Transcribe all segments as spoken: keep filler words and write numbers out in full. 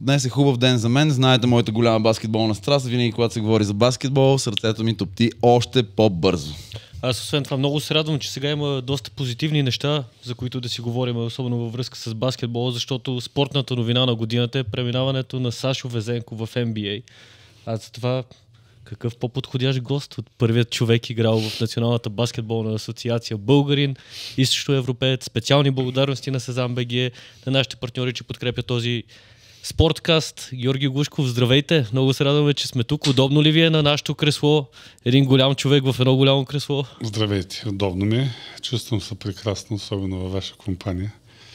Днес е хубав ден за мен. Знаете моята голяма баскетболна страст. Винаги, когато се говори за баскетбол, сърцето ми топти още по-бързо. Аз освен това много се радвам, че сега има доста позитивни неща, за които да си говорим, особено във връзка с баскетбола, защото спортната новина на годината е преминаването на Сашо Везенко в Н Б А. Аз за това какъв по-подходящ гост от първият човек играл в Националната баскетболна асоциация, българин, източноевропеец. Специални благодарности на Сезам БГ, на нашите партньори, че подкрепят този спорткаст. Георги Глушков, здравейте! Много се радваме, че сме тук. Удобно ли ви е на нашето кресло? Един голям човек в едно голямо кресло. Здравейте! Удобно ми е. Чувствам се прекрасно, особено във ваша компания,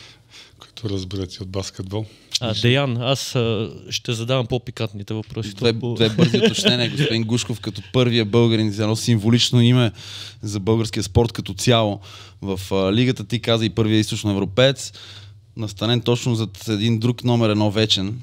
които разбирате от баскетбол. А, Деян, аз а, ще задавам по-пикантните въпроси. Две, две бързи уточнения. Господин Глушков като първия българин, едно символично име за българския спорт като цяло. В а, лигата ти каза и първия източноевропеец, настанен точно зад един друг номер едно вечен.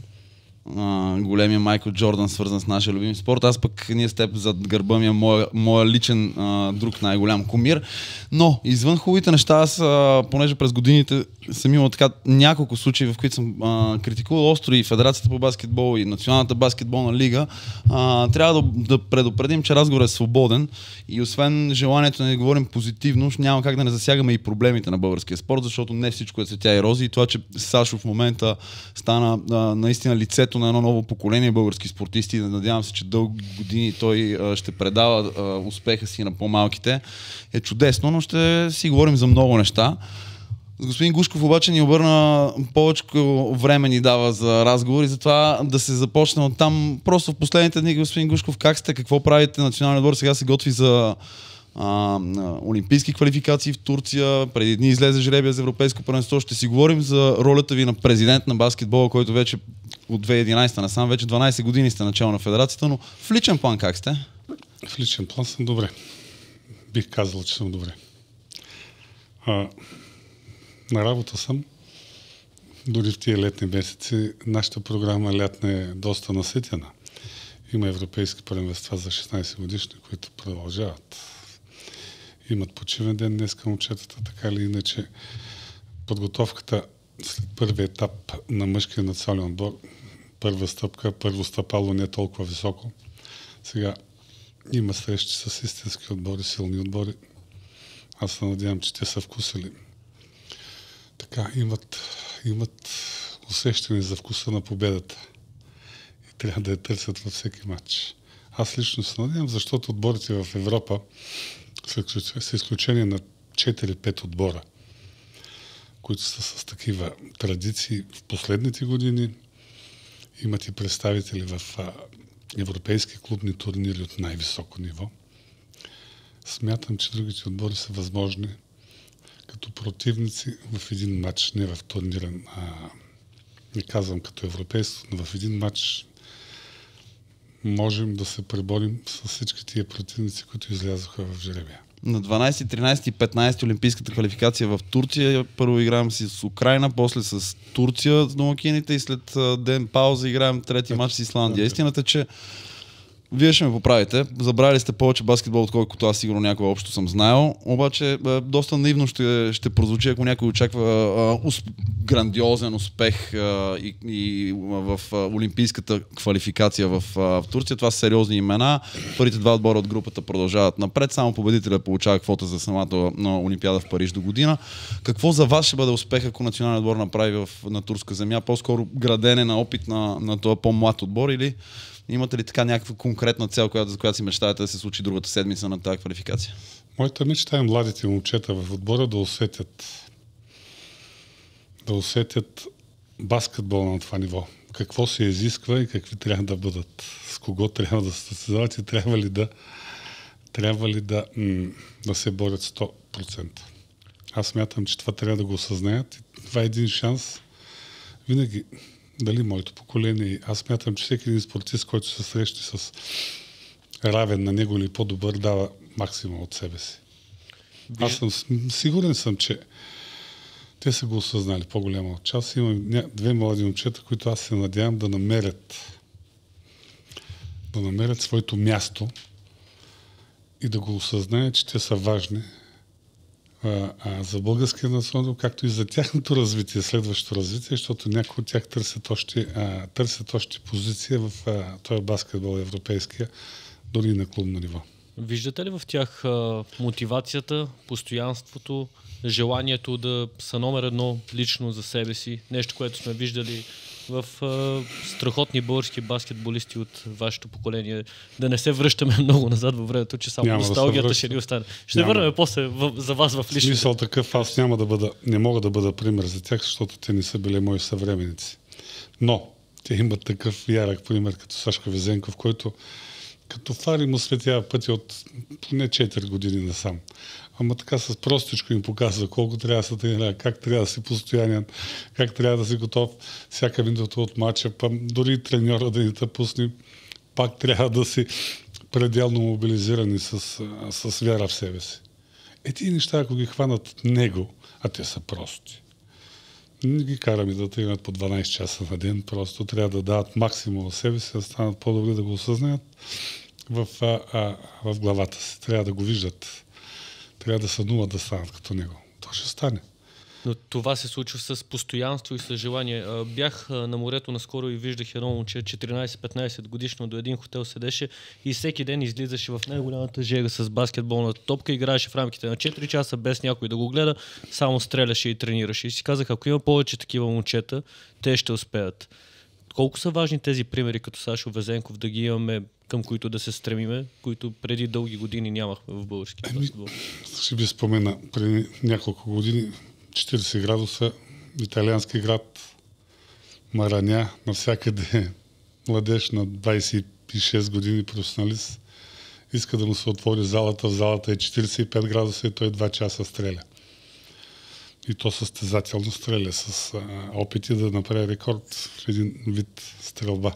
Uh, големия Майкъл Джордан, свързан с нашия любим спорт. Аз пък ние с теб зад гърба ми е моя, моя личен uh, друг най-голям кумир. Но извън хубавите неща, аз, uh, понеже през годините съм имал така няколко случаи, в които съм uh, критикувал остро и Федерацията по баскетбол и Националната баскетболна лига, uh, трябва да, да предупредим, че разговорът е свободен и освен желанието да не говорим позитивно, няма как да не засягаме и проблемите на българския спорт, защото не всичко е цветя и рози и това, че Сашо в момента стана uh, наистина лицето на едно ново поколение български спортисти. Надявам се, че дълги години той а, ще предава а, успеха си на по-малките. Е чудесно, но ще си говорим за много неща. С господин Глушков обаче ни обърна повече време ни дава за разговор и затова да се започне от там. Просто в последните дни, господин Глушков, как сте, какво правите? Националният отбор сега се готви за А, олимпийски квалификации в Турция. Преди дни излезе жребия за европейско първенство. Ще си говорим за ролята ви на президент на баскетбола, който вече от две хиляди и единадесета насам, вече дванадесет години сте начало на федерацията, но в личен план как сте? В личен план съм добре. Бих казал, че съм добре. А, на работа съм. Дори в тия летни месеци нашата програма лятна е доста наситена. Има европейски първенства за шестнадесет годишни, които продължават. Имат почивен ден днес към момчетата, така или иначе подготовката след първи етап на мъжкия национален отбор, първа стъпка, първо стъпало не е толкова високо. Сега има срещи с истински отбори, силни отбори. Аз се надявам, че те са вкусили. Така, имат, имат усещане за вкуса на победата. И трябва да я търсят във всеки матч. Аз лично се надявам, защото отборите в Европа, с изключение на четири-пет отбора, които са с такива традиции в последните години, имат и представители в а, европейски клубни турнири от най-високо ниво. Смятам, че другите отбори са възможни като противници в един матч, не в турнирен, а, не казвам като европейство, но в един матч можем да се преборим с всички тия противници, които излязоха в жребия. На дванадесети, тринадесети и петнадесети олимпийската квалификация в Турция. Първо играем си с Украйна, после с Турция с домакините и след ден пауза играем трети матч с Исландия. Истината е, че вие ще ме поправите. Забрали сте повече баскетбол, отколкото аз сигурно някой общо съм знаел. Обаче доста наивно ще, ще прозвучи, ако някой очаква а, усп... грандиозен успех а, и, и в а, олимпийската квалификация в, а, в Турция. Това са сериозни имена. Първите два отбора от групата продължават напред. Само победителя получава квота за самата на Олимпиада в Париж до година. Какво за вас ще бъде успех, ако националният отбор направи в, на турска земя? По-скоро градене на опит на, на този по-млад отбор или имате ли така някаква конкретна цел, която, за която си мечтаете да се случи другата седмица на тази квалификация? Моята мечта е младите момчета в отбора да усетят да усетят баскетбол на това ниво. Какво се изисква и какви трябва да бъдат. С кого трябва да се състезават и трябва ли да трябва ли да, м- да се борят сто процента. Аз смятам, че това трябва да го осъзнаят. Това е един шанс. Винаги дали моето поколение. Аз смятам, че всеки един спортист, който се срещи с равен на него или по-добър, дава максимум от себе си. Аз съм сигурен съм, че те са го осъзнали по-голяма част. Имам две млади момчета, които аз се надявам да намерят да намерят своето място и да го осъзнаят, че те са важни а, а, за българския национал, както и за тяхното развитие, следващото развитие, защото някои от тях търсят още, а, търсят още позиция в а, този баскетбол европейския, дори на клубно ниво. Виждате ли в тях а, мотивацията, постоянството, желанието да са номер едно лично за себе си? Нещо, което сме виждали в а, страхотни български баскетболисти от вашето поколение. Да не се връщаме много назад във времето, че само Няма носталгията да ще ни остане. Ще Няма. върнем после в, за вас в лично. Смисъл такъв, аз няма да бъда, не мога да бъда пример за тях, защото те не са били мои съвременици. Но те имат такъв ярък пример, като Сашко Везенков, който като фари му светява пътя от поне четири години насам. Ама така с простичко им показва колко трябва да се тренира, как трябва да си постоянен, как трябва да си готов всяка минута от матча, па дори треньора да ни те пусне, пак трябва да си пределно мобилизирани с, с вяра в себе си. Е, тия неща, ако ги хванат от него, а те са прости, не ги караме да тренират по дванайсет часа на ден, просто трябва да дадат максимум в себе си, да станат по-добри, да го осъзнаят в, а, а, в главата си. Трябва да го виждат. Трябва да сънуват да станат като него. То ще стане. Но това се случва с постоянство и с желание. А, Бях а, на морето наскоро и виждах едно момче, четиринайсет-петнайсет годишно, до един хотел седеше и всеки ден излизаше в най-голямата жега с баскетболната топка, играеше в рамките на четири часа без някой да го гледа, само стреляше и тренираше. И си казах, ако има повече такива момчета, те ще успеят. Колко са важни тези примери, като Сашо Везенков, да ги имаме, към които да се стремиме, които преди дълги години нямахме в български баскетбол? Ще ви спомена, преди няколко години четирийсет градуса, италиански град, Мараня, навсякъде младеж на двайсет и шест години, професионалист, иска да му се отвори залата, в залата е четирийсет и пет градуса и той два часа стреля. И то състезателно стреля, с а, опити да направи рекорд в един вид стрелба.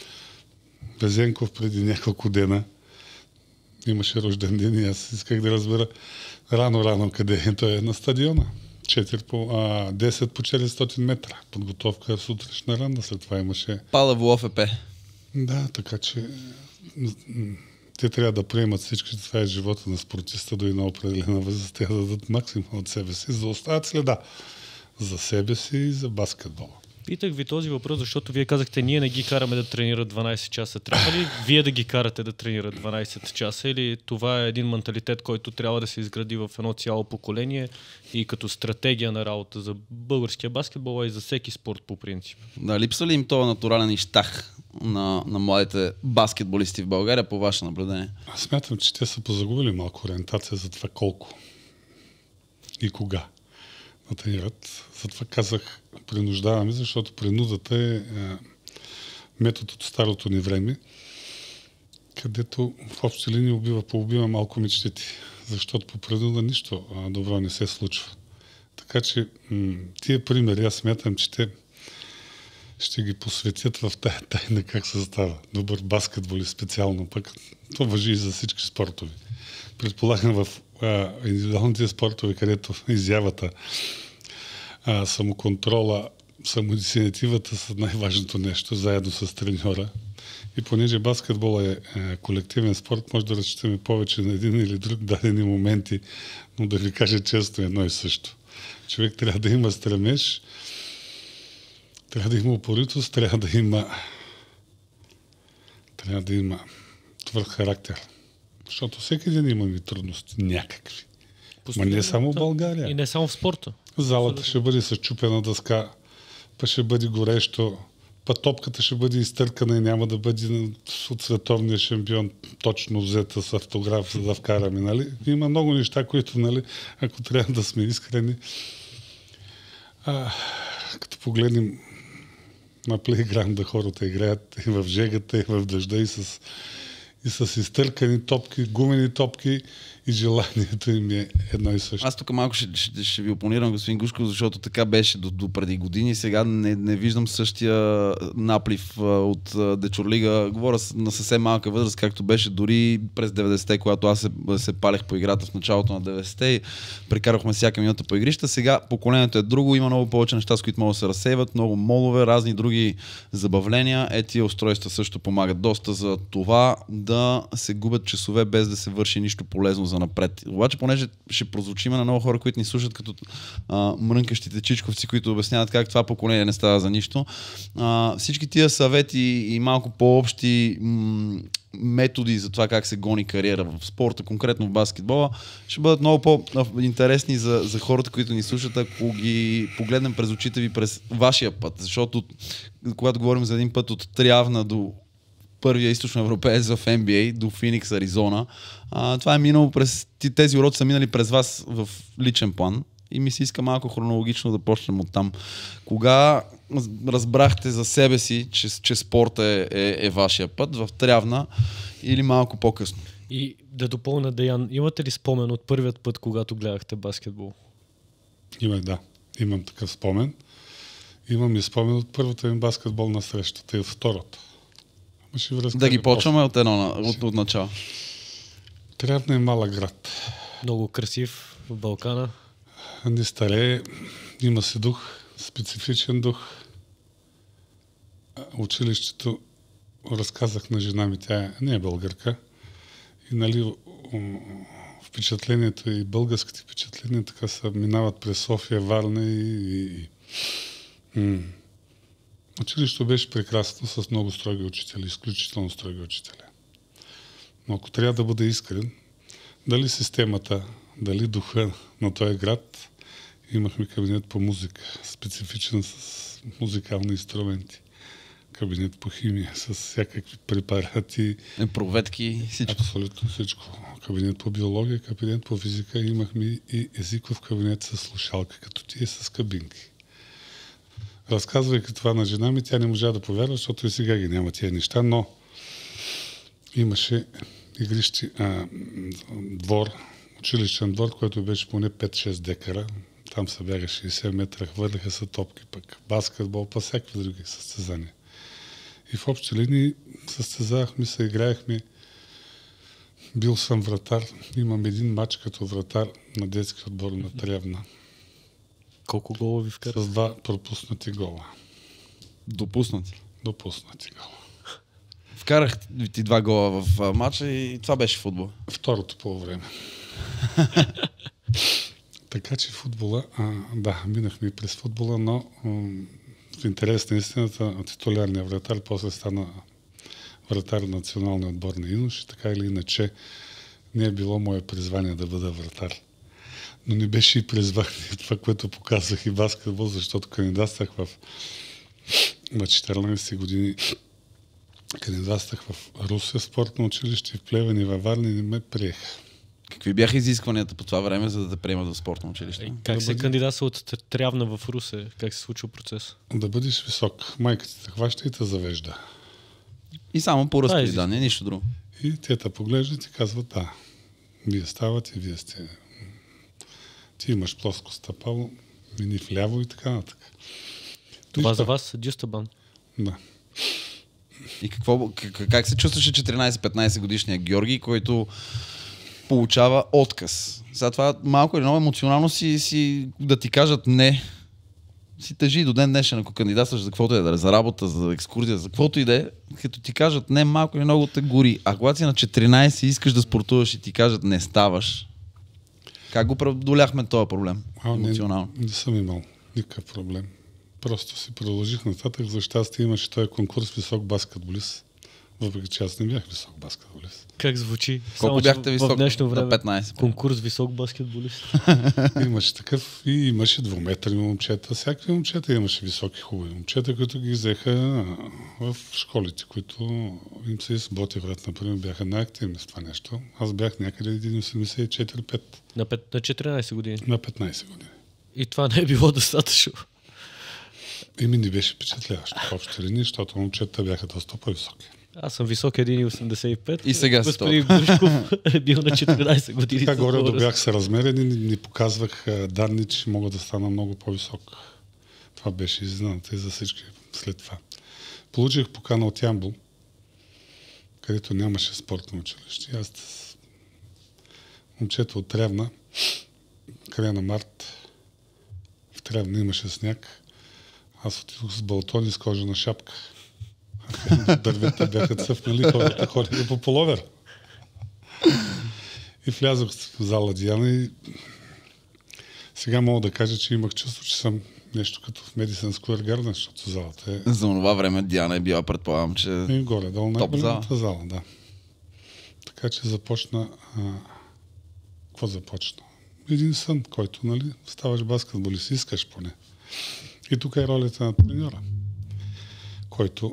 Везенков преди няколко дена имаше рожден ден и аз исках да разбера рано-рано къде е. Той е на стадиона. четири по, а, десет по четиристотин метра. Подготовка сутрешна рана, след това имаше... Палево ОФП. Да, така че те трябва да приемат всички, това е живота на спортиста, до една определена възраст, трябва да дадат максимум от себе си, за да оставят следа за себе си и за баскетбола. Питах ви този въпрос, защото вие казахте, ние не ги караме да тренират дванайсет часа. Трябва ли вие да ги карате да тренират дванайсет часа или това е един менталитет, който трябва да се изгради в едно цяло поколение и като стратегия на работа за българския баскетбол, а и за всеки спорт по принцип? Да, липсва ли им този натурален ищах на, на младите баскетболисти в България, по ваше наблюдение? Аз смятам, че те са позагубили малко ориентация за това колко и кога да тренират. Затова казах, принуждаваме, защото принудата е, е метод от старото ни време, където в общи линии убива, поубива малко мечтите, защото по принуда нищо а, добро не се случва. Така че м- тия примери, аз смятам, че те ще ги посветят в тая тайна как се става добър баскетбол и специално пък. То важи и за всички спортови. Предполагам в а, индивидуалните спортове, където изявата, а, самоконтрола, самодисциплината са най-важното нещо, заедно с треньора. И понеже баскетбол е, е колективен спорт, може да разчитаме повече на един или друг дадени моменти, но да ви кажа често едно и също. Човек трябва да има стремеж, трябва да има упоритост, трябва да има трябва да има твърд характер. Защото всеки ден имаме трудности, някакви. Ма не само в България. И не само в спорта. Залата ще бъде с чупена дъска, па ще бъде горещо, па топката ще бъде изтъркана и няма да бъде от световния шампион точно взета с автограф, за да вкараме. Нали? Има много неща, които, нали, ако трябва да сме искрени, а, като погледнем на плейграунда, хората играят и в жегата, и в дъжда, и с, и с изтъркани топки, гумени топки, и желанието им е едно и също. Аз тук малко ще, ще, ще ви опонирам, господин Гушков, защото така беше до, до преди години. Сега не, не виждам същия наплив а, от а, Дечурлига. Говоря с, на съвсем малка възраст, както беше дори през деветдесетте, когато аз се, се палех по играта в началото на деветдесетте. Прекарахме всяка минута по игрища. Сега поколението е друго, има много повече неща, с които могат да се разсейват, много молове, разни други забавления. Ети устройства също помагат доста за това да да се губят часове без да се върши нищо полезно за напред. Обаче, понеже ще прозвучиме на много хора, които ни слушат като а, мрънкащите чичковци, които обясняват как това поколение не става за нищо, а, всички тия съвети и малко по-общи м- методи за това как се гони кариера в спорта, конкретно в баскетбола, ще бъдат много по-интересни за, за хората, които ни слушат, ако ги погледнем през очите ви през вашия път. Защото когато говорим за един път от Трявна до първия източноевропеец в Н Б А, до Феникс, Аризона, а, това е минало през... Тези уроци са минали през вас в личен план и ми се иска малко хронологично да почнем от там. Кога разбрахте за себе си, че, че спорта е, е, е вашия път, в Трявна или малко по-късно? И да допълня, Деян, имате ли спомен от първият път, когато гледахте баскетбол? Имах, да. Имам такъв спомен. Имам и спомен от първата ми баскетболна среща и от втората. Да ги почваме от едно, от, от начало. Трявна е малък град. Много красив в Балкана. Не старее, има си дух, специфичен дух. Училището, разказах на жена ми, тя не е българка. И нали, впечатлението и българските впечатления така са минават през София, Варна и... и, и училището беше прекрасно, с много строги учители, изключително строги учители. Но ако трябва да бъда искрен, дали системата, дали духа на този град, имахме кабинет по музика, специфичен с музикални инструменти. Кабинет по химия, с всякакви препарати. Проветки, всичко. Абсолютно всичко. Кабинет по биология, кабинет по физика. Имахме и езиков кабинет с слушалка, като тия с кабинки. Разказвайки това на жена ми, тя не можа да повярва, защото и сега ги няма тия неща, но имаше игрищи, а, двор, училищен двор, който беше поне пет-шест декара. Там се бяга шейсет метра, хвърляха се топки, пък баскетбол, па всякакви други състезания. И в общи линии състезавахме се, играехме. Бил съм вратар. Имам един мач като вратар на детски отбор на Трявна. Колко гола ви вкара? С два пропуснати гола. Допуснати? Допуснати гола. Вкарах ти два гола в а, матча и това беше футбол. Второто полувреме. Така че футбола, а, да, минахме и през футбола, но м- в интерес на истината, титулярният вратар после стана вратар на националния отбор на Инуш и така или иначе не е било мое призвание да бъда вратар. Но не беше и призвание това, което показвах и баскетбол, защото кандидатствах в на четиринайсет години кандидатствах в Русия спортно училище, в Плевен и във Варна и не ме приеха. Какви бяха изискванията по това време, за да те приемат в спортно училище? Е, как да се бъде... кандидатства от Трявна в Русе? Как се случва процес? Да бъдеш висок. Майката те хваща и те завежда. И само по Да, разпит, да, не нищо друго. И те те поглеждат и казват, да, вие ставате, вие сте... Ти имаш плоско стъпало, мини вляво и така нататък. Това Нищо. за вас е Дюстабан. Да. И какво, как, как се чувстваше четиринайсет-петнайсет годишния Георги, който получава отказ? За това малко или много емоционално си, си да ти кажат не. Си тежи до ден днешен, ако кандидатстваш за каквото и да е, за работа, за екскурзия, за каквото и да е, като ти кажат не, малко или много те гори. А когато си на четиринайсет и искаш да спортуваш и ти кажат не ставаш, как го преодоляхме този проблем? А, емоционално. Не, не съм имал никакъв проблем. Просто си продължих нататък. За щастие имаше този конкурс висок баскетболист. Въпреки че аз не бях висок баскетболист. Как звучи? Колко Само, бяхте в висок? днешно време На петнайсет. конкурс висок баскетболист. Имаше такъв и имаше двуметрови момчета. Всякакви момчета имаше високи хубави момчета, които ги взеха в школите, които им се изботи врат, например, бяха най-активни в това нещо. Аз бях някъде един осемдесет и четири пет. На, пет, на четиринайсет години. На петнайсет години. И това не е било достатъчно. И ми не беше впечатляващо в общи линии, защото момчета бяха доста по-високи. Аз съм висок един осемдесет и пет. И сега си Господин Гришков е бил на четиринайсет години. Така горе да бях съразмерен и ни показвах данни, че мога да стана много по-висок. Това беше изнената и за всички след това. Получих покана от Ямбол, където нямаше спортно училище. Аз момчето от Трявна, края на март, в Трявна имаше сняг. Аз отидох с балтони с кожена шапка. Дървета бяха цъфнали, хората ходиха по половер. И влязох в зала Диана и сега мога да кажа, че имах чувство, че съм нещо като в Madison Square Garden, защото залата е... За това време Диана е била, предполагам, че... И горе-долу топ най-голямата зала, да. Така че започна... А... Какво започна? Един сън, който, нали, ставаш баскетболист, искаш поне. И тук е ролята на треньора, който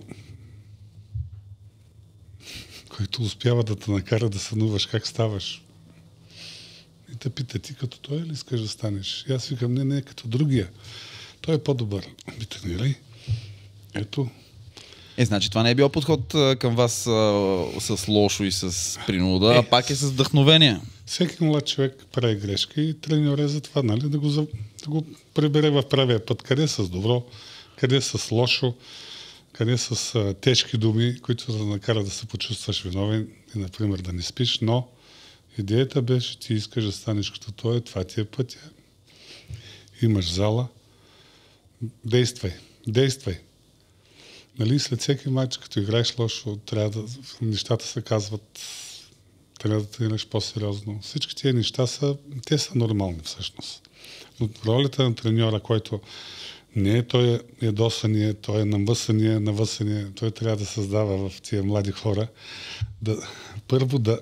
който успява да те накара да сънуваш как ставаш. И те пита, ти като той ли искаш да станеш? И аз викам, не, не, като другия. Той е по-добър. Ми тренирай. Ето. Е, значи това не е било подход а, към вас а, с лошо и с принуда, е, а пак е с вдъхновение. Всеки млад човек прави грешка и треньор е за това, нали, да го, да го прибере в правия път. Къде с добро, къде с лошо, къде с а, тежки думи, които да накара да се почувстваш виновен и, например, да не спиш, но идеята беше, ти искаш да станеш като той, това ти е пътя. Имаш зала, действай, действай. Нали, след всеки матч, като играеш лошо, трябва да, нещата се казват, трябва да тренираш по-сериозно. Всички тия неща са, те са нормални всъщност. Но ролята на треньора, който не е той е ядосание, той е намъсание, навъсание, той трябва да създава в тия млади хора, да, първо да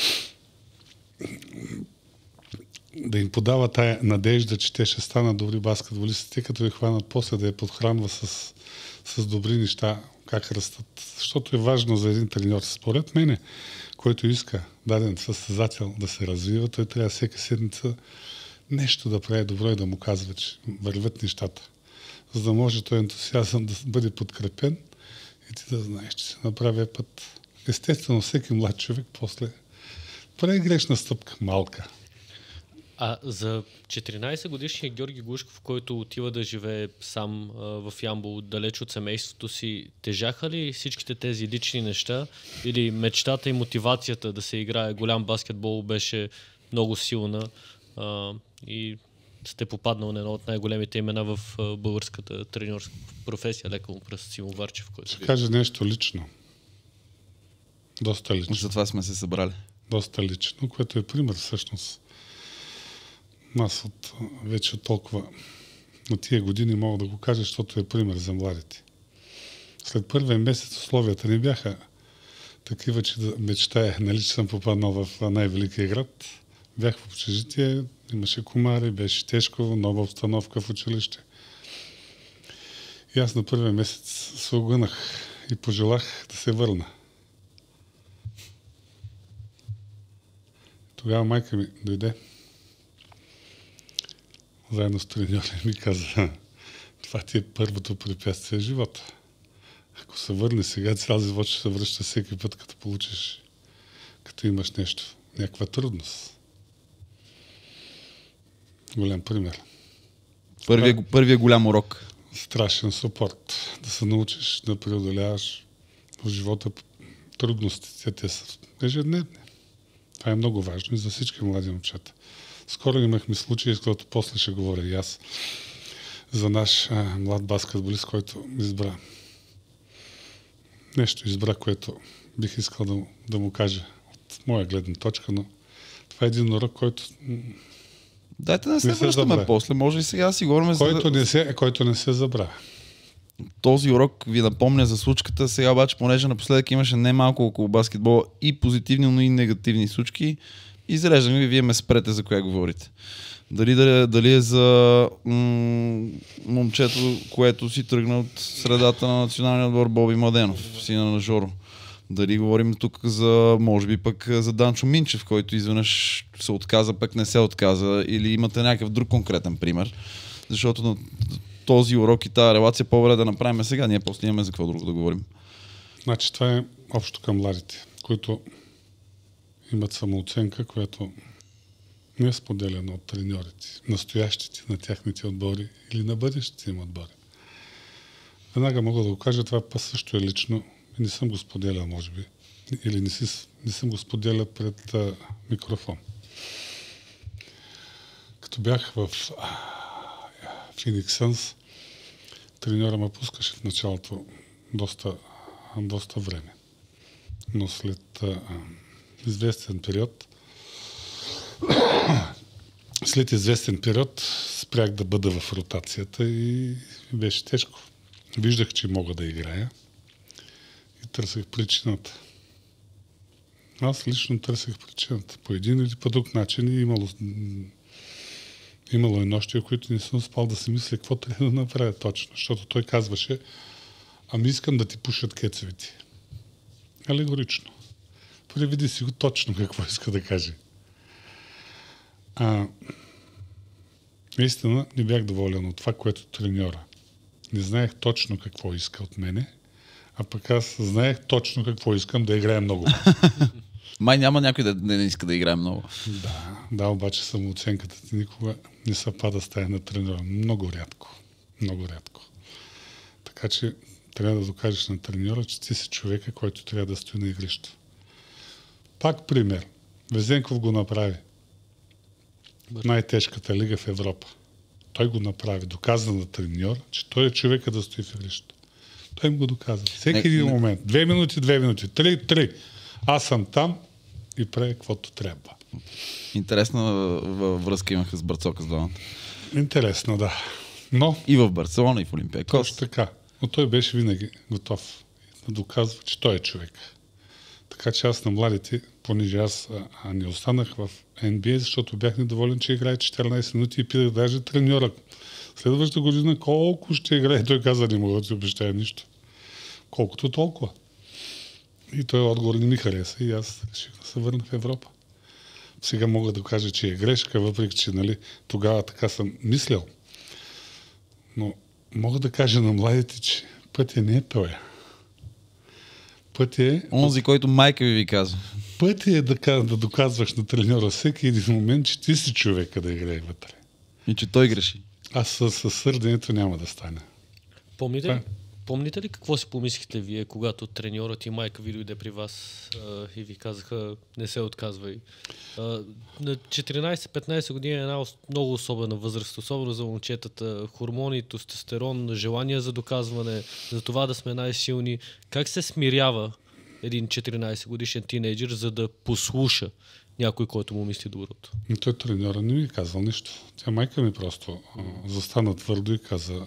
да им подава тая надежда, че те ще станат добри баскетболисти, те като ги хванат после да я подхранва с, с добри неща, как растат. Защото е важно за един треньор. Според мене, който иска даден състезател да се развива, той трябва всяка седмица нещо да прави добро и да му казва, че вървят нещата. За да може той ентусиазъм да бъде подкрепен и ти да знаеш, че се направи път. Естествено, всеки млад човек после прави грешна стъпка, малка. А за четиринайсет годишния Георги Глушков, който отива да живее сам а, в Ямбол, далеч от семейството си, тежаха ли всичките тези лични неща или мечтата и мотивацията да се играе голям баскетбол беше много силна а, и сте попаднал на едно от най-големите имена в а, българската треньорска професия, лека му пръст Симо Варчев, който Ще кажа нещо лично. Доста лично. Затова сме се събрали. Доста лично, което е пример всъщност. Аз от, вече от толкова на тия години мога да го кажа, защото е пример за младите. След първия месец условията не бяха такива, че да мечтая, нали, че съм попаднал в най-великия град. Бях в общежитие, имаше комари, беше тежко, нова обстановка в училище. И аз на първия месец се огънах и пожелах да се върна. Тогава майка ми дойде заедно с треньора и ми каза, това ти е първото препятствие в живота. Ако се върне сега, цял живот ще се връща всеки път, като получиш, като имаш нещо, някаква трудност. Голям пример. Първия, Да. първия голям урок. Страшен супорт. Да се научиш да преодоляваш в живота трудностите. Те са ежедневни. Това е много важно и за всички млади момчета. Скоро имахме случаи, с който после ще говоря и аз, за наш а, млад баскетболист, който избра нещо избра, което бих искал да, да му кажа от моя гледна точка, но това е един урок, който Дайте да не се, не се връщаме забравя. после. Може и сега си говорим който за... не се, който не се забравя. Този урок ви напомня за случката. Сега обаче, понеже напоследък имаше не малко около баскетбола и позитивни, но и негативни случки, изреждам ви, вие ме спрете за коя говорите. Дали, дали, дали е за м- момчето, което си тръгна от средата на националния отбор Боби Младенов, сина на Жоро. Дали говорим тук за, може би пък за Данчо Минчев, който изведнъж се отказа, пък не се отказа, или имате някакъв друг конкретен пример. Защото на този урок и тази релация по-добре да направим сега, ние после имаме за какво друго да говорим. Значи това е общо към младите, които имат самооценка, която не е споделена от треньорите, настоящите на тяхните отбори или на бъдещите им отбори. Веднага мога да го кажа, това пък също е лично. Не съм го споделял, може би. Или не, си, не съм го споделял пред а, микрофон. Като бях в Phoenix Suns, треньора ме пускаше в началото доста доста време. Но след а, известен период след известен период спрях да бъда в ротацията и беше тежко. Виждах, че мога да играя и търсех причината. Аз лично търсех причината. По един или по друг начин и имало, имало и нощи, които не съм успял да си мисля какво трябва да направя точно. Защото той казваше, ами искам да ти пушат кецовете. Алегорично. Преведи си го точно какво иска да каже. А, наистина не бях доволен от това, което треньора. Не знаех точно какво иска от мене, а пък аз знаех точно какво искам да играя много. Май няма някой да не иска да играе много. Да, да, обаче самооценката ти никога не съвпада с тая на треньора. Много рядко. Много рядко. Така че трябва да докажеш на треньора, че ти си човека, който трябва да стои на игрището. Пак пример. Везенков го направи. Най-тежката лига в Европа. Той го направи. Доказа на треньор, че той е човека да стои в игрището. Той им го доказа. Всеки един момент. Две минути, две минути. Три, три. Аз съм там и правя каквото трябва. Интересна връзка имаха с Барцока с двамата. Интересно, да. Но... И в Барселона, и в Олимпиакос. Точно така. Но той беше винаги готов да доказва, че той е човек. Така че аз на младите, понеже аз а, не останах в Н Б А, защото бях недоволен, че играе четиринайсет минути и питах даже треньора. Следващата година колко ще играе? Той каза, не мога да ти обещая нищо. Колкото толкова. И той отговор не ми хареса и аз реших да се върна в Европа. Сега мога да кажа, че е грешка, въпреки че нали, тогава така съм мислял. Но мога да кажа на младите, че пътя не е този. Пътя е... Онзи, който майка ви ви казва. Пътя е да, да доказваш на треньора всеки един момент, че ти си човека да играе вътре. И че той греши. А с, с сърденето няма да стане. Помните ли? Помните ли какво си помислихте вие, когато треньорът и майка ви дойде при вас а, и ви казаха не се отказвай? А, на четиринайсет-петнайсет години е една много особена възраст, особено за момчетата. Хормони, тестостерон, желание за доказване, за това да сме най-силни. Как се смирява един четиринайсет годишен тинейджър, за да послуша някой, който му мисли доброто? И той треньора не ми е казал нищо. Тя майка ми просто а, застана твърдо и каза: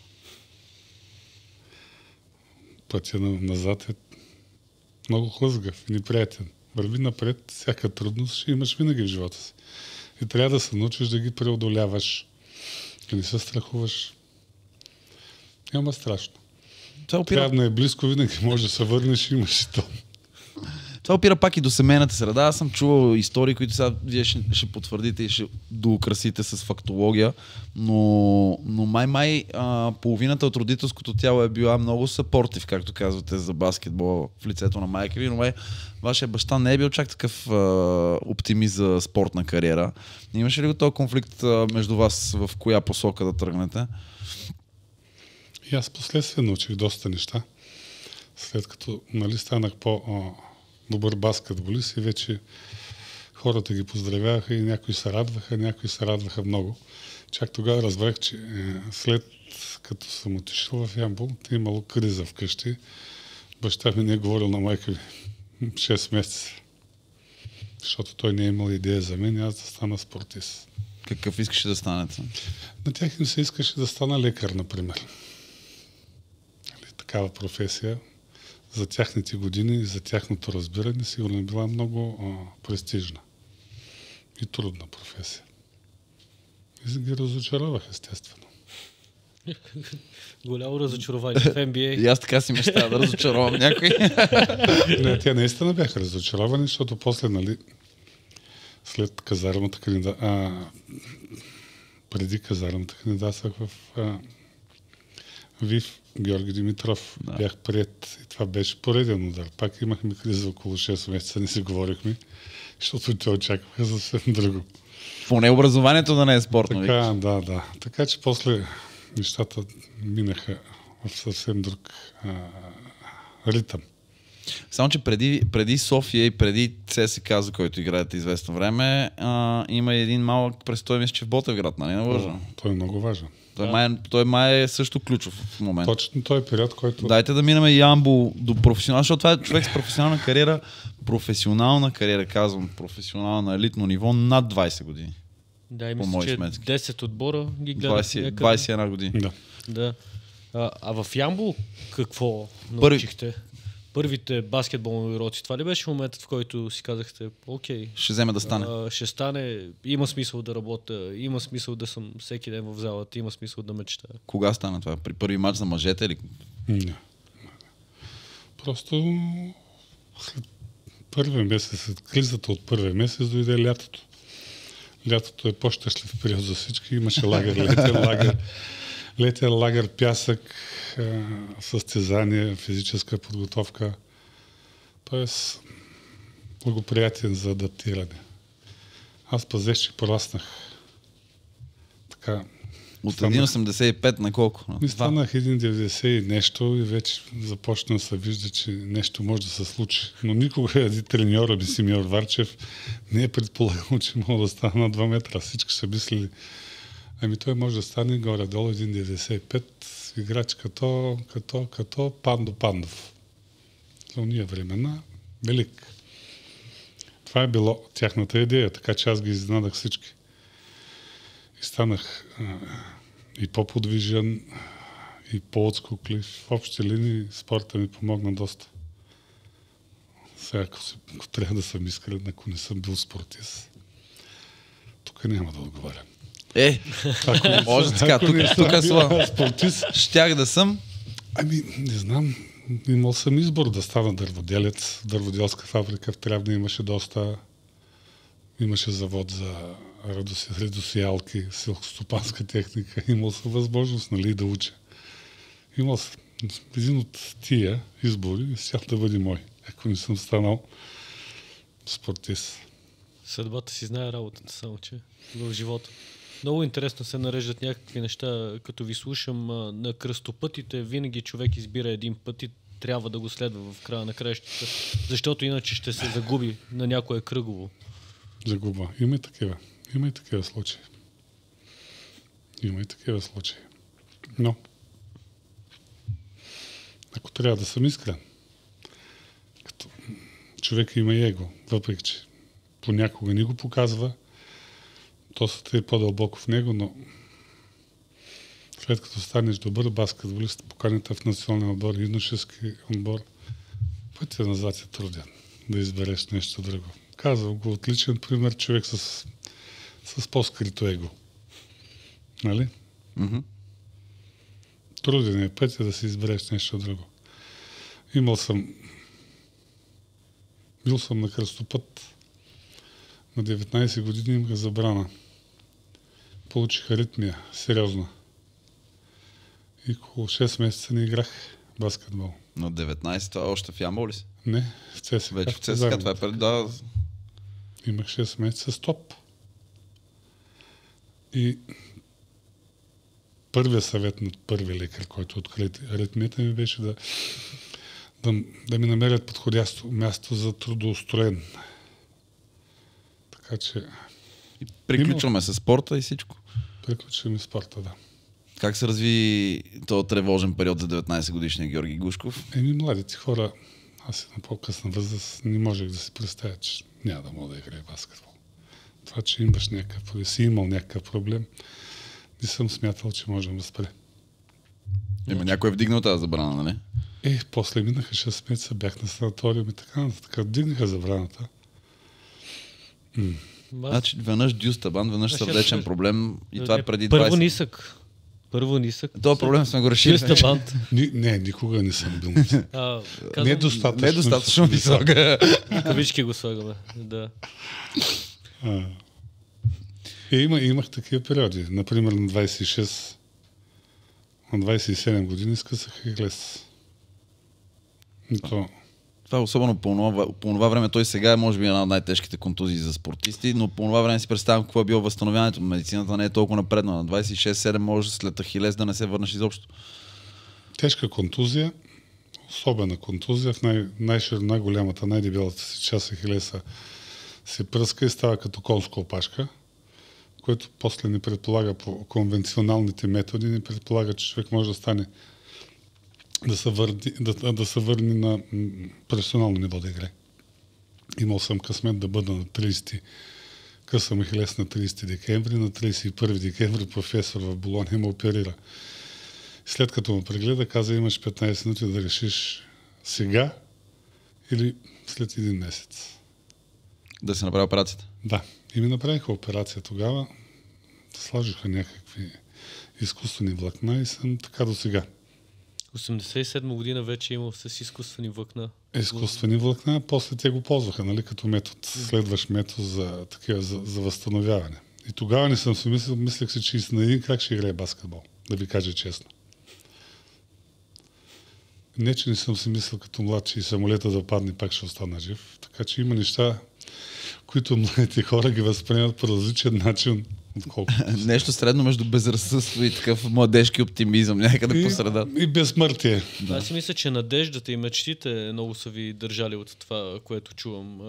пътя назад е много хлъзгав и неприятен. Върви напред, всяка трудност ще имаш винаги в живота си. И трябва да се научиш да ги преодоляваш. Да не се страхуваш. Няма страшно. Това опира... Трябва да е близко, винаги може да се върнеш и имаш и то. Това опира пак и до семейната среда. Аз съм чувал истории, които сега вие ще, ще потвърдите и ще доукрасите с фактология, но, но май-май а, половината от родителското тяло е била много съпортив, както казвате, за баскетбол в лицето на майка ви, но май вашия баща не е бил чак такъв а, оптимист за спортна кариера. Имаше ли го този конфликт а, между вас в коя посока да тръгнете? И аз последствие научих доста неща. След като нали, станах по-добър баскетболист и вече хората ги поздравяха и някои се радваха, някои се радваха много. Чак тогава разбрах, че след като съм отишъл в Ямбол, е имало криза вкъщи. Баща ми не е говорил на майка ми шест месеца. Защото той не е имал идея за мен и аз да стана спортист. Какъв искаше да станете? На тях им се искаше да стана лекар, например. Такава професия за тяхните години и за тяхното разбиране сигурно била много а, престижна и трудна професия. И ги разочаровах, естествено. Голямо разочарование в Н Б А. И аз така си мечтая да разочаровам някой. Не, те наистина бяха разочаровани, защото после, нали, след казармата кандидат... А, преди казармата кандидатствах в а, ВИФ Георги Димитров. Да. Бях приет и това беше пореден удар. Пак имахме криза около шест месеца, не си говорихме, защото те очакваха за съвсем друго. Поне образованието да не е спортно. Така, да, да. Така че после нещата минаха в съвсем друг а, ритъм. Само, че преди, преди София и преди ЦСКА, за който играете известно време, а, има един малък престой, мисля, че в Ботевград, нали? О, той е много важен. Той, да. май, той май е също ключов в момента. Точно той е период, който... Дайте да минем Ямбол до професионална, защото това е човек с професионална кариера, професионална кариера, казвам, професионална елитно ниво над двайсет години. Да, и мисля, че сметки. десет отбора ги гледат. двайсет, двайсет и една години. Да. Да. А, а в Ямбол какво Първи... научихте? Първите баскетболни уроци. Това ли беше моментът, в който си казахте, окей, ще вземе да стане? А, ще стане, има смисъл да работя, има смисъл да съм всеки ден в залата, има смисъл да мечтая. Кога стана това? При първи матч за мъжете или? Не. Просто след първия месец, след кризата от първия месец дойде лятото. Лятото е по-щастлив период за всички. Имаше лагер, летен лагер, летен лагер, пясък, състезание, физическа подготовка. Тоест, благоприятен за адаптиране. Аз пазех, че пораснах. Така. От един осемдесет и пет на колко? И станах един деветдесет и нещо и вече започна да се вижда, че нещо може да се случи. Но никога един треньор, аби Симеон Варчев, не е предполагал, че мога да стана на два метра. Всички са мислили, ами той може да стане горе-долу един деветдесет и пет, играч като, като, като Пандо Пандов. За уния времена велик. Това е било тяхната идея, така че аз ги изненадах всички. И станах а, и по-подвижен, и по-отскоклив. В общи линии спорта ми помогна доста. Сега, ако, си, ако трябва да съм искрен, ако не съм бил спортист, тук няма да отговарям. Е, може така, тук, тук е слава. Спортист. Щях да съм. Ами, не знам. Имал съм избор да стана дърводелец. Дърводелска фабрика в Трявна имаше доста. Имаше завод за редосиалки, селскостопанска техника. Имал съм възможност, нали, да уча. Имал съм един от тия избори и щях да бъде мой, ако не съм станал спортист. Съдбата си знае работата, само че в живота. Много интересно се нареждат някакви неща, като ви слушам на кръстопътите. Винаги човек избира един път и трябва да го следва в края на краищата, защото иначе ще се загуби на някое кръгово. Загуба. Има и такива. Има и такива случаи. Има и такива случаи. Но, ако трябва да съм искрен, като човек има и его, въпреки че понякога ни го показва, то се е по-дълбоко в него, но след като станеш добър баскетболист, поканите в националния отбор, юношески отбор, пътя назад е труден да избереш нещо друго. Казвам го отличен пример, човек с, с по-скрито его. Нали? Mm-hmm. Труден е пътя да си избереш нещо друго. Имал съм бил съм на кръстопът. На деветнайсет години имах забрана. Получих аритмия, сериозна. И около шест месеца не играх баскетбол. На деветнайсет, това още в Ямбол ли си? Не, в ЦСКА. Вече в ЦСКА, това е пред... Да. Имах шест месеца стоп. И първият съвет на първия лекар, който откри аритмията ми, беше да, да, да ми намерят подходящо място за трудоустроен. Така че... И приключваме с спорта и всичко. Приключваме спорта, да. Как се разви този тревожен период за деветнайсет годишния Георги Гушков? Еми, младите хора, аз и на по-късна възраст не можех да си представя, че няма да мога да играя баскетбол. Това, че имаш някакъв, да си имал някакъв проблем, не съм смятал, че можем да спре. Има някой е вдигнал тази забрана, нали? Е, после минаха шест месеца, бях на санаториум и така, така вдигнаха забраната. М. Значи, веднъж дюстабан, веднъж сърдечен проблем и това е преди Първо двайсет. нисък. Първо нисък. Това проблем сме го решили. Дюстабанд. Ни, не, никога не съм бил. А, Не е достатъчно. Не е достатъчно висока. Кавички го слагаме. Да. А. Е, има, имах такива периоди. Например, на двайсет и шест, на двайсет и седем години скъсах Ахилес. И то... Това е особено по това, по това време. Той сега е може би една от най-тежките контузии за спортисти, но по това време си представям какво е било възстановяването. Медицината не е толкова напредна. На двайсет и шест седем може след Ахилес да не се върнеш изобщо. Тежка контузия, особена контузия, в най- най- най-голямата, най-дебелата си част Ахилеса се пръска и става като конска опашка, което после не предполага по конвенционалните методи, не предполага, че човек може да стане да се върни, да, да се върне на професионално ниво да играе. Имал съм късмет да бъда на тридесети късам Ахилес на тридесети декември, на тридесет и първи декември професор в Болония ме оперира. След като ме прегледа, каза, имаш петнайсет минути да решиш сега или след един месец. Да се направи операцията? Да. И ми направиха операция тогава. Сложиха някакви изкуствени влакна и съм така до сега. осемдесет и седма година вече е имал с изкуствени влакна. Изкуствени влакна, после те го ползваха, нали, като метод, следващ метод за, такива, за, за възстановяване. И тогава не съм си мислил, мислех си, че и на един крак ще играе баскетбол, да ви кажа честно. Не, че не съм си мислил като млад, че и самолета да падне, пак ще остана жив. Така че има неща, които младите хора ги възприемат по различен начин, отколкото. Нещо средно между безразсъдство и такъв младежки оптимизъм, някъде по среда. И безсмъртие. Да. Аз си мисля, че надеждата и мечтите много са ви държали от това, което чувам.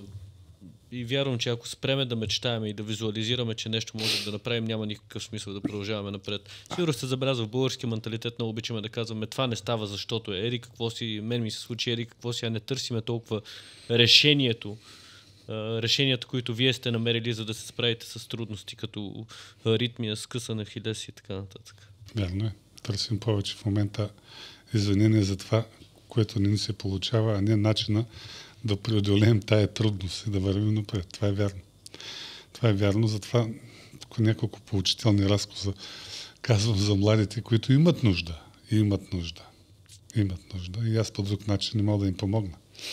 И вярвам, че ако спреме да мечтаем и да визуализираме, че нещо може да направим, няма никакъв смисъл да продължаваме напред. Сигурно се забелязва в български менталитет, много обичаме да казваме, това не става, защото е ери какво си, мен ми се случи, ери какво си, а не търсиме толкова решението. решенията, които вие сте намерили, за да се справите с трудности, като аритмия, скъсана Ахилес и така нататък. Вярно е. Търсим повече в момента извинение за това, което не ни се получава, а не начина да преодолеем тая трудност и да вървим напред. Това е вярно. Това е вярно, затова няколко поучителни разказа казвам за младите, които имат нужда. И имат нужда. Имат нужда. И аз по друг начин не мога да им помогна.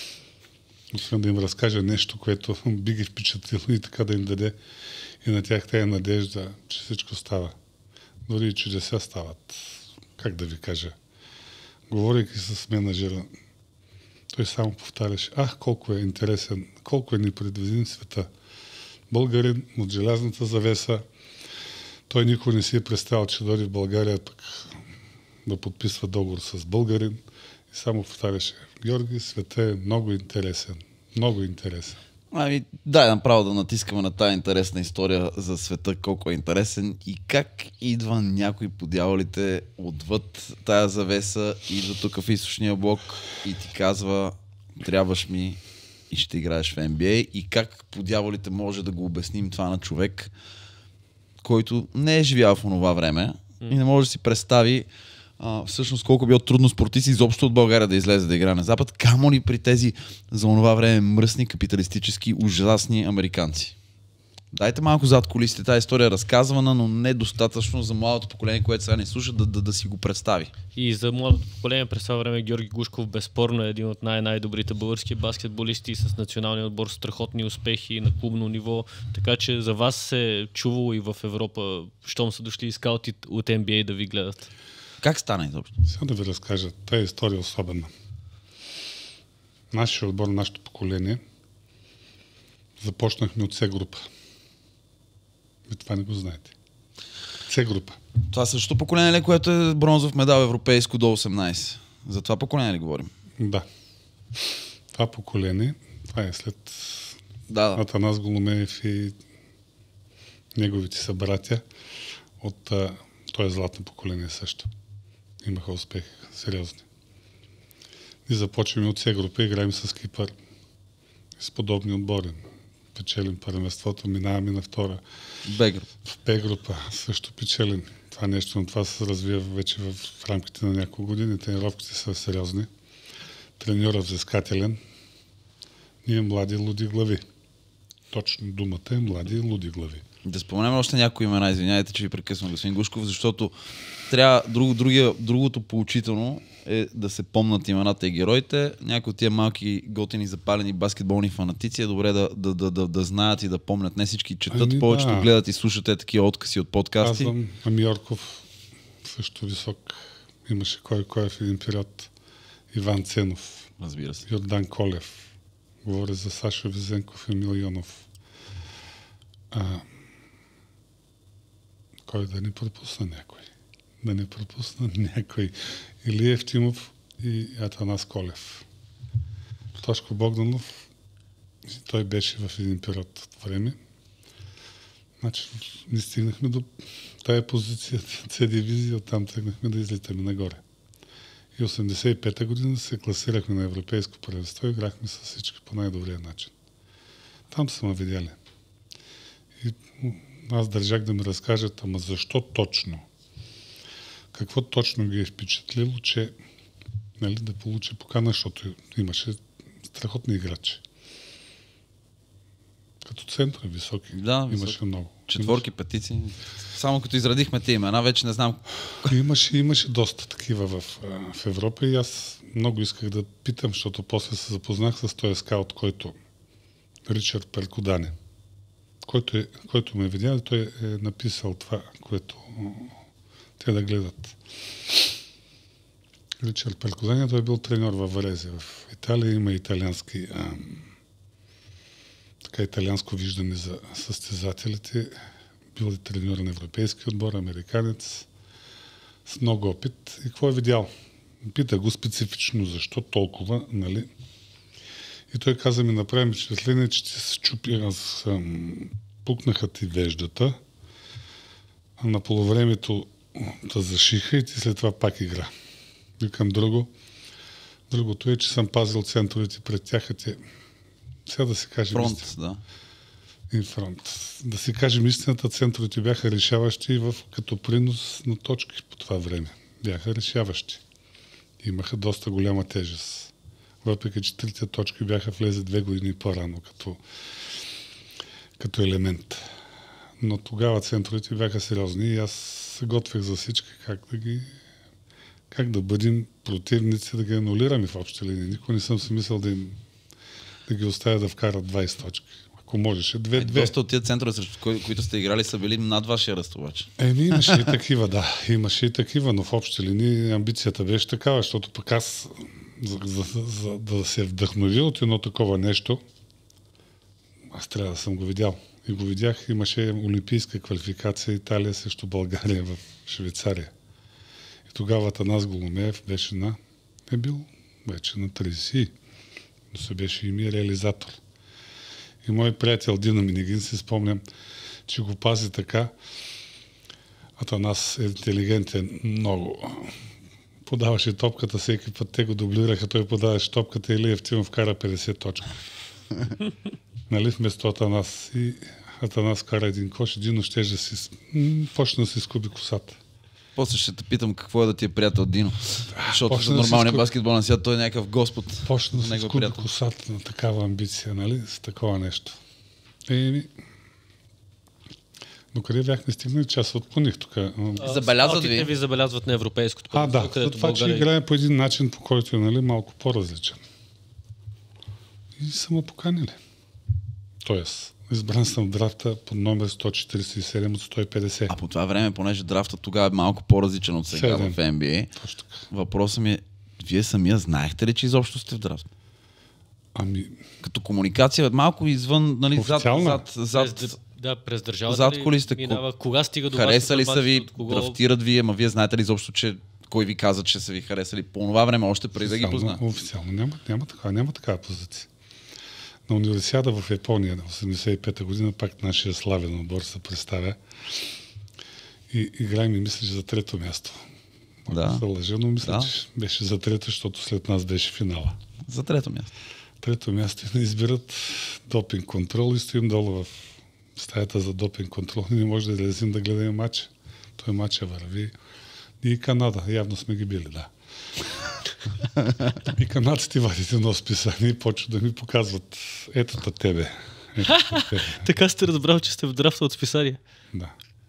Освен да им разкажа нещо, което би ги впечатлило и така да им даде и на тях тая надежда, че всичко става. Дори и чудеса стават. Как да ви кажа? Говорейки с менеджера, той само повтаряше, ах, колко е интересен, колко е непредвидим света. Българин от желязната завеса, той никога не си е представил, че дойде в България пък да подписва договор с българин. И само повтаряше, Георги, света е много интересен. Много интересен. Ами, дай направо да натискаме на тая интересна история за света, колко е интересен и как идва някой по дяволите отвъд тая завеса, идва тук в източния блок и ти казва, трябваш ми и ще играеш в Н Б А, и как по дяволите може да го обясним това на човек, който не е живял в онова време и не може да си представи Uh, всъщност колко било трудно спортисти изобщо от България да излезе да играе на Запад, камо ли при тези за онова време мръсни, капиталистически, ужасни американци. Дайте малко зад кулисите, тази история е разказвана, но недостатъчно за младото поколение, което сега не слуша, да, да, да си го представи. И за младото поколение през това време Георги Гушков безспорно е един от най-най-добрите български баскетболисти с националния отбор, страхотни успехи на клубно ниво. Така че за вас се е чувало и в Европа, щом са дошли скаути от Н Б А да ви гледат. Как стана изобщо? Сега да ви разкажа. Тая история е особена. Нашия отбор, нашето поколение, започнахме от С група. Вие това не го знаете. С група. Това същото поколение ли, което е бронзов медал европейско до осемнайсет? За това поколение ли говорим? Да. Това поколение, това е след да, да. Атанас Голомеев и неговите събратя от това е златно поколение също. Имаха успех, сериозни. И започваме от С група, играем с Кипър, с подобни отбори. Печелим първенството, минаваме на втора. Б група. В Б група също печелим. Това нещо, но това се развива вече в рамките на няколко години. Тренировките са сериозни. Треньорът взискателен. Ние млади луди глави. Точно думата е млади луди глави. Да споменем още някои имена, извиняйте, че ви прекъсвам, господин Гушков, защото трябва друго, другия, другото поучително е да се помнат имената и героите. Някои от тия малки готини запалени баскетболни фанатици е добре да, да, да, да, да знаят и да помнят. Не всички четат, ами, повечето да. гледат и слушате такива откъси от подкасти. Аз съм Амиорков, също висок. Имаше кой кой в един период. Иван Ценов. Разбира се. Йордан Колев. Говоря за Сашо Везенков и Емил Йонов. А, кой да не пропусна някой? Да не пропусна някой. Илия Евтимов и Атанас Колев. Тошко Богданов, той беше в един период от време. Значи, не стигнахме до тая позиция, С дивизия, оттам тръгнахме да излитаме нагоре. И осемдесет и пета година се класирахме на европейско първенство и играхме с всички по най-добрия начин. Там са ме видяли. И аз държах да ми разкажат, ама защо точно? Какво точно ги е впечатлило, че нали, да получи покана, защото имаше страхотни играчи. Като център високи. Да, имаше високи. много. Четворки, петици. Само като изредихме тези имена, вече не знам. Имаше, имаше доста такива в, в Европа и аз много исках да питам, защото после се запознах с този скаут, който Ричард Перкодане, който, е, който ме видя, той е написал това, което те да гледат. Ричард Перкодане, той е бил треньор във Варези в Италия, има италиански а, така италианско виждане за състезателите. Бил и треньор на европейски отбор, американец, с много опит. И какво е видял? Пита го специфично, защо толкова, нали? И той каза ми, направи впечатление, че ти се чупи, аз пукнаха ти веждата, а на полувремето да зашиха и ти след това пак игра. Викам друго. Другото е, че съм пазил центровете пред тях, а те... Сега да се каже Фронт, истина. да. И фронт. Да си кажем истината, центровете бяха решаващи в, като принос на точки по това време. Бяха решаващи. Имаха доста голяма тежест. Въпреки, че трите точки бяха влезе две години по-рано като, като елемент. Но тогава центровете бяха сериозни и аз се готвих за всички как да ги как да бъдем противници, да ги анулираме в общи линии. Никой не съм си мислил да им да ги оставя да вкарат двайсет точки. Ако можеше, две-две. Доста от тия центрове, срещу кои, които сте играли, са били над вашия ръст обаче. Еми, имаше и такива, да. Имаше и такива, но в общи линии амбицията беше такава, защото пък аз, за, за, за, за да се вдъхновя от едно такова нещо, аз трябва да съм го видял. И го видях, имаше олимпийска квалификация Италия срещу България в Швейцария. И тогава Атанас Голомеев беше на... е бил вече на трийсет, но се беше и ми реализатор. И мой приятел Дина Минигин си спомням, че го пази така. Атанас е интелигентен много. Подаваше топката, всеки път те го дублираха, той подаваше топката и Илиев Тимов вкара петдесет точки. Нали, вместо Атанас. И Атанас кара един кош, Дино ще да си... почна да си скуби косата. После ще те питам какво е да ти е приятел Дино. Защото за да нормалния скуби... баскетбол на свят той е някакъв господ. Почна да си Него скуби приятел. косата на такава амбиция, нали, с такова нещо. Еми... До къде бяхме стигнали, че аз отклоних тук. Забелязват ви? ви забелязват на европейското. А, да. За това, България... че играе по един начин, по който е, нали, малко по-различен. И са ме поканили. Тоест, избран съм в драфта под номер сто четирийсет и седем от сто и петдесет. А по това време, понеже драфта тогава е малко по-различен от сега в Н Б А, точно така. Въпросът ми е, вие самия знаехте ли, че изобщо сте в драфт? Ами... Като комуникация, малко извън, нали, зад, Официална? зад, зад, През, да, през държавата зад ли колисите, минава? Кога стига до хареса ли вас, са ви, от кого... драфтират ви, ама вие знаете ли изобщо, че кой ви каза, че са ви харесали по това време, още преди да ги позна? Официално няма, няма, такава, няма такава позиция. На универсиада в Япония на осемдесет и пета година пак нашия славен отбор се представя и играем и мисля, че за трето място. Да. Се лъжа, но мисля, Да. че беше за трето, защото след нас беше финала. За трето място. Трето място и не избират допинг контрол и стоим долу в стаята за допинг контрол и не може да излезем да гледаме матча. Той матча върви. И Канада, явно сме ги били, да. И канадците вадят едно списание и почват да ми показват ето тебе. Ето тебе. Така сте разбрал, че сте в драфта от списание. Да.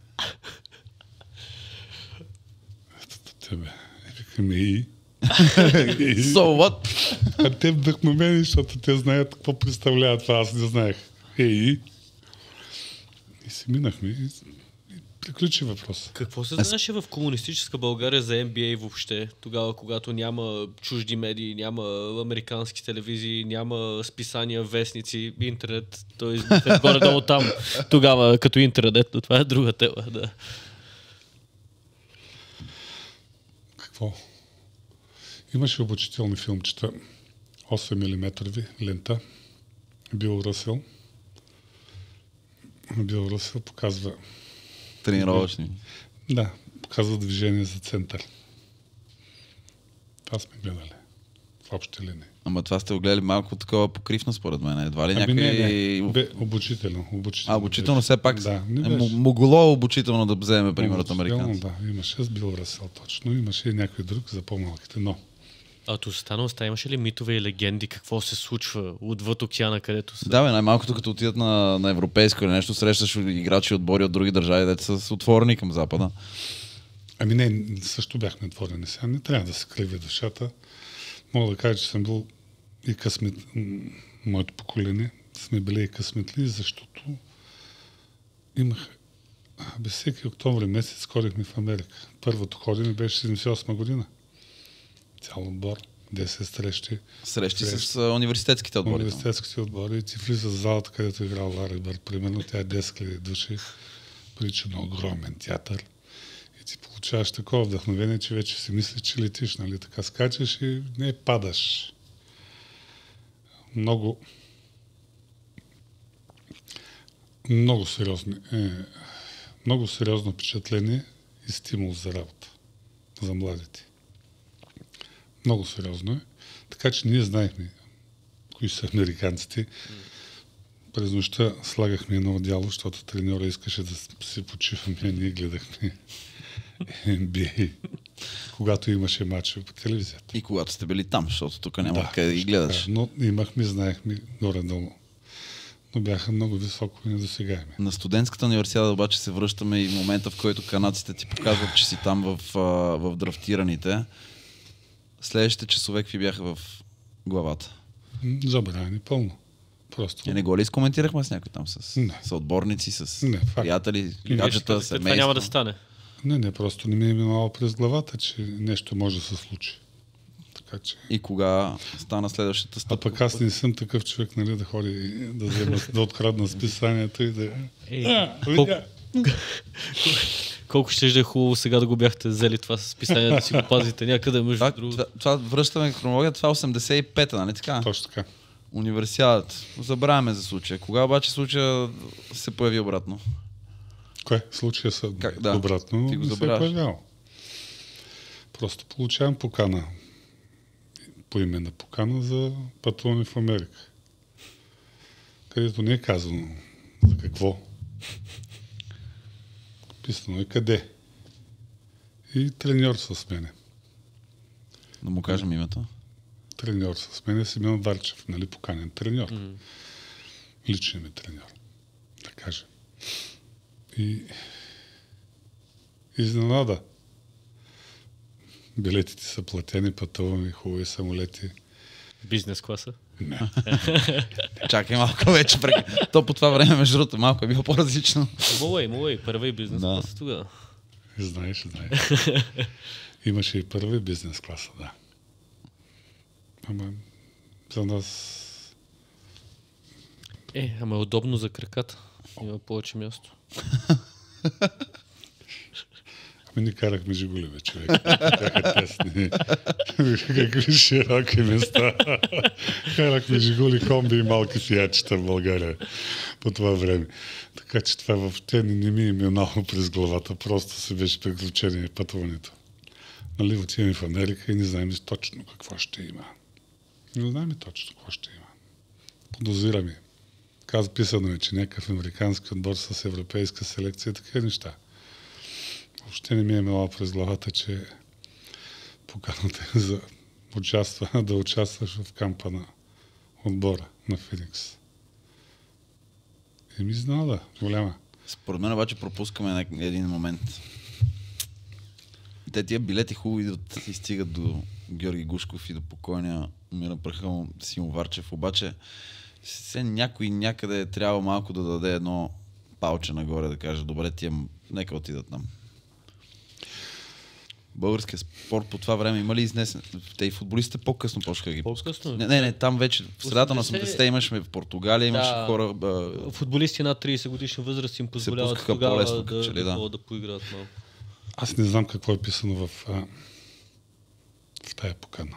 Ето тебе. И викаме и... So what? А те вдъхновени, защото те знаят какво представлява това. Аз не знаех. Ей. И си минахме. И, и приключи въпрос. Какво се знаеше в комунистическа България за Н Б А въобще? Тогава, когато няма чужди медии, няма американски телевизии, няма списания, вестници, интернет. Той е горе-долу там. Тогава, като интернет, но това е друга тема. Да. Какво? Имаше обучителни филмчета, осем милиметрови лента, Бил Ръсел. Бил Ръсел показва... Тренировъчни. Да, показва движение за център. Това сме гледали. В общи линии. Ама това сте го гледали малко такова покривно според мен. Едва ли Ами някой... не, не. Бе, обучително, обучително. А, обучително все пак. Да, не е, беше. могло обучително да вземе пример от Обучително, американци. Да, имаше с Бил Ръсел точно. Имаше и някой друг за по-малките, но... А от останалостта имаше ли митове и легенди, какво се случва отвъд океана, където са? Да, бе, най-малкото като отидат на, на европейско или нещо, срещаш играчи отбори от други държави, дето са отворени към Запада. Ами не, също бяхме отворени сега. Не трябва да се криви душата. Мога да кажа, че съм бил и късмет... Моето поколение сме били и късметли, защото имах... Без всеки октомври месец ходихме в Америка. Първото ходене беше седемдесет и осма година. Цял отбор, десет срещи. Срещи с а, университетските отбори. Университетските отбори. И ти влиза в залата, където играл Лари Бърд. Примерно тя е десет хиляди души. Прилича на огромен театър. И ти получаваш такова вдъхновение, че вече си мислиш, че летиш, нали? Така скачаш и не падаш. Много много сериозни е, много сериозно впечатление и стимул за работа за младите. Много сериозно е. Така че ние знаехме кои са американците. През нощта слагахме едно дяло, защото треньора искаше да си почиваме, а ние гледахме Н Б А, когато имаше матчове по телевизията. И когато сте били там, защото тук няма Да, къде да ги гледаш. Да, но имахме, знаехме горе-долу. Но бяха много високо и недосегаеми. На студентската универсиада обаче се връщаме и в момента, в който канадците ти показват, че си там в, а, в драфтираните. Следващите часове какви бяха в главата? Забравени пълно. Просто. И не го ли изкоментирахме с някой там? С, Не. с отборници, с Не, факт. приятели, Не, гаджета, Това семейство? няма да стане. Не, не, просто не ми е минало през главата, че нещо може да се случи. Така че... И кога стана следващата А стъпка? пък аз не съм такъв човек, нали, да ходи и да взема, да открадна списанието и да... Ей, А, колко, видя. колко ще да е хубаво сега да го бяхте взели това списание, да си го пазите някъде между Това, другото. това, това връщаме хронология, това е осемдесет и пета, нали така? Точно така. Универсиадата. Забравяме за случая. Кога обаче случая се появи обратно? Кое? Случая са Как, да. обратно, Ти го не се е забравяш. появявал. Просто получавам покана. Поименна покана за пътуване в Америка. Където не е казано за какво. Писано е къде. И треньор с мене. Да му кажем името. Треньор с мен е Симеон Варчев, нали, поканен треньор. М. Личният ми треньор, да кажем. И изненада. Билетите са платени, пътуваме, хубави самолети. Бизнес класа. Не. Чакай малко вече. прек- То по това време, между другото, малко е било по-различно. Муей, муей, първа и бизнес Да. класа тогава. Знаеш, знаеш. Имаше и първи бизнес класа, да. Ама за нас... Е, ама е удобно за краката. Има повече място. Ами ни карахме Жигули, бе, човек. Бяха тесни. Какви широки места. Карахме Жигули, комби и малки сиячета в България по това време. Така че това въобще не ми е минало през главата. Просто се беше приключение пътуването. Нали, отиваме в Америка и не знаем точно какво ще има. Не знаем точно какво ще има. Подозираме. Каза, писано е, че някакъв американски отбор с европейска селекция и такива неща. Въобще не ми е минало през главата, че поканата е за участва, да участваш в кампа на отбора на Феникс. И ми изненада, голяма. Според мен обаче пропускаме ня- един момент. Те тия билети хубаво идват и стигат до Георги Гушков и до покойния Мира Прахъл Симон Варчев. Обаче все някой някъде е трябва малко да даде едно палче нагоре, да каже, добре, тия м- нека отидат там. Българския спорт по това време има ли изнесен? Те и футболистите по-късно почнаха да ги пускат. По-късно? Не, не, не, там вече в средата на осемдесет осемдесетте имаше в Португалия, имаше Да. хора... Ба, Футболисти над трийсет годишна възраст им позволяват пускаха тогава по-лесно, да, като че ли, да, да. да, да поиграят малко. Аз не знам какво е писано в, а, в в тая покана.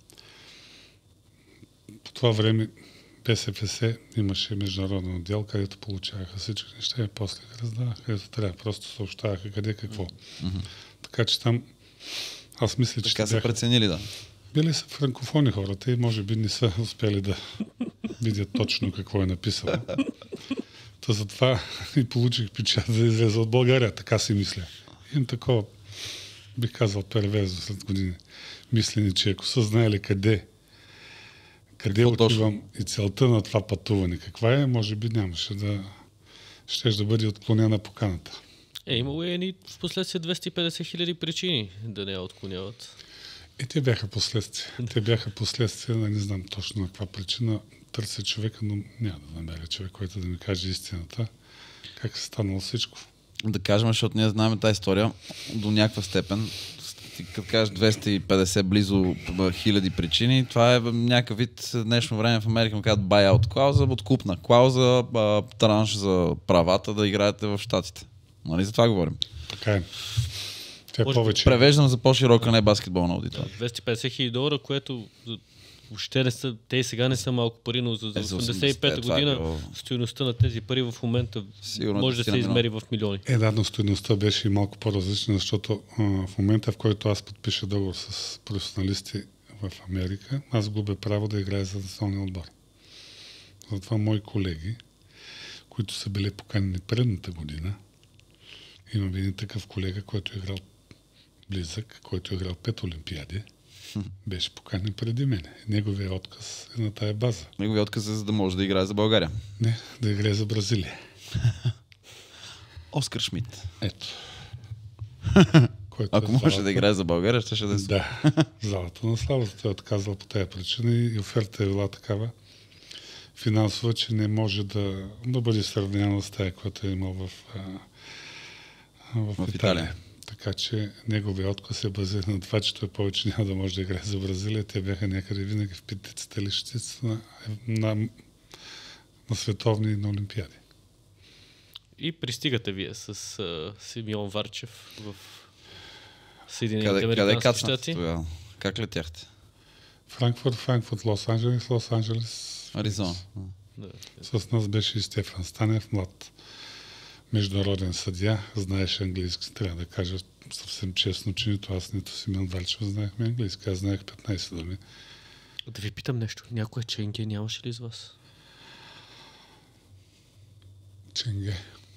По това време Б С Ф С имаше международен отдел, където получаваха всички неща и после ги раздаваха, където трябва. Просто съобщаваха къде какво. Mm-hmm. Така че там аз мисля, че така са бяха... преценили, да. Били са франкофони хората и може би не са успели да видят точно какво е написано. Та затова и получих печат да излезе от България. Така си мисля. Имам такова, бих казал, перверзно след години. Мислене, че ако са знаели къде къде какво отивам точно? И целта на това пътуване каква е, може би нямаше да щеш да бъде отклонена поканата. Е, имало е ни в последствие двеста и петдесет хиляди причини да не я отклоняват. И те бяха последствия. Те бяха последствия, не знам точно на каква причина. Търся човека, но няма да намеря човек, който да ми каже истината. Как е станало всичко. Да кажем, защото ние знаем тази история до някаква степен. Като кажеш двеста и петдесет близо хиляди причини, това е някакъв вид днешно време в Америка, му казват buyout клауза, откупна клауза, транш за правата да играете в щатите. Нали за това говорим? Така е. Те повече. Превеждам за по-широка, не баскетболна аудитория. Да, двеста и петдесет хиляди долара, което въобще не са, те и сега не са малко пари, но за, за осемдесет и пета година е стойността на тези пари в момента сигурно може да се измери в милиони. Е, да, но стойността беше и малко по-различна, защото а, в момента, в който аз подпиша договор с професионалисти в Америка, аз губя право да играя за националния отбор. Затова мои колеги, които са били поканени предната година, имам един такъв колега, който е играл близък, който е играл пет олимпиади, беше поканен преди мене. Неговият отказ е на тая база. Неговият отказ е за да може да играе за България. Не, да играе за Бразилия. Оскар Шмидт. Ето. Ако е може залата... да играе за България, ще ще да е супер. Да, залата на славата. Той е отказал по тая причина и оферта е била такава финансова, че не може да, да бъде сравнена с тая, която е имал в, в, в Италия. Италия. Така че неговият отказ е базиран на това, че той повече няма да може да играе за Бразилия. Те бяха някъде винаги в петицата или шестицата на, на, на световни и на олимпиади. И пристигате вие с uh, Симеон Варчев в Съединените американски щати. Как летяхте? Франкфурт, Франкфурт, Лос-Анджелес, Лос-Анджелес. Аризона. Да. С нас беше и Стефан Станев, млад международен съдия, знаеше английски. Трябва да кажа съвсем честно, че нито аз, нито Симеон Варчев знаехме английски. Аз знаех петнайсет думи. Да ви питам нещо. Някоя ченге нямаше ли из вас? Ченге.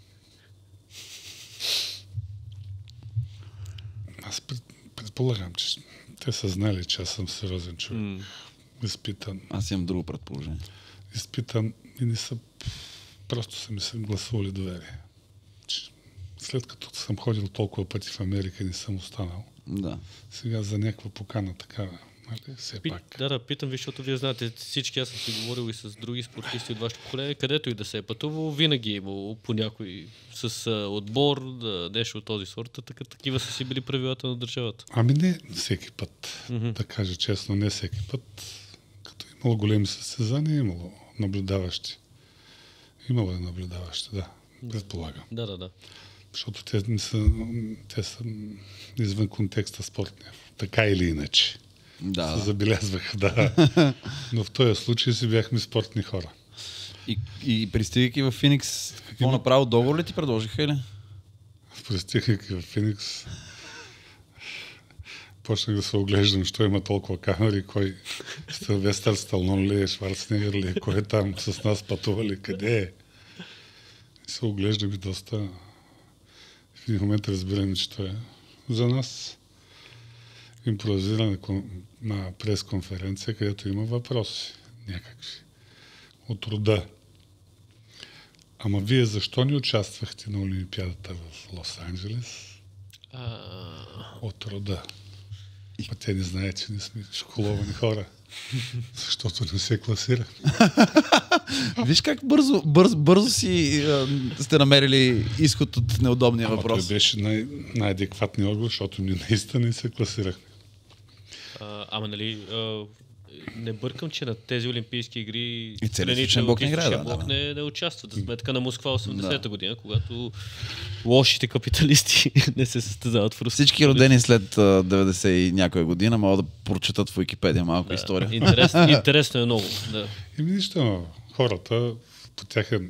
Аз пред, предполагам, че те са знали, че аз съм сериозен човек. Mm. Изпитан. Аз имам друго предположение. Изпитан и не са... Просто са ми се гласували доверие. След като съм ходил толкова пъти в Америка и не съм останал, да. Сега за някаква покана такава, нали, все Пит, пак. Да, да, питам ви, защото вие знаете, всички, аз съм си говорил и с други спортисти от вашето поколение, където и да се е пътувал, винаги е имало по някой с а, отбор, да, нещо от този сорт, така, такива са си били правилата на държавата. Ами не всеки път, mm-hmm. да кажа честно, не всеки път. Като имало големи състезания, имало наблюдаващи. Имало е наблюдаващи, да, предполагам. Да, да, да. Защото те, не са, те са извън контекста спортния. Така или иначе. Да. Се забелязваха, да. Но в този случай си бяхме спортни хора. И, и пристигайки в Феникс, какво направо договор ли ти предложиха или? Пристигайки в Феникс, почнах да се оглеждам, що има толкова камери, кой Силвестър Сталон ли е, Шварценегър ли е, кой е там с нас пътували, къде е. И се оглеждам и доста... В един момент разбираме, че това е за нас импровизирана на пресконференция, където има въпроси някакви от рода. Ама вие защо не участвахте на Олимпиадата в Лос-Анджелес? А... От рода. И те не знаят, че не сме школовани хора. Защото не се класира. Виж как бързо, бързо, бързо си а, сте намерили изход от неудобния Ама въпрос. Той беше най- най-адекватният отговор, защото ние наистина не се класирахме. А, ама нали, а, не бъркам, че на тези Олимпийски игри И целият страните източен от блок не играе, източен да, блок да. не, не участват. За сметка на Москва осемдесета Да. година, когато лошите капиталисти не се състезават в Русия. Всички родени след а, деветдесет и някоя година могат да прочетат в Уикипедия малко история. Интересно, интересно е много. Да. И нищо, хората по тяхен,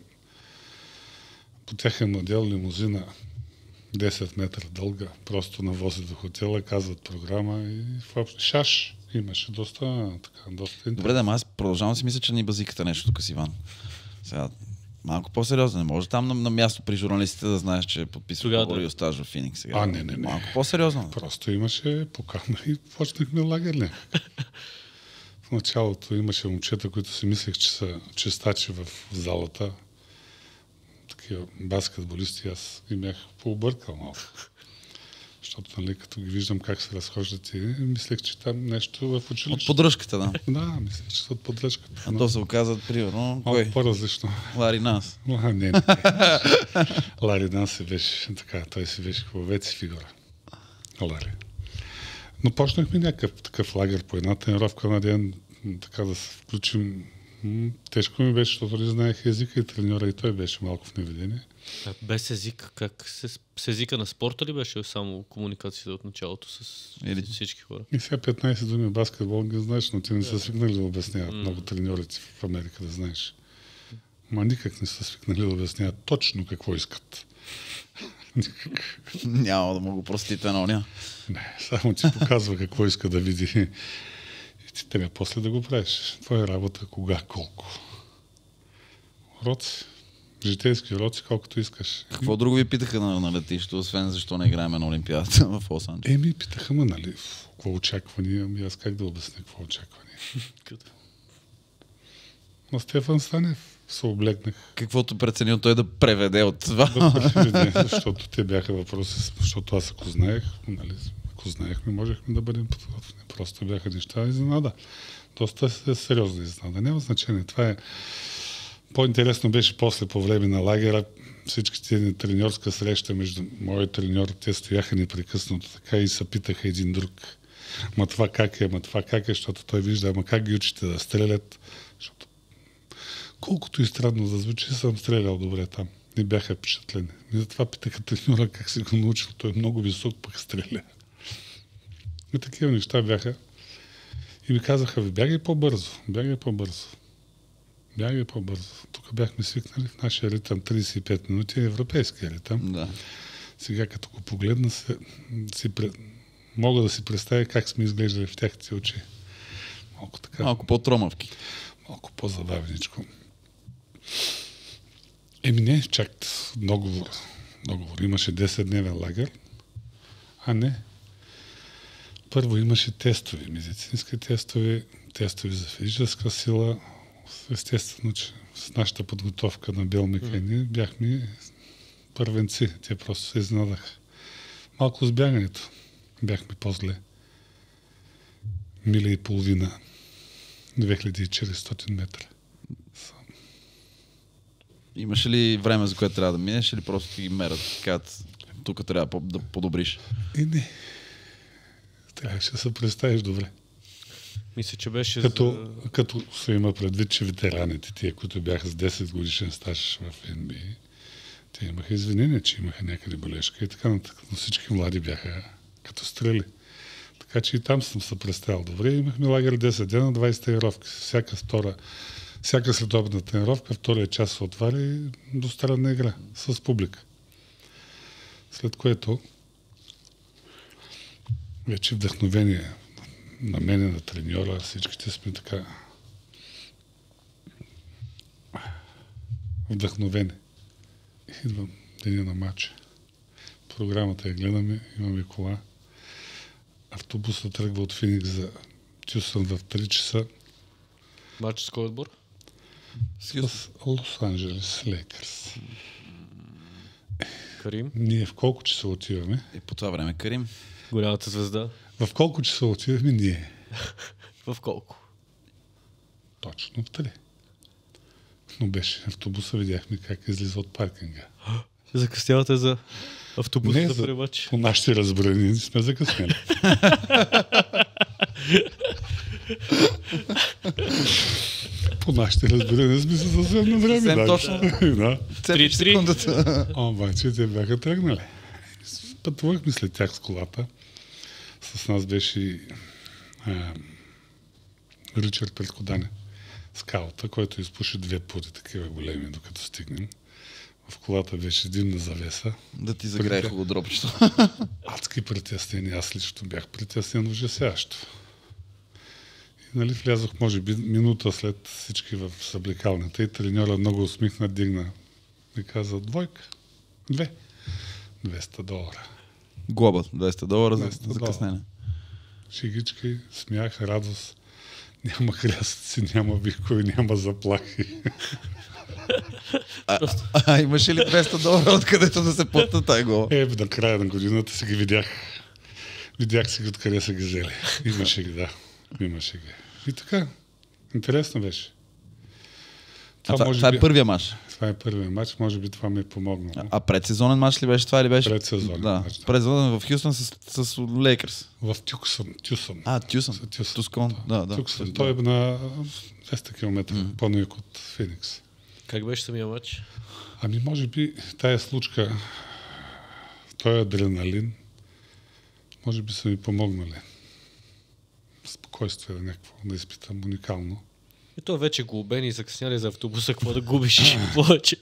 по тяхен модел лимузина десет метра дълга, просто навозят до хотела, казват програма и въобще шаш имаше доста, така, доста Добре, интересно. да, ама аз продължавам да си мисля, че ни базиката нещо тук с Иван. Сега, малко по-сериозно. Не може там на, на място при журналистите да знаеш, че подписва Тогава договор да. и остаж в Феникс. Сега. А, не, не, не. Малко по-сериозно. Просто имаше покана и почнахме лагерне. В началото имаше момчета, които си мислех, че са чистачи в залата. Такива баскетболисти, аз ги бях пообъркал малко. Защото, нали, като ги виждам как се разхождат и мислех, че там нещо в От училище. поддръжката, да. Да, мислех, че са от поддръжката. А но то се оказа, примерно, кой? малко по-различно. Лари Нас. А, не, не, не. Лари Нас си беше така, той си беше хубавец и фигура. Лари. Но почнахме някакъв такъв лагер по една тренировка на ден, м, така да се включим. М, Тежко ми беше, защото не знаех езика и треньора и той беше малко в неведение. А без език, как се, с езика на спорта ли беше само комуникацията от началото с, Или- с всички хора? И сега петнайсет думи баскетбол ги знаеш, но те не са свикнали да обясняват много треньорите в Америка, да знаеш. Ма никак не са свикнали да обясняват точно какво искат. Никак. Няма да му го простите на оня. Не, само ти показва какво иска да види. И ти трябва после да го правиш. Твоя работа кога, колко. Уроци. Житейски уроци, колкото искаш. Какво друго ви питаха на, на летището, освен защо не играем на Олимпиадата в Лос-Анджелес? Еми, питаха ме, нали, в какво очаквания, ами аз как да обясня какво очаквания. Като- На Стефан Станев се облегнах. Каквото преценил той да преведе от това. Да преведе, защото те бяха въпроси, защото аз ако знаех, нали, ако знаехме, можехме да бъдем подготвени. Просто бяха неща изненада. Доста е сериозна изненада. Няма значение. Това е... По-интересно беше после по време на лагера всичките ни треньорска среща между моят треньор, те стояха непрекъснато така и се питаха един друг. Ма това как е, ма това как е, защото той вижда, ама как ги учите да стрелят. Защото колкото и странно да звучи, съм стрелял добре там. Не бяха впечатлени. И затова питаха треньора как си го научил. Той е много висок, пък стреля. И такива неща бяха. И ми казаха, ви бягай по-бързо, бягай по-бързо. Бягай по-бързо. Тук бяхме свикнали в нашия ритъм трийсет и пет минути, европейския ритъм. Да. Сега като го погледна, се, си, пре- мога да си представя как сме изглеждали в тяхните очи. Малко така. Малко по-тромавки. Малко по-забавничко. Еми не, чак договор. Договор. Имаше десетдневен лагер, а не. Първо имаше тестове, медицински тестове, тестове за физическа сила. Естествено, че с нашата подготовка на биомехани бяхме първенци. Те просто се изненадаха. Малко с бягането бяхме по-зле. Миля и половина. две хиляди и четиристотин метра. Имаше ли време, за което трябва да минеш, или просто ти ги мерят? Казват, тук трябва по- да подобриш. И не. Трябваше да се представиш добре. Мисля, че беше Като, за... като се има предвид, че ветераните, тия, които бяха с десет годишен стаж в Н Б А, те имаха извинения, че имаха някъде болешка и така нататък. Но всички млади бяха като стрели. Така че и там съм се представил добре. Имахме лагер десет дена, двайсет тренировки. Всяка втора, всяка следобедна тренировка, втория час се отваря и до странна игра с публика. След което вече вдъхновение на мене, на треньора, всичките сме така вдъхновени. Идвам деня на матча. Програмата я гледаме, имаме кола. Автобусът тръгва от Феникс за Тюстън в три часа Матч с кой отбор? с Лос-Анджелес Лейкърс. Карим. Ние в колко часа отиваме? И по това време Карим. Голямата звезда. В колко часа отиваме ние? В колко? Точно в три. Но беше автобуса, видяхме как излиза от паркинга. Закъснявате за автобуса Не, да за- превач. По нашите разбрани сме закъснели. По нашите разбиране сме се съвсем на време. Съвсем да. точно. Да. Цепи в секундата. Обаче те бяха тръгнали. Пътувахме след тях с колата. С нас беше а, Ричард Предкодане, скаута, който изпуши две пути такива големи, докато стигнем. В колата беше димна завеса. Да ти загрее хологодробчето. Адски притеснени. Аз лично бях притеснен ужасящо. И нали влязох, може би, минута след всички в съблекалната и треньора много усмихна, дигна. И каза, двойка. Две. двеста долара. Глоба, двеста долара за двеста закъснение. Шигички, смях, радост. Няма хрясъци, няма викове, няма заплахи. А, а, а имаше ли двеста долара, откъдето да се платна тая глоба? Е, на края на годината си ги видях. Видях си ги откъде са ги взели. Имаше ги, да. Имаше ги. И така, интересно беше. Това, а това, това би... е първия мач. Това е първият матч, може би това ми е помогнало. А, а предсезонен мач ли беше това или беше? Предсезонен да. мач. Да. Предсезонен в Хюстън с, с Лейкърс. В Тюксън. Тюсън. А, Тюсън. Тускон. Да, да. Тюксън. Той е на двеста километра mm. по-навик от Феникс. Как беше самия матч? Ами може би тая случка, той адреналин, може би са ми помогнали. Спокойствие да някакво да изпитам уникално. И то вече глобени и закъсняли за автобуса, какво да губиш повече.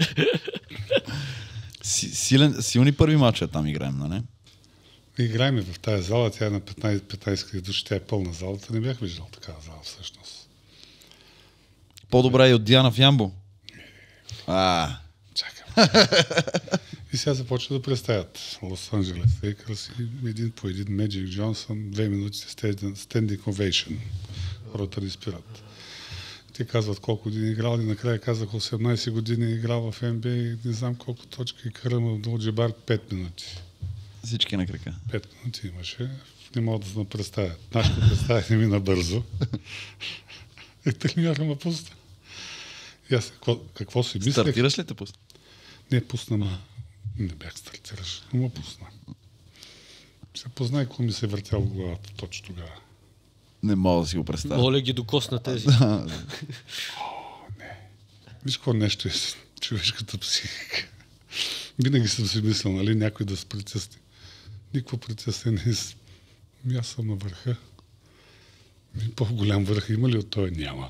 Силен, силни първи матча там играем, нали? Играем в тази зала, тя е на петнайсет души, тя е пълна залата. Не бях виждал такава зала всъщност. По-добра и от Диана в Ямбо. А. Чакам. И сега започва да представят Лос Анджелес Лейкърс и един по един Меджик Джонсън, две минути standing ovation. Хората ни спират. Те казват колко години играл и накрая казах осемнайсет години играл в Н Б А и не знам колко точки Карам до Джебар пет минути. Всички на крака. пет минути имаше. Не мога да се представят. Нашето представяне мина бързо. И треньора ме пусна. И аз какво, какво си мислех? Стартираш ли те пусна? Не, пусна ма. Не бях стартираш, но ме пусна. Се познай какво ми се е въртяло в главата точно тогава. Не мога да си го представя. Моля ги докосна тези. О, не. Виж какво нещо е човешката психика. Винаги съм си мислил, нали, някой да се притесни. Никакво притеснение. Ами аз съм на върха. По-голям върх има ли от това? Няма.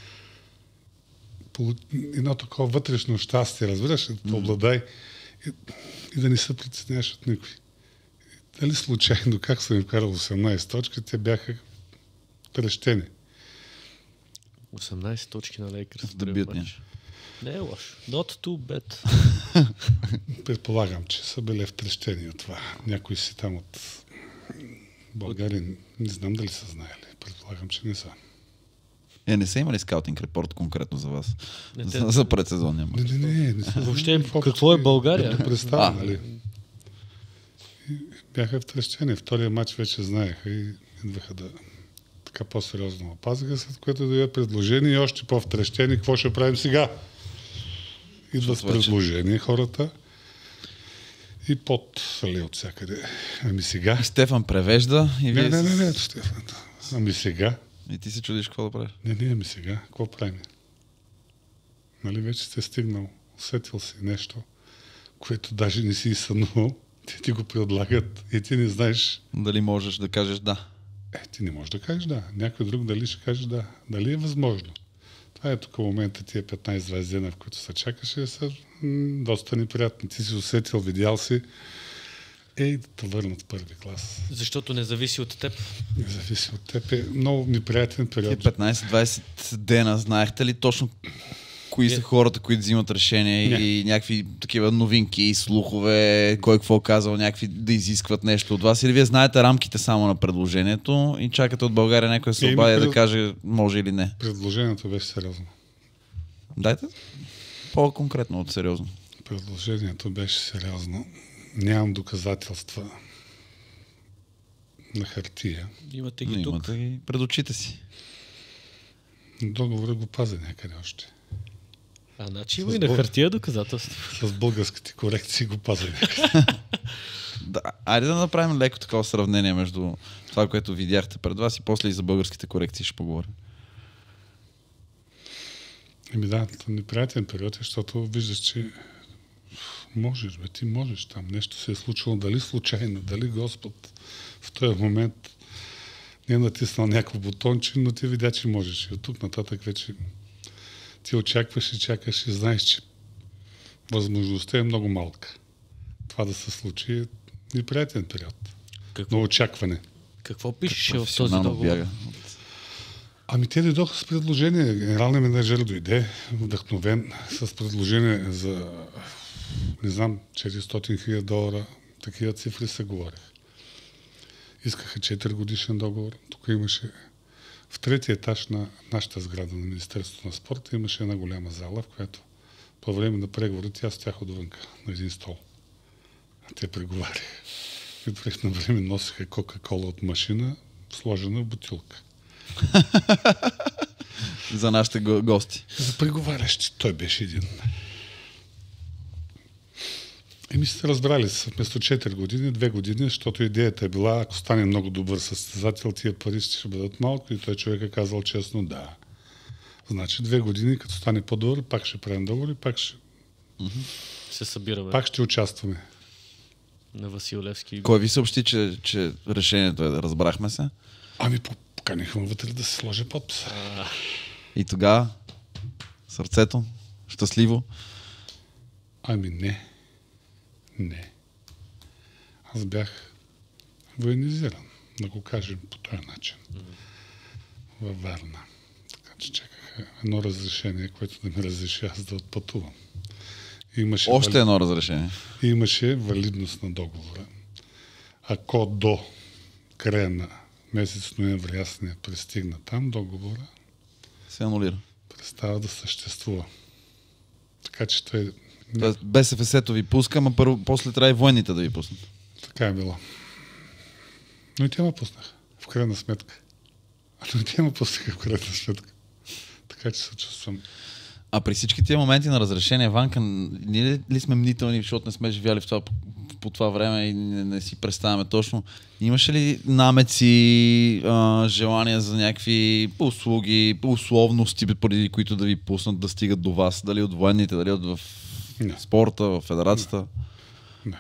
Едно такова вътрешно щастие, разбираш, да обладай и, и да не се притесняваш от никой. Дали случайно, как съм им вкарал осемнайсет точки, те бяха трещени. осемнайсет точки на Лейкърс в дебютния. Не е лошо. Not too bad. Предполагам, че са били втрещени от това. Някои си там от България, не знам дали са знаели. Предполагам, че не са. Е, не са имали скаутинг репорт конкретно за вас? Не, за, за предсезонния мач. Не, не, не. не са, въобще, какво е България? Да представя, нали? И бяха втрещени. Втория матч вече знаеха и идваха да така по-сериозно опазиха, след което дойде предложение и още по-втрещени. Какво ще правим сега? Идват с предложение хората и под ли от всякъде. Ами сега... И Стефан превежда и вие... Не, не, не, не, Стефан. Ами сега... И ти се чудиш какво да правиш? Не, не, ами сега. Какво правим? Нали вече сте стигнал, усетил си нещо, което даже не си и сънувал. Те ти го предлагат и ти не знаеш... Дали можеш да кажеш да? Е, ти не можеш да кажеш да. Някой друг дали ще каже да. Дали е възможно? Това е тук момента, тия петнайсет-двайсет дена, в които се чакаше, са м- доста неприятни. Ти си усетил, видял си. Ей, да те върнат в първи клас. Защото не зависи от теб. Не зависи от теб. Е много неприятен период. Тия петнайсет-двайсет дена, знаехте ли точно кои са хората, които взимат решения Не. и някакви такива новинки, слухове, кой какво казал, някакви да изискват нещо от вас? Или вие знаете рамките само на предложението и чакате от България някой да се Е, обади пред... да каже може или не? Предложението беше сериозно. Дайте по-конкретно от сериозно. Предложението беше сериозно. Нямам доказателства на хартия. Имате ги Но тук. имате ги пред очите си. Договорът го пазя някъде още. А, значи има и на хартия доказателство. С българските корекции го пазя някъде. Да, айде да направим леко такова сравнение между това, което видяхте пред вас и после и за българските корекции ще поговорим. Еми да, неприятен период е, защото виждаш, че можеш, бе, ти можеш там. Нещо се е случило, дали случайно, дали Господ в този момент не е натиснал някакво бутонче, но ти видя, че можеш. И от тук нататък вече ти очакваш и чакаш и знаеш, че възможността е много малка. Това да се случи е неприятен период. Какво, На очакване. какво пишеш в този Професионално договор? бяга. Ами те дойдоха с предложение. Генералният менеджер дойде вдъхновен с предложение за, не знам, четиристотин хиляди долара. Такива цифри се говорех. Искаха четири годишен договор. Тук имаше в третия етаж на нашата сграда на Министерството на спорта имаше една голяма зала, в която по време на преговорите аз стоях отвънка на един стол. А те преговаряха. И от време на време носиха кока-кола от машина, сложена в бутилка. За нашите го- гости. За преговарящи. Той беше един. И ми се разбрали с вместо четири години, две години, защото идеята е била, ако стане много добър състезател, тия пари ще бъдат малко и той човек е казал честно да. Значи две години, като стане по-добър, пак ще правим договор и пак ще, Се събираме пак ще участваме. на Васил Левски. Кой ви съобщи, че, че решението е да разбрахме се? Ами поканиха ме вътре да се сложи подписа. А, И тогава сърцето, щастливо. Ами не. Не. Аз бях военизиран, да го кажем по този начин. Във Варна. Така че чаках едно разрешение, което да ми разреши аз да отпътувам. Имаше, Още вали... едно разрешение. Имаше валидност на договора. Ако до края на месец ноември аз не пристигна там, договора Се анулира. престава да съществува. Така че той Тоест, БСФС-то ви пуска, ама първо, после трябва и военните да ви пуснат. така е било. Но и те ме пуснаха, в крайна сметка. Но и те ме пуснаха в крайна сметка. Така че се чувствам. А при всички тия моменти на разрешение, Ванка, ние ли сме мнителни, защото не сме живяли в това, по това време и не, не си представяме точно. Имаше ли намеци, а, желания за някакви услуги, условности, преди които да ви пуснат да стигат до вас? Дали от военните, дали от в Не. спорта, в федерацията? Не.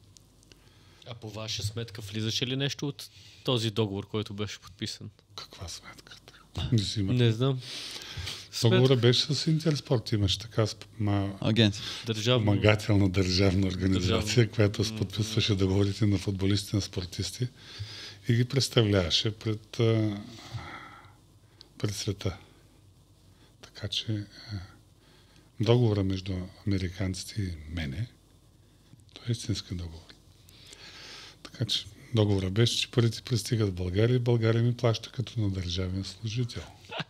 а по ваша сметка влизаше ли нещо от този договор, който беше подписан? Каква сметка? Не си има. Не знам. Договора беше с Интерспорт. Имаше така ма, Агенция. Държавно. помагателна държавна организация, Държавно. която подписваше договорите на футболисти, на спортисти и ги представляваше пред, а, пред света. Така че а, договора между американците и мене, той е истински договор. Така че договора беше, че парите пристигат в България и България ми плаща като на държавен служител.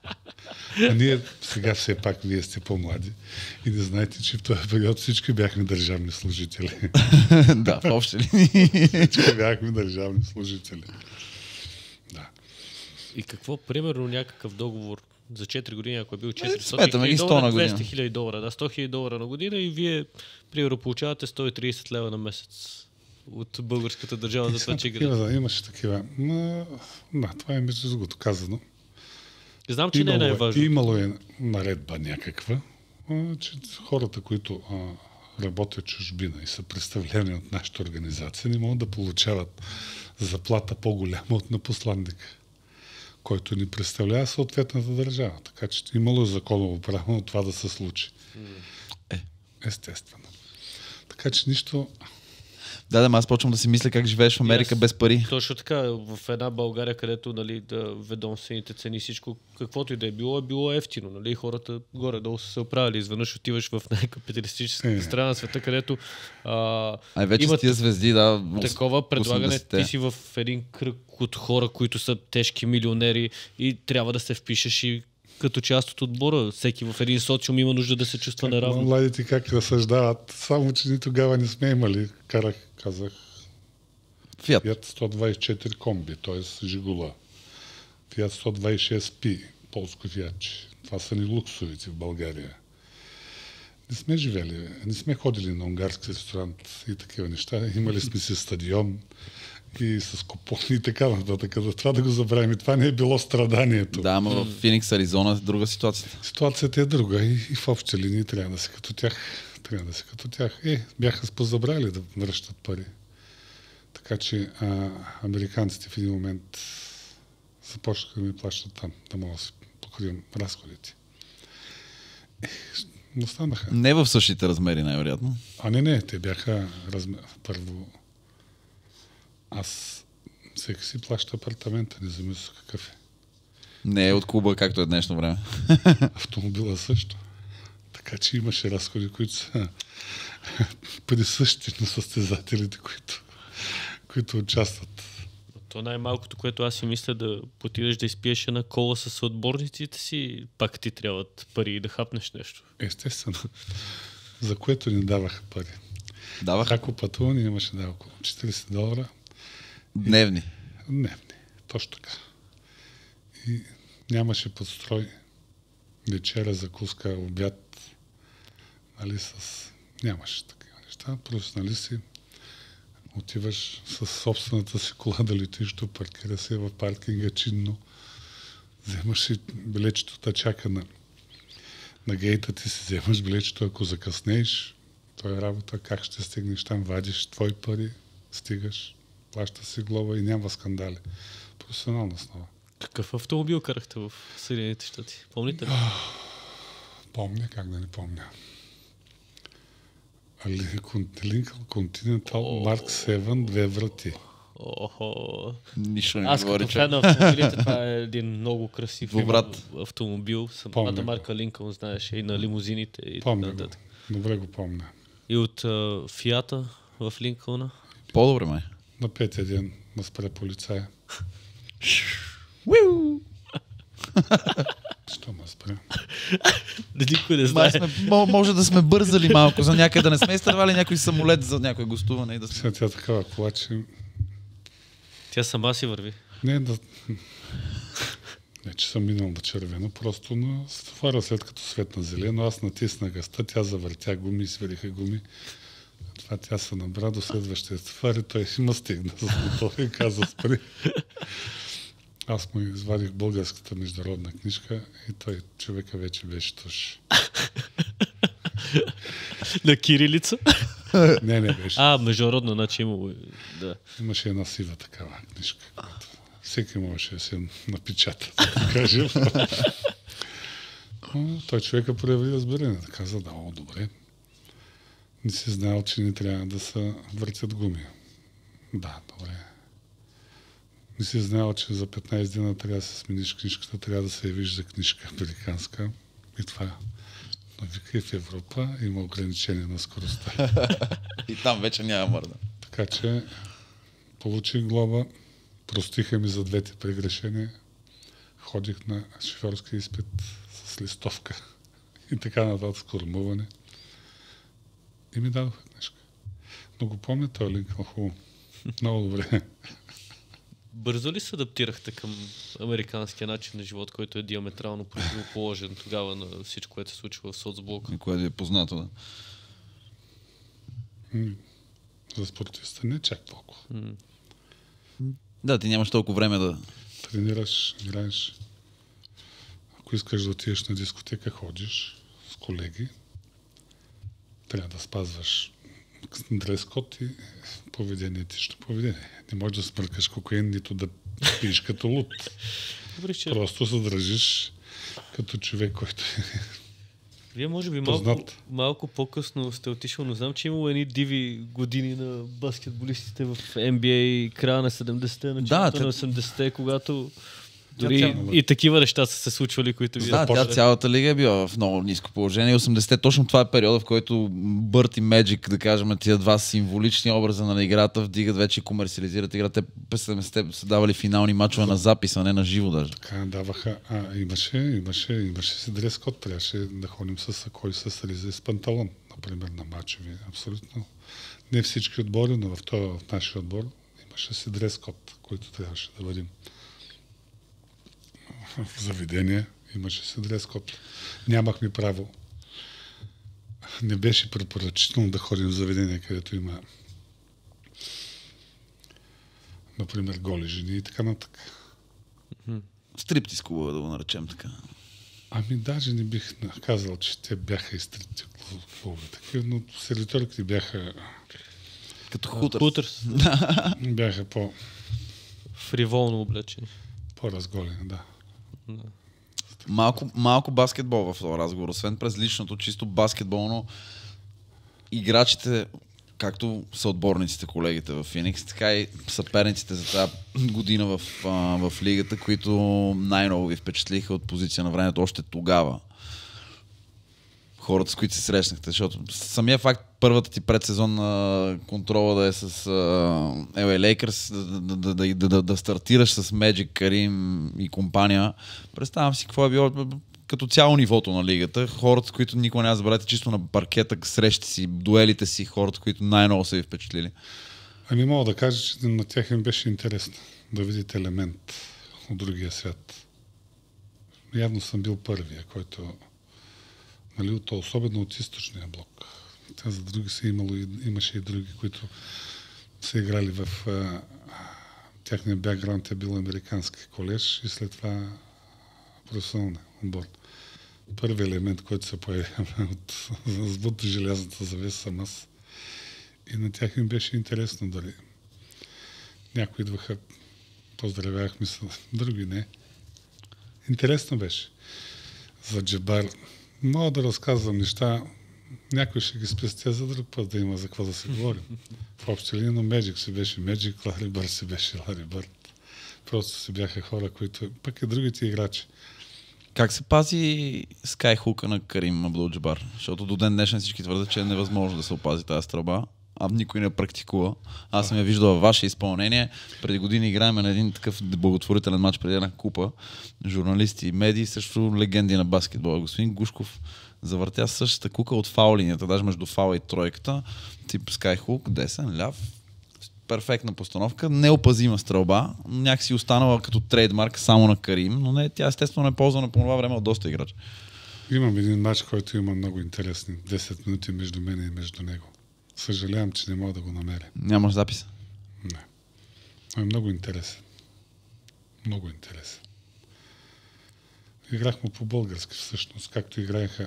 А ние сега все пак вие сте по-млади и не знаете, че в този период всички бяхме държавни служители. Да, в общи линии. Всички бяхме държавни служители. Да. И какво, примерно, някакъв договор за четири години, ако е бил четиристотин сметаме ги хиляди сто на долара, година. двеста хиляди долара, да, сто хиляди долара на година и вие, примерно, получавате сто и трийсет лева на месец от българската държава за това, че такива, играете. да, имаше такива. Но, да, това е между другото казано. Знам, че не е Имало, най-важно. имало е наредба някаква, а, че хората, които а, работят в чужбина и са представлени от нашата организация, не могат да получават заплата по-голяма от на посланника, който ни представлява съответната държава. Така че имало е законово право на това да се случи. Е. Естествено. Така че нищо... Да, да, аз почвам да си мисля как живееш в Америка Аз- без пари. Точно така, в една България, където нали, да, ведомствените цени, всичко, каквото и да е било, е било ефтино. Нали? Хората горе-долу са се оправили. Изведнъж отиваш в най-капиталистическата Е. страна на света, където а, А и вече имат с тия звезди, да. такова предлагане. осемдесетте. Ти си в един кръг от хора, които са тежки милионери и трябва да се впишеш и като част от отбора. Всеки в един социум има нужда да се чувства неравно. Младите как разсъждават. Само, че ни тогава не сме имали. Карах, казах, Фиат. Фиат сто двайсет и четири комби, т.е. Жигула. Фиат сто двайсет и шест пи, полско фиатче. Това са ни луксовите в България. Не сме живели, не сме ходили на унгарски ресторант и такива неща. Имали сме си стадион, и с купони и така нататък. За това да го забравим. И това не е било страданието. Да, ама в Феникс, Аризона е друга ситуация. Ситуацията е друга и, и в общи линии трябва да си като тях. Трябва да си като тях. Е, бяха позабрали да връщат пари. Така че а, американците в един момент започнаха да ми плащат там, да мога да си покрием разходите. Е, но станаха. Не в същите размери, най-вероятно. А не, не, те бяха размер... първо. Аз всеки си плаща апартамента, не замисля какъв е. Не е от клуба, както е днешно време. Автомобила също. Така че имаше разходи, които са присъщи на състезателите, които, които участват. То най-малкото, което аз си мисля, да потидеш да изпиеш една кола с отборниците си, пак ти трябват пари да хапнеш нещо. Естествено. За което ни даваха пари. Даваха? Ако пътуване имаше да около четирийсет долара. Дневни. Дневни. Точно така. И нямаше подстрой. Вечера, закуска, обяд. Нали, с... Нямаше такива неща. Професионалисти. Отиваш с собствената си кола да летиш, до паркира се в паркинга чинно. Вземаш си билечето, да чака на, на гейта ти си, вземаш билечето, ако закъснееш. Това е работа, как ще стигнеш там, вадиш твои пари, стигаш, плаща си глоба и няма скандали. Професионална основа. Какъв автомобил карахте в Съединените щати? Помните ли? Помня, как да не помня. Линкъл Континентал Марк седем, две врати. Охо. Нищо не Аз говори, като че. фен на автомобилите, това е един много красив Двуврат. автомобил. Помня Самата го. марка Линкълн, знаеш, и на лимузините. И Помня така го. нататък. Добре го помня. И от а, Фиата в Линкълна. По-добре, май. На петия ден ме спре полицая. Що ме спре? Да никой не Май знае. сме, мо- може да сме бързали малко за някъде, да не сме изтървали някой самолет за някое гостуване и да сме... Сега тя такава кола, че Тя сама си върви. не да... Не, че съм минал на червено, просто на светофара, след като светна зелено, аз натисна гъста, тя завъртя гуми, свириха гуми. Това тя се набра до следващия светофар и той си ма стигна с мотора и каза спри. Аз му извадих българската международна книжка и той човека вече беше туш. На кирилица? Не, не беше. А, международно, значи имало. Да. Имаше една сива такава книжка, която всеки можеше да се напечата, да кажем. Но той човека прояви разбиране, да каза, да, о, добре. Не си знаел, че не трябва да се въртят гуми. Да, добре. Не си знаел, че за петнайсет дена трябва да се смениш книжката, трябва да се явиш за книжка американска. И това. Но вика и в Европа има ограничение на скоростта. И там вече няма мърда. Така че получих глоба, простиха ми за двете прегрешения, ходих на шофьорски изпит с листовка и така нататък, кормуване. И ми дадоха книжка. Но го помня, той е линкъл хубаво. Много добре. Бързо ли се адаптирахте към американския начин на живот, който е диаметрално противоположен тогава на всичко, което се случва в соцблока? Което ви е познато, да. М, За спортиста не чак толкова. М. Да, ти нямаш толкова време да... Тренираш, играеш. Ако искаш да отидеш на дискотека, ходиш с колеги. Трябва да спазваш дрес-код и поведение, етично поведение. Не можеш да смъркаш кокаин, нито да пиеш като луд. Добре, че Просто се държиш като човек, който е вие може би малко, познат. малко по-късно сте отишъл, но знам, че имало едни диви години на баскетболистите в Н Б А, края на седемдесетте, началото тя- на осемдесетте, когато дори тя- и такива неща са се случвали, които вие... Да, тя цялата лига е била в много ниско положение. осемдесетте точно това е периода, в който Бърт и Меджик, да кажем, тия два символични образа на играта вдигат вече и комерциализират играта. Те през седемдесетте са давали финални мачове на запис, а не на живо даже. Така даваха. А, имаше, имаше, имаше си дрес-код. Трябваше да ходим с кой с риза и с панталон, например, на мачови. Абсолютно. Не всички отбори, но в, този, в нашия отбор имаше си дрес-код, който трябваше да бъдем. В заведение имаше си дрес-код. Нямахме право. Не беше препоръчително да ходим в заведение, където има например, голи жени и така нататък. Стриптиз клуба, да го наречем така. Ами даже не бих казал, че те бяха и стриптиз клубове такива, но сервиторите бяха Като хутърс. Хутърс. бяха по, Фриволно облечени. по-разголени, да. Малко, малко баскетбол в този разговор, освен през личното, чисто баскетболно. Играчите, както са отборниците, колегите в Феникс, така и съперниците за тази година в, а, в лигата, които най-много ви впечатлиха от позиция на времето още тогава. Хората, с които се срещнахте, защото самия факт първата ти предсезонна контрола да е с uh, Ел Ей Lakers, да, да, да, да, да, да стартираш с Magic, Карим и компания, представям си какво е било като цяло нивото на лигата. Хората, с които никога няма забравяте, чисто на паркета, срещите си, дуелите си, хората, които най-много са ви впечатлили. Ами мога да кажа, че на тях им беше интересно да видите елемент от другия свят. Явно съм бил първия, който, нали, особено от източния блок. Те за други са имало, имаше и други, които са играли в а, тяхния бекграунд е бил американски колеж и след това професионален отбор. Първият елемент, който се появява от сбуто желязната завеса съм аз. И на тях им беше интересно дали. Някои идваха, поздравявахме се, други не. Интересно беше. За Джабар мога да разказвам неща, някой ще ги спестя за друг път да има за какво да се говорим. В общи линии, но Меджик си беше Меджик, Лари Бърд си беше Лари Бърд. Просто си бяха хора, които... Пък и другите играчи. Как се пази скайхука на Карим Абдул-Джабар? Защото до ден днешен всички твърдят, че е невъзможно да се опази тази стрелба, а никой не практикува. Аз съм я виждал във ваше изпълнение. Преди години играем на един такъв благотворителен матч преди една купа. Журналисти и медии, също легенди на баскетбола. Господин Гушков завъртя същата кука от фаул линията, даже между фаула и тройката. Тип скайхук, десен, ляв. Перфектна постановка, неопазима стрелба, някакси останала като трейдмарк само на Карим, но не, тя естествено не е ползвана по това време от доста играчи. Имам един матч, който има много интересни десет минути между мен и между него. Съжалявам, че не мога да го намеря. Нямаш запис? Не. Но е много интересен. Много интересен. Играхме по български всъщност, както играеха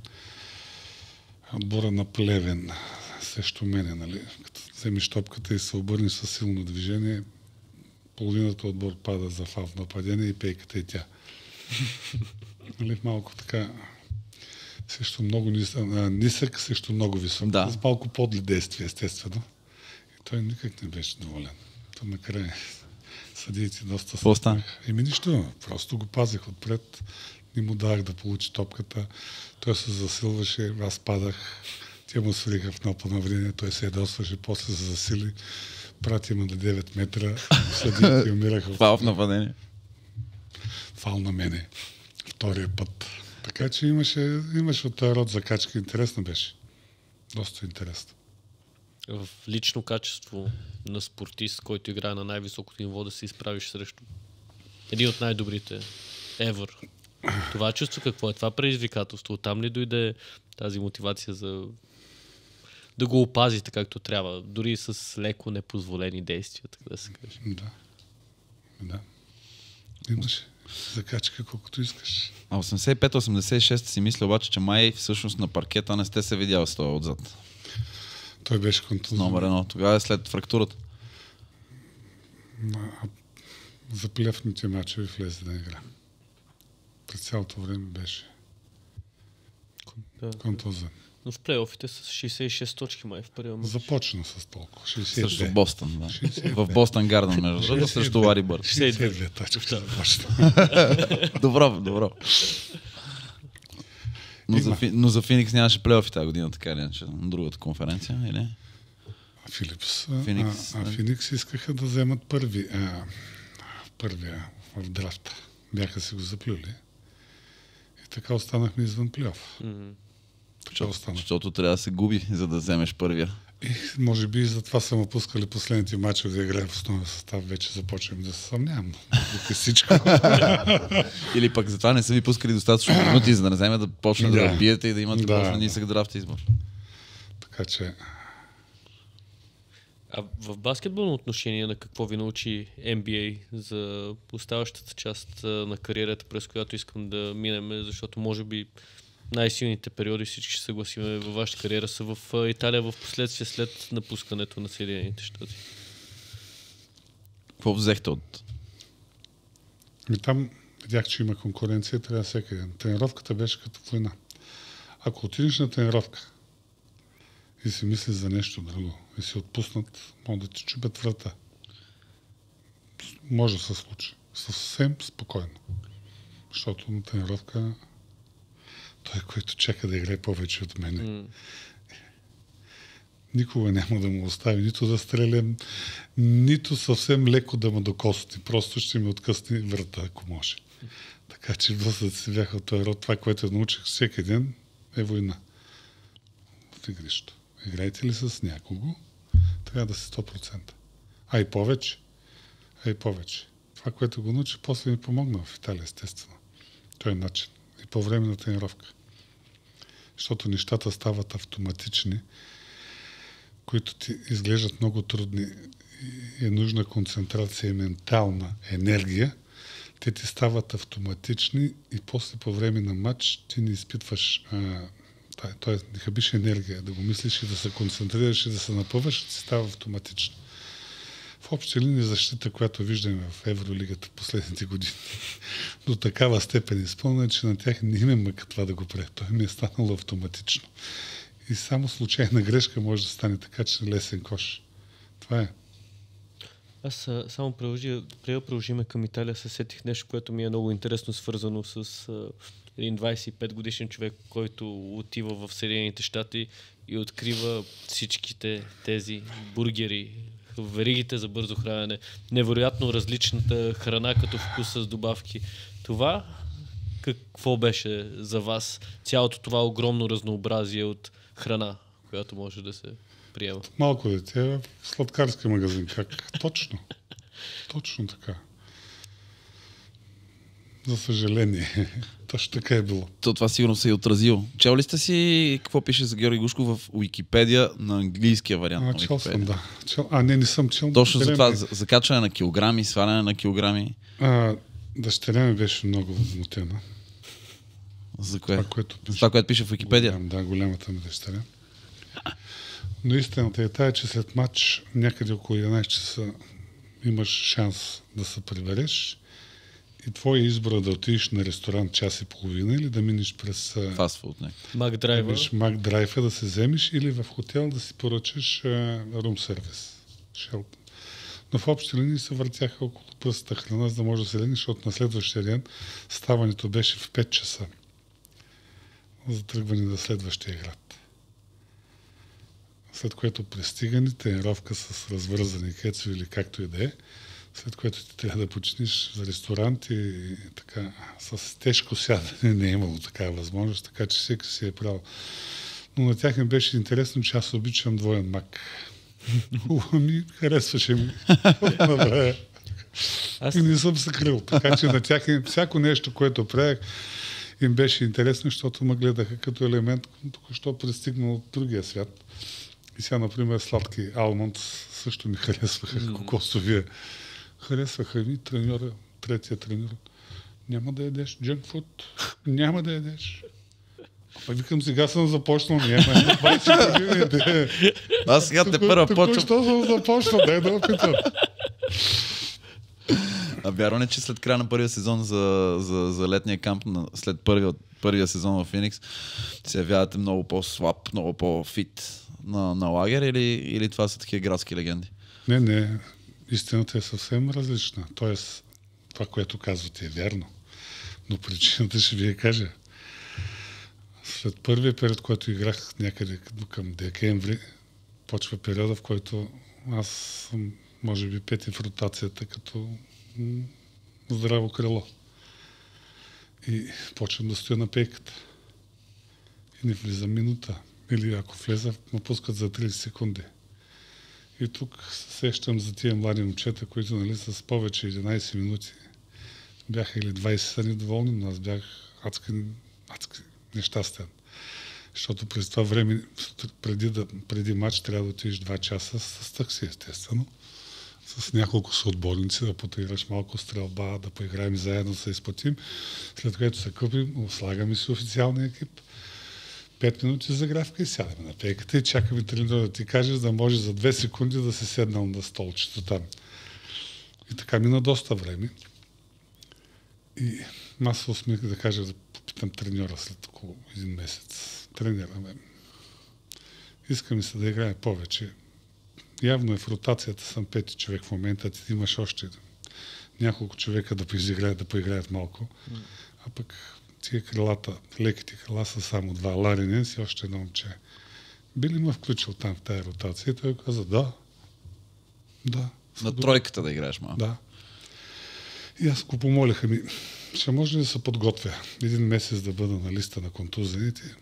отбора на Плевен срещу мене, нали? Като вземеш топката и се обърни със силно движение, половината отбор пада за фал в нападение и пейката и тя. Нали? Малко така също много нисък, нисък също много висок. Да. С малко подли действие, естествено. И той никак не беше доволен. То накрая съдиите доста Какво? Еми нищо, просто го пазех отпред, не му давах да получи топката. Той се засилваше, аз падах. Те му свалиха в нападение, той се ядосваше, после се засили, прати ме на девет метра, съдиите умираха. Фал в нападение. Фал на мене. Втория път. Така че имаше, имаше от този род закачка. Интересно беше. Доста интересно. В лично качество на спортист, който играе на най-високото ниво, да се изправиш срещу един от най-добрите ever. Това чувство какво е? Това предизвикателство? Оттам ли дойде тази мотивация за да го опазите както трябва, дори с леко непозволени действия, така да се каже? Да. Да. Имаше закачка колкото искаш. А осемдесет и пет осемдесет и шест си мисля обаче, че май всъщност на паркета не сте се видял с това отзад. Той беше контузен. Номер едно. Тогава е след фрактурата. За плевните мачове влезе да игра. През цялото време беше Да. контузен. Но в плейофите с шейсет и шест точки май в първия мач. Започна с толкова. шейсет и две. Също в Бостън. Да. шейсет и две. В Бостън Гарден, между другото, срещу Лари Бърд. шейсет и две точки започна. Добро, добро. Но за, Фи- но за Феникс нямаше плейофи тази година, така ли иначе? На другата конференция, или? Филипс. Феникс, а, а да. Феникс искаха да вземат първи, а, първия в драфта. Бяха си го заплюли. И така останахме извън плейоф. М. Така Защото, останах. защото трябва да се губи, за да вземеш първия. И може би и затова са му пускали последните мачове да играе в основен състав. Вече започвам да се съмнявам. Тук е всичко. Или пък затова не са ви пускали достатъчно минути, за да не вземе да почне да, Да. да биете и да имате Да, да, да. нисък драфт избор. Така че А в баскетболно отношение на какво ви научи Н Б А за оставащата част на кариерата, през която искам да минем, защото може би най-силните периоди, всички ще съгласиме, във вашата кариера са в Италия в последствие след напускането на Съединените щати. Какво взехте от... И там видях, че има конкуренция, трябва всеки ден. Тренировката беше като война. Ако отидеш на тренировка и си мислиш за нещо друго и си отпуснат, могат да ти чупят врата. Може да се случи. Съвсем спокойно. Защото на тренировка той, който чака да играе повече от мене. Mm. Никога няма да му остави нито да стрелям, нито съвсем леко да ме докости. Просто ще ми откъсне врата, ако може. Така че възът си бях от този род. Това, което научих всеки ден, е война. В игрището. Играйте ли с някого, трябва да си сто процента. А и повече. А и повече. Това, което го научи, после ми помогна в Италия, естествено. Той е начин. И по време на тренировка. Защото нещата стават автоматични, които ти изглеждат много трудни и е нужна концентрация и ментална енергия, те ти стават автоматични и после по време на матч ти не изпитваш т.е. не хабиш енергия, да го мислиш и да се концентрираш и да се напъваш, ти става автоматично. В общи линии защита, която виждаме в Евролигата в последните години, до такава степен изпълнена, че на тях не им е мъка това да го прави. Той ми е станало автоматично. И само случайна грешка може да стане така, че лесен кош. Това е. Аз а, само преди да продължим към Италия, се сетих нещо, което ми е много интересно, свързано с а, един двадесет и пет годишен човек, който отива в Съединените щати и открива всичките тези бургери, веригите за бързо хранене, невероятно различната храна като вкус с добавки. Това какво беше за вас? Цялото това огромно разнообразие от храна, която може да се приема. Малко дете в сладкарски магазин. Как? Точно. Точно така. За съжаление. Точно така е било. То, това сигурно се е отразило. Чел ли сте си какво пише за Георги Гушков в Уикипедия на английския вариант? А, чел съм, да. Чел... А, не, не съм чел. Точно за това, за закачване на килограми, сваляне на килограми. А, дъщеря ми беше много възмутена. За кое? Това, което пише, това, което пише в Уикипедия? Голям, да, голямата ми дъщеря. Но истината е тая, че след матч някъде около единадесет часа имаш шанс да се прибереш и твой избор е да отидеш на ресторант час и половина или да минеш през фастфуд, Макдрайва. Макдрайва да се вземеш или в хотел да си поръчаш рум сервис. Но в общи линии се въртяха около пръста храна, за да може да се легнеш, защото на следващия ден ставането беше в пет часа за тръгване на следващия град. След което пристигане, тренировка с развързани кецове или както и да е, след което ти трябва да починиш за ресторант и така, с тежко сядане не е имало такава възможност, така че всеки си е правил. Но на тях ми беше интересно, че аз обичам двоен мак. Хубаво ми, харесваше ми. Аз... И не съм се крил. Така че на тях всяко нещо, което правях, им беше интересно, защото ме гледаха като елемент, току-що пристигнал от другия свят. И сега, например, сладки алмонд също ми харесваха, mm. кокосовия. Харесваха ми треньора, третия треньор. Няма да ядеш джънк фуд. Няма да ядеш. А викам, сега съм започнал. Няма двадесет години. Аз сега те първа почвам. Току-що съм започнал. Дай да опитам. А вярно е, че след края на първия сезон за, за, за летния камп, след първия, първия сезон в Феникс, се явявате много по-слаб, много по-фит на, на лагер или, или това са такива градски легенди? Не, не. Истината е съвсем различна. Тоест, това, което казвате е вярно. Но причината ще ви я кажа. След първия период, който играх някъде към декември, почва периода, в който аз съм, може би, пети в ротацията като м- здраво крило. И почвам да стоя на пейката. И не влизам минута. Или ако влеза, ме пускат за тридесет секунди. И тук се сещам за тия млади момчета, които, нали, с повече единадесет минути бяха или двадесет са недоволни, но аз бях адски, адски нещастен. Защото през това време, преди, да, преди матч, трябва да отидеш два часа с, с такси, естествено. С няколко съотборници, да потренираш малко стрелба, да поиграем заедно, да се изплатим. След което се къпим, слагаме си официалния екип. Пет минути загравка и сядаме на пейката и чакаме тренера да ти каже, за да може за две секунди да се седнал на столчето там. И така мина доста време. И аз се усмих да кажа, да попитам треньора след около един месец. Тренера, бе, иска ми се да играе повече. Явно е в ротацията, съм пети човек в момента, ти имаш още няколко човека да поизиграят, да поиграят малко. Mm. А пък тия крилата, леките крила са само два. Лариненс и още едно момче. Би ли ме включил там в тая ротация? И той каза, да. Да. На тройката да играеш малко. Да. И аз го помолиха ми, ще може ли да се подготвя един месец да бъда на листа на контузените?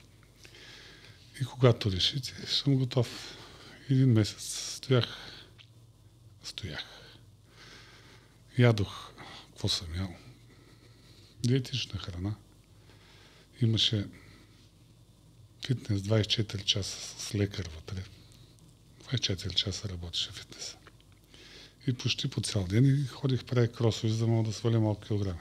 И когато решите, съм готов. Един месец стоях. Стоях. Ядох. Какво съм ял? Диетична храна. Имаше фитнес двайсет и четири часа с лекар вътре. двайсет и четири часа работеше фитнеса. И почти по цял ден и ходих прави кросове, за да мога да сваля малко килограми.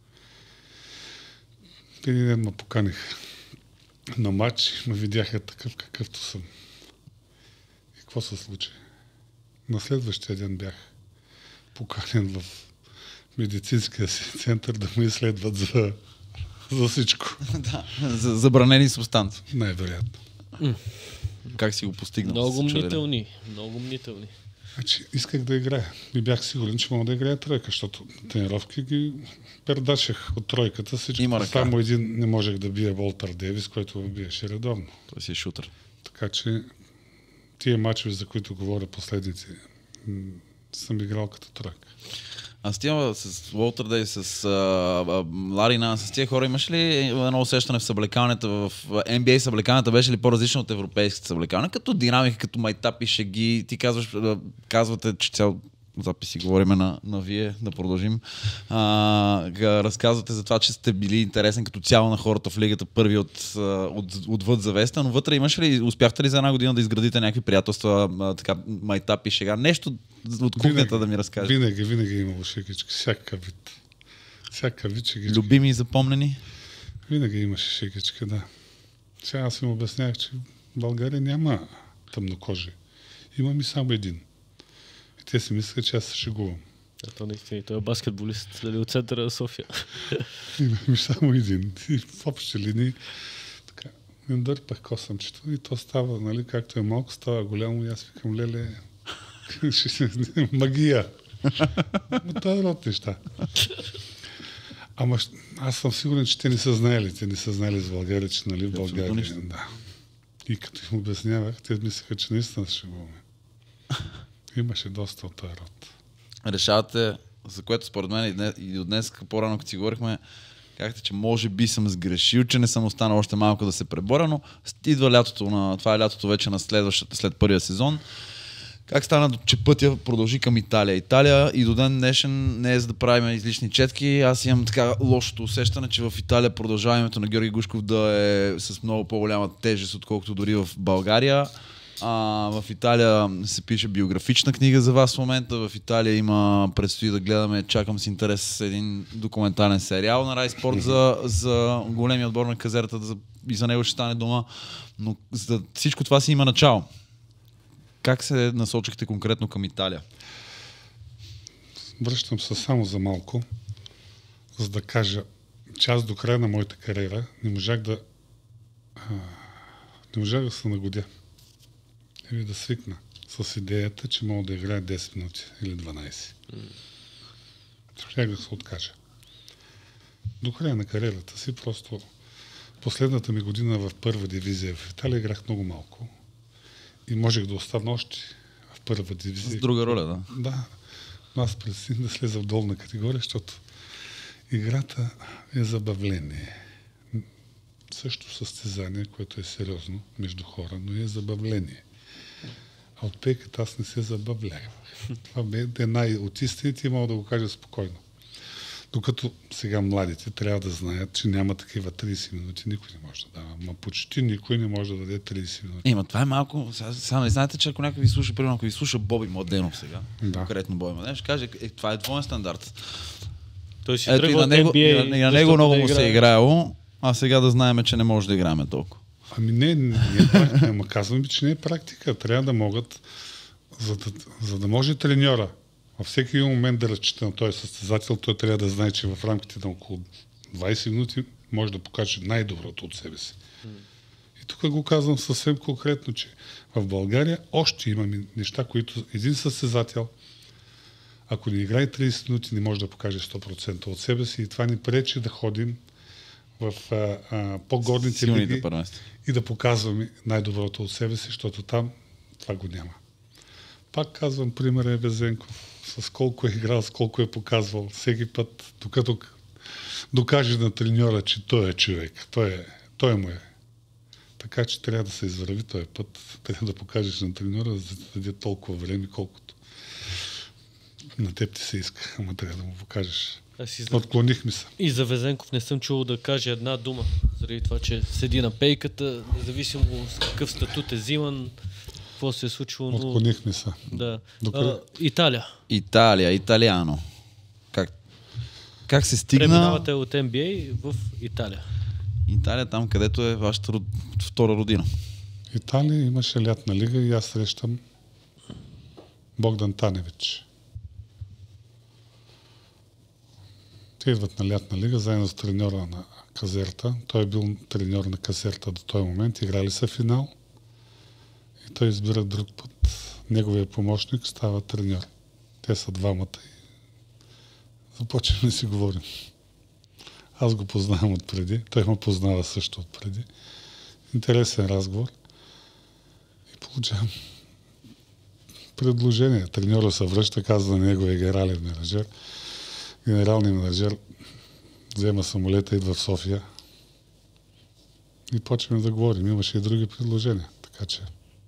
Един ден ме поканих на матч и ме видяха такъв какъвто съм. И какво се случи? На следващия ден бях поканен в медицинския си център да ме изследват за, за всичко. Да, за забранени субстанции. Най-вероятно. Как си го постигнал? Много мнителни, много мнителни. Значи, исках да играя. И бях сигурен, че мога да играя тройка, защото тренировки ги пердашех от тройката. Всичко. Само един не можех да бия Волтър Дейвис, който го биеше редовно. Той си е шутър. Така че тия мачове, за които говоря последните, съм играл като тройка. А с тия, с Волтър Дейвис, с Ларина, с тия хора имаш ли едно усещане в съблекалнята, в Н Б А съблекалнята беше ли по-различно от европейските съблекална? Като динамика, като майтапи, шеги, ти казваш, казвате, че цял записи говорим на, на вие, да продължим. А, разказвате за това, че сте били интересен като цяло на хората в лигата, първи от, от, отвъд завеста, но вътре имаш ли, успяхте ли за една година да изградите някакви приятелства, така, майтапи, шега, нещо от кухнята да ми разкажете? Винаги, винаги е имало шегички, всякакъв вид. Всякакъв вид шегички. Любими и запомнени? Винаги имаше шегички, да. Сега аз им обяснях, че в България няма тъмнокожи. Имам и само един. И те си мислят, че аз се шегувам. А то наистина, той е баскетболист, дали от центъра на София. Имам само един. И в общи линии така, ми дърпах косъмчето и то става, нали, както е малко, става голямо и аз викам, леле, магия. Но това е род неща. Ама аз съм сигурен, че те не са знаели. Те не са знаели за България, че нали в България. Да. И като им обяснявах, те мислеха, че наистина се шегуваме. Имаше доста от този род. Решавате, за което според мен и, днес, и от днес, по-рано като си говорихме, казахте, че може би съм сгрешил, че не съм останал още малко да се преборя, но идва лятото, на, това е лятото вече на следващата, след първия сезон. Как стана, че пътя продължи към Италия? Италия и до ден днешен не е за да правим излишни четки. Аз имам така лошото усещане, че в Италия продължава името на Георги Гушков да е с много по-голяма тежест, отколкото дори в България. А, в Италия се пише биографична книга за вас в момента. В Италия има, предстои да гледаме, чакам с интерес един документален сериал на Рай Спорт за, за големия отбор на Казерата, за, и за него ще стане дума. Но за всичко това си има начало. Как се насочихте конкретно към Италия? Връщам се само за малко, за да кажа, че аз до края на моята кариера не можах да не можах да се нагодя. Или да свикна с идеята, че мога да играя десет минути или дванайсет. Трябваше да се откажа. До края на кариерата си, просто последната ми година в първа дивизия в Италия играх много малко. И можех да остана още в първа дивизия. С друга роля, да. Да. Но аз предстои да слеза в долна категория, защото играта е забавление. Също състезание, което е сериозно между хора, но е забавление. А от пейката аз не се забавлявах. Това бе една от истините и мога да го кажа спокойно. Докато сега младите трябва да знаят, че няма такива трийсет минути, никой не може да дава. Ма почти никой не може да даде трийсет минути. Има, това е малко. Сега, сега не знаете, че ако някой ви слуша, примерно, ако ви слуша Боби Младенов сега, Да. конкретно Боби Младенов, ще каже, е, това е двоен стандарт. Той си Ето и тръгва на от него, Н Б А, и на, и на него защото много да му се играе. е играело, а сега да знаем, че не може да играем толкова. Ами не, не е практика. Ама казвам ви, че не е практика. Трябва да могат, за да, за да може треньора във всеки един момент да разчита на този състезател, той трябва да знае, че в рамките на около двайсет минути може да покаже най-доброто от себе си. И тук го казвам съвсем конкретно, че в България още имаме неща, които един състезател, ако не играе трийсет минути, не може да покаже сто процента от себе си и това ни пречи да ходим в а, а, по-горните Силните лиги първенства. и да показваме най-доброто от себе си, защото там това го няма. Пак казвам, пример е Везенков. С колко е играл, с колко е показвал. Всеки път, докато докаже на треньора, че той е човек. Той, е, той му е. Така че трябва да се извърви този път. Трябва да покажеш на треньора, за да даде толкова време, колкото на теб ти се иска. Ама трябва да му покажеш. Аз и за, Отклонихме се. и за Везенков не съм чувал да каже една дума, заради това, че седи на пейката, независимо с какъв статут е взиман, какво се е случило. Но... Отклонихме се. Да. Докъде? А, Италия. Италия, италиано. Как, как се стигна? Преминавате от Н Б А в Италия. Италия, там където е вашата род... втора родина. Италия имаше лятна лига и аз срещам Богдан Таневич. Те идват на лятна лига, заедно с треньора на Казерта. Той е бил треньор на Казерта до този момент. Играли са финал. И той избира друг път. Неговия помощник става треньор. Те са двамата и започваме да си говорим. Аз го познавам отпреди. Той ме познава също отпреди. Интересен разговор. И получавам предложение. Треньора се връща, казва на неговия генерален менеджер. Генералният менеджер взема самолета, идва в София и почваме да говорим. Имаше и други предложения. Така че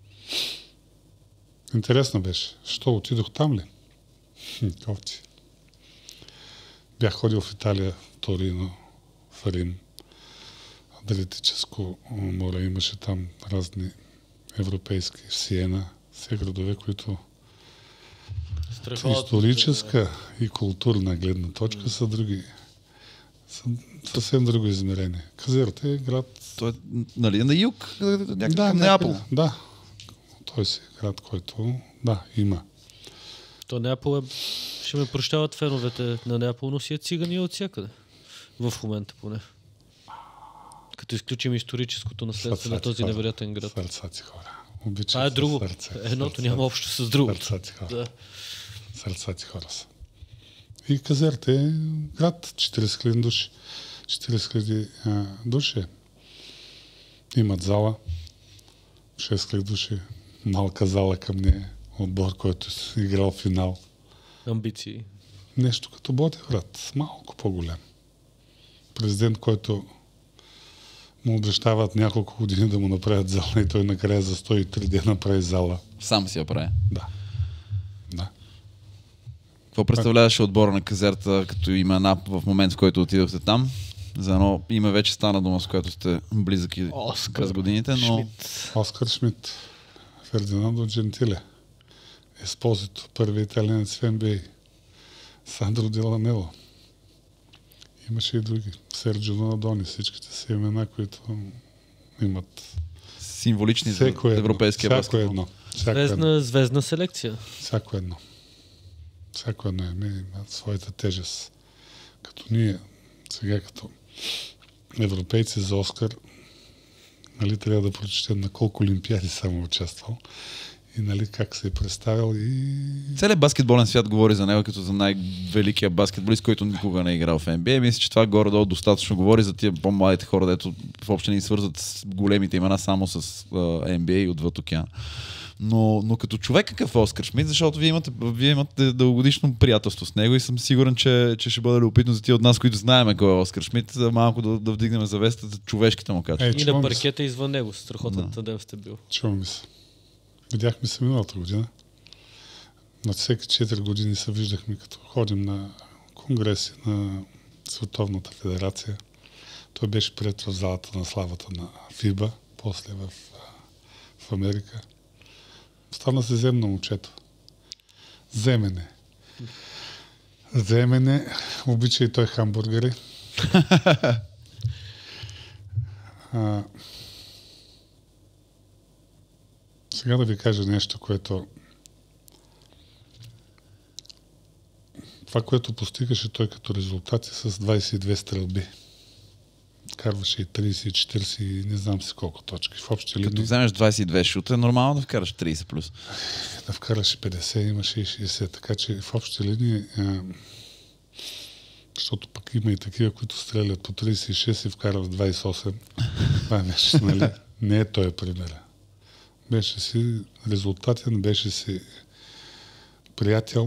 интересно беше. Що отидох там ли? Кофти. Бях ходил в Италия, в Торино, в Рим, Адриатическо море. Имаше там разни европейски, в Сиена, все градове, които Страхотно. историческа и културна гледна точка са други. Са съвсем друго измерение. Казерта е град... Той е, нали, на юг, някъде Да, към Неапол. Да. Той си е град, който... Да, има. То Неапол е... Ще ме прощават феновете на Неапол, но си е цигани от всякъде. В момента поне. Като изключим историческото наследство на Сърца ти този хора. невероятен град. Сърца ти хора. Обичам Това е с друго. сърце. Едното Сърца- няма общо с другото. Сърца ти хора. Да. Сърца ти хора са. И Казерта е град, четирийсет хиляди души. четирийсет хиляди а, души. Имат зала. шест хиляди души. Малка зала към нея. Отбор, който е играл финал. Амбиции. Нещо като Ботевград. Малко по-голям. Президент, който му обещават няколко години да му направят зала и той накрая за сто и три дена направи зала. Сам си я прави. Да. Да. Какво представляваше отбора на Казерта като имена в момент, в който отидохте там? За едно име вече стана дума, с което сте близък и Оскар през годините, но Шмидт. Оскар Шмидт, Фердинандо Джентиле, Еспозито, първи италианец в Н Б А, Сандро Деланело. Имаше и други. Серджо Донадони, всичките си имена, които имат символични за всяко едно. европейския Всяко баскетбол. едно. Всяко едно. Звездна, звездна селекция. Всяко едно. Всяко едно име има своята тежест. Като ние, сега като европейци за Оскар, нали, трябва да прочетем на колко олимпиади само е участвал и нали, как се е представил и... Целият баскетболен свят говори за него като за най-великия баскетболист, който никога не е играл в Н Б А. Мисля, че това горе-долу достатъчно говори за тия по-младите хора, дето въобще не свързват с големите имена само с Н Б А и отвъд океана. Но, но като човек какъв е Оскар Шмидт, защото вие имате, вие имате дългогодишно приятелство с него и съм сигурен, че, че ще бъде любопитно за тия от нас, които знаем кой е Оскар Шмидт, за малко да, да вдигнем завесата за човешките му качества. Е, И на чувам паркета извън него. Страхотен тандем сте бил. Чуваме се. Видяхме се миналата година. На всеки четири години се виждахме, като ходим на конгреси, на Световната федерация. Той беше приет в залата на славата на ФИБА, после в, в Америка. Стана се земно момчето. Земене. Земене. Обича и той хамбургери. а, сега да ви кажа нещо, което това, което постигаше той като резултати с двайсет и две стрелби. Карваше и трийсет, и четирийсет и не знам си колко точки. В общи Като линии... вземеш двайсет и две шута, е нормално да вкараш трийсет плюс. Да вкараше петдесет, имаше и шейсет. Така че в общи линии, а, защото пък има и такива, които стрелят по трийсет и шест и вкарат двайсет и осем. Това беше, нали? Не е той пример. Беше си резултатен, беше си приятел.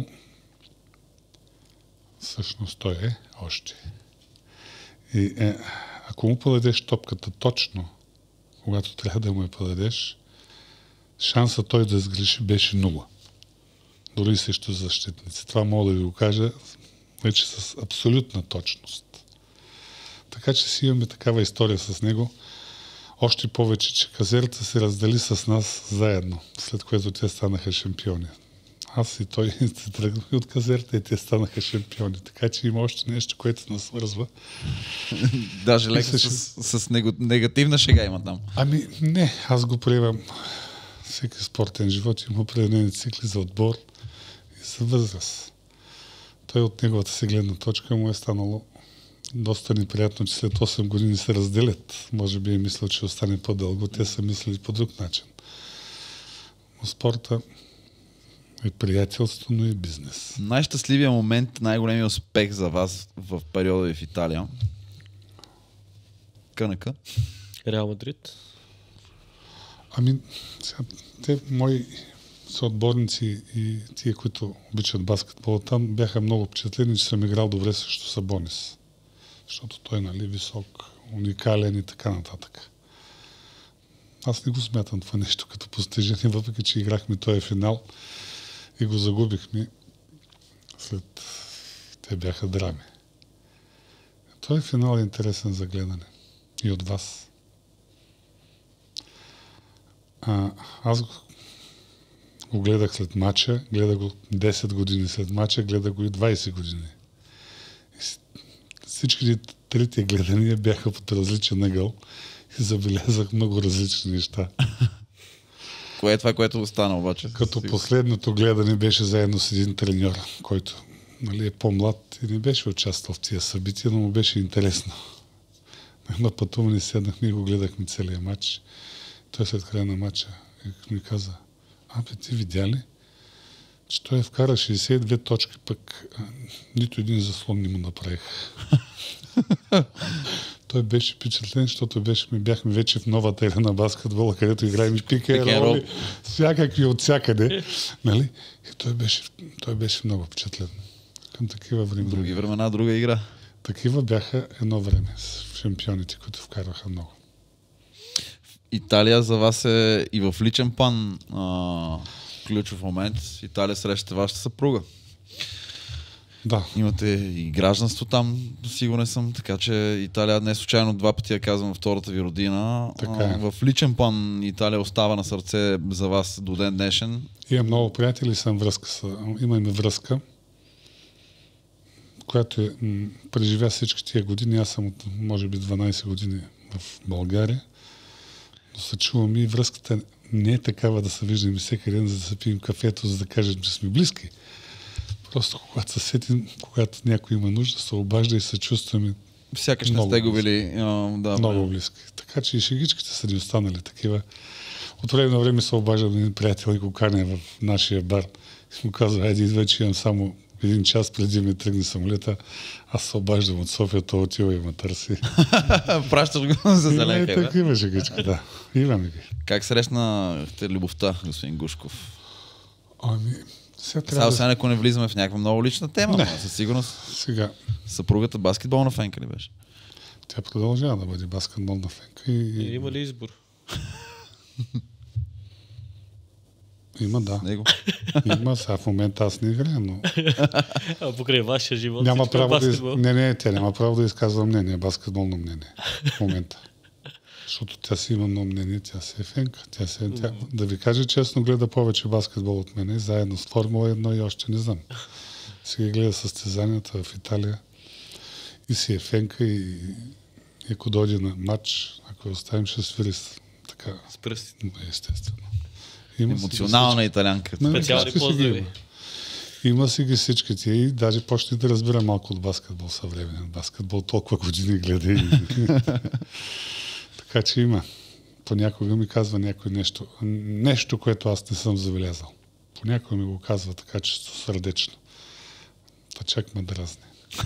Всъщност той е още. И е, ако му подадеш топката точно, когато трябва да му я подадеш, шанса той да сгреши беше нула. Дори срещу защитници. Това мога да ви го кажа вече с абсолютна точност. Така че си имаме такава история с него. Още повече, че казерата се раздели с нас заедно, след което те станаха шампиони. Аз и той се тръгнахме от казерта и те станаха шампиони. Така че има още нещо, което нас свързва. Даже леко с, с, с негативна шега има там. Ами не, аз го приемам. Всеки спортен живот има определени цикли за отбор и за възраст. Той от неговата си гледна точка му е станало доста неприятно, че след осем години се разделят. Може би е мислил, че остане по-дълго. Те са мислили по друг начин. Но спорта е приятелство, но и бизнес. Най-щастливия момент, най-големия успех за вас в периода ви в Италия? КНК? Реал Мадрид? Ами, сега, те мои съотборници и тия, които обичат баскетбол, там бяха много впечатлени, че съм играл добре срещу Сабонис. Защото той, нали, висок, уникален и така нататък. Аз не го смятам това нещо като постижение, въпреки че играхме този финал и го загубихме след... Те бяха драми. Този финал е интересен за гледане. И от вас. А, аз го, го гледах след матча, гледах го десет години след матча, гледах го и двайсет години. И всички трите гледания бяха под различен ъгъл и забелязах много различни неща. Кое е това, което остана обаче? Като последното гледане беше заедно с един треньор, който, нали, е по-млад и не беше участвал в тия събития, но му беше интересно. На пътуване седнахме и го гледахме целия матч. Той след края на матча ми каза: а, бе, ти видя ли, че той вкара шейсет и две точки, пък а, нито един заслон не му направих. Той беше впечатлен, защото беше, бяхме вече в новата ера на баскетбола, където играем и пика роли, всякакви от всякъде. Нали? И той беше, той беше много впечатлен. Към такива времена. Други времена, друга игра. Такива бяха едно време с шампионите, които вкараха много. Италия за вас е и в личен план а, ключов момент. Италия срещате вашата съпруга. Да. Имате и гражданство там, сигурен съм, така че Италия не случайно два пъти я казвам втората ви родина. Така е. А, в личен план Италия остава на сърце за вас до ден днешен. Имам много приятели, съм връзка с... имаме връзка, която е, м- преживя всички тия години. Аз съм от, може би, дванайсет години в България. Но се чувам и връзката не е такава да се виждаме всеки ден, за да се пием кафето, за да кажем, че сме близки. Просто когато се сетим, когато някой има нужда, се обажда и се чувстваме Сякаш не сте го били. А, да, много бе. близки. Така че и шегичките са ни останали такива. От време на време се обажда на един приятел и го каня в нашия бар. И му казва: айде, идва, че имам само един час преди ми тръгне самолета. Аз се обаждам от София, той отива и ме търси. Пращаш го за зеленка. И такива шегички, да. Имаме ги. Как срещнахте любовта, господин Гушков? Ами, сега Сега, трябва освен да... ако не влизаме в някаква много лична тема, Не. но със сигурност Сега, съпругата баскетболна фенка ли беше? тя продължава да бъде баскетболна фенка. И... Е, има ли избор? Има, да. Него. Има, сега в момента аз не играя, но... А покрай вашия живот Няма право да из... баскетбол. Не, не, тя няма право да изказва мнение, баскетболно мнение в момента. Защото тя си има много мнение, тя си е фенка. Тя си е, тя... Да ви кажа честно, гледа повече баскетбол от мене, заедно с Формула едно и още не знам. Сега гледа състезанията в Италия и си е фенка и, и ако дойде на матч, ако я оставим, ще свири с... така. С пръстите. Естествено. Има Емоционална италянка. Ме, Специални всички си ги поздрави. има. Има си ги всичките и даже почне да разбира малко от баскетбол съвременен. Баскетбол толкова години гледа и... Така че има. Понякога ми казва някой нещо. Нещо, което аз не съм забелязал. Понякога ми го казва така чисто сърдечно. Та чак ме дразни.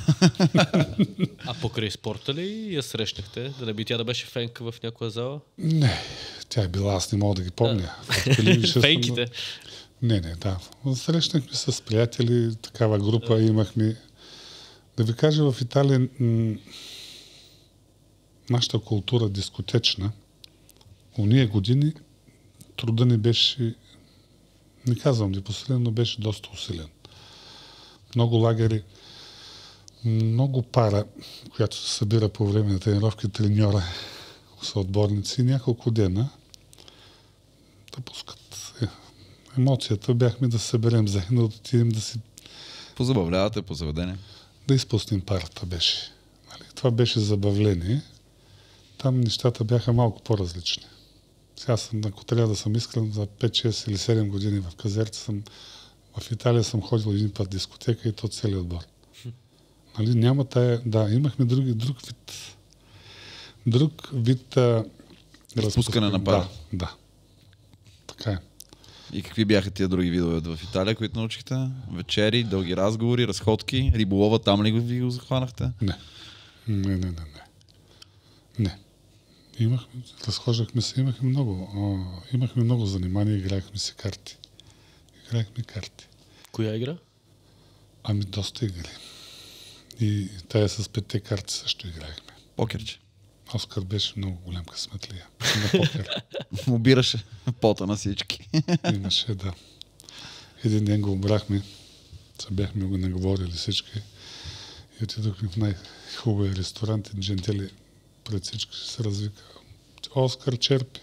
А покрай спорта ли я срещнахте? Да не би тя да беше фенка в някоя зала? Не, тя е била, аз не мога да ги помня. Да. Фенките. Не, не, да. Срещнахме с приятели, такава група да. Имахме. Да ви кажа, в Италия м- нашата култура дискотечна, уния години труда не беше, не казвам непосилен, но беше доста усилен. Много лагери, много пара, която се събира по време на тренировки, треньора са отборници, няколко дена да пускат е, емоцията. Бяхме да се съберем заедно, да отидем да си... Позабавлявате по заведение. Да изпустим парата беше. Нали? Това беше забавление. Там нещата бяха малко по-различни. Сега съм, ако трябва да съм искрен, за пет, шест или седем години в Казерца съм, в Италия съм ходил един път в дискотека и то целият отбор. Нали? Няма тая... Да, имахме други, друг вид... Друг вид... А, разпускане на пара. Да, да. Така е. И какви бяха тия други видове в Италия, които научихте? Вечери, дълги разговори, разходки, риболова, там ли ви го захванахте? Не. Не, не, не, не. Не. Имахме, разхождахме се, имахме много. О, имахме много занимания, играехме си карти. Играехме карти. Коя игра? Ами доста игри. И тая с петте карти също играехме. Покерче. Оскар беше много голям късметлия. На покер. Обираше пота на всички. Имаше, да. Един ден го обрахме, се бяхме го наговорили всички и отидохме в най-хубавия ресторант и джентели пред всички се развика. Оскар черпи.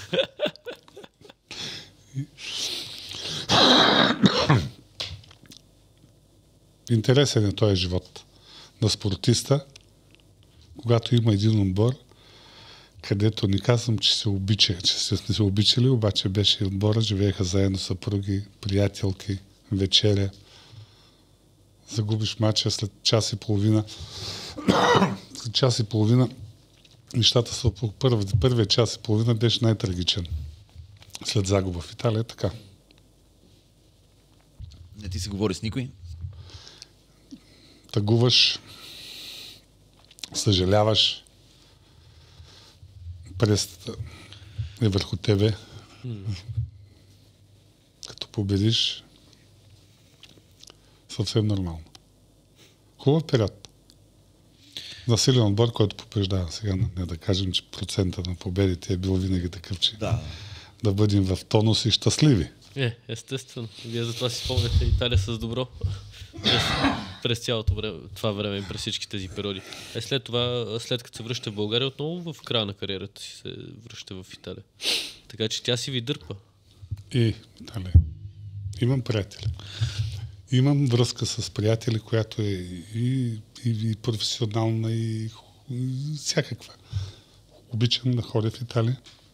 И... Интересен е този живот на спортиста, когато има един отбор, където не казвам, че се обича, че се не се обичали, обаче беше и отбора, живееха заедно съпруги, приятелки, вечеря. Загубиш мача след час и половина. След час и половина нещата са по първи, първия час и половина беше най-трагичен. След загуба в Италия, така. Не ти се говори с никой? Тъгуваш, съжаляваш, пресата е върху тебе. Mm. Като победиш, съвсем нормално. Хубав период. За силен отбор, който побеждава. Сега не да кажем, че процента на победите е бил винаги такъв, че да, да бъдем в тонус и щастливи. Е, естествено. Вие затова си спомняте Италия с добро. През, през цялото време, това време и през всички тези периоди. Е, след това, след като се връща в България, отново в края на кариерата си се връща в Италия. Така че тя си ви дърпа. И, Италия. Имам приятели. Имам връзка с приятели, която е и, и, и професионална, и, и всякаква. Обичам да ходя в Италия.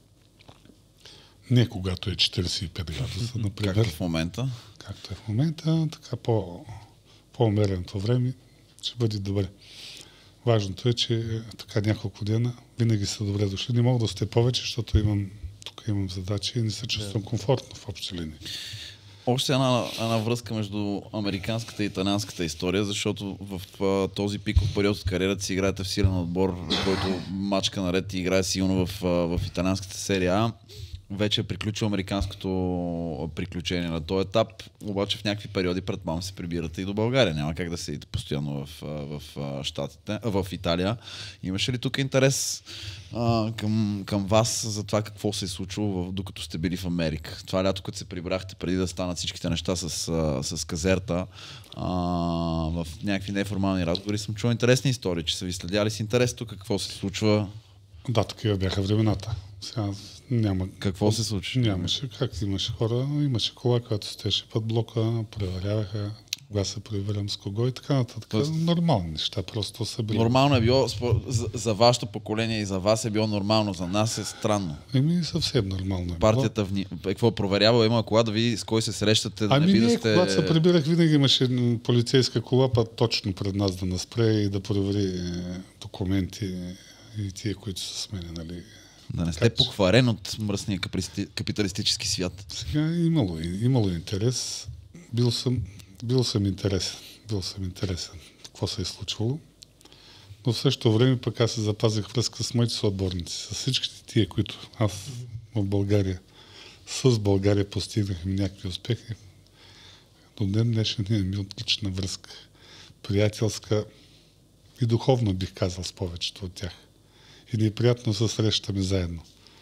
Не когато е четиридесет и пет градуса, например. Както в момента? Както е в момента, така по, по-умереното време ще бъде добре. Важното е, че така няколко дена винаги са добре дошли. Не мога да сте повече, защото имам, тук имам задачи и не се чувствам yeah. комфортно в общи линии. Още една, една връзка между американската и италианската история, защото в а, този пиков период от кариерата си играете в силен отбор, който мачка наред и играе силно в, а, в италианската серия А. вече е приключил американското приключение на този етап, обаче в някакви периоди предполагам се прибирате и до България. Няма как да седите постоянно в, в, в Щатите, в Италия. Имаше ли тук интерес а, към, към вас за това какво се е случило докато сте били в Америка? Това лято, като се прибрахте преди да станат всичките неща с, с казерта, а, в някакви неформални разговори, съм чул интересни истории, че са ви следяли с интерес тук какво се случва. Да, такива бяха времената. Сега няма... Какво се случи? Нямаше как. Имаше хора, имаше кола, която стоеше под блока, проверяваха кога се проверям с кого и така нататък. Тоест... Нормални неща, просто са били. Нормално е било, за, за вашето поколение и за вас е било нормално, за нас е странно. Еми съвсем нормално е. Партията в... е, какво проверява, има кола да види с кой се срещате, да ами не би ние, да сте... когато се прибирах, винаги имаше полицейска кола, па точно пред нас да наспре и да провери документи и тия, които са с мене, нали. Да не сте покварен от мръсния капиталистически свят. Сега имало, имало интерес. Бил съм, бил съм интересен. Бил съм интересен. Какво се е случвало. Но в същото време пък аз се запазих връзка с моите съотборници. С всичките тия, които аз в България, с България постигнахме някакви успехи. До ден днешен имаме отлична връзка. Приятелска и духовно, бих казал, с повечето от тях. И ни е приятно се срещаме заедно.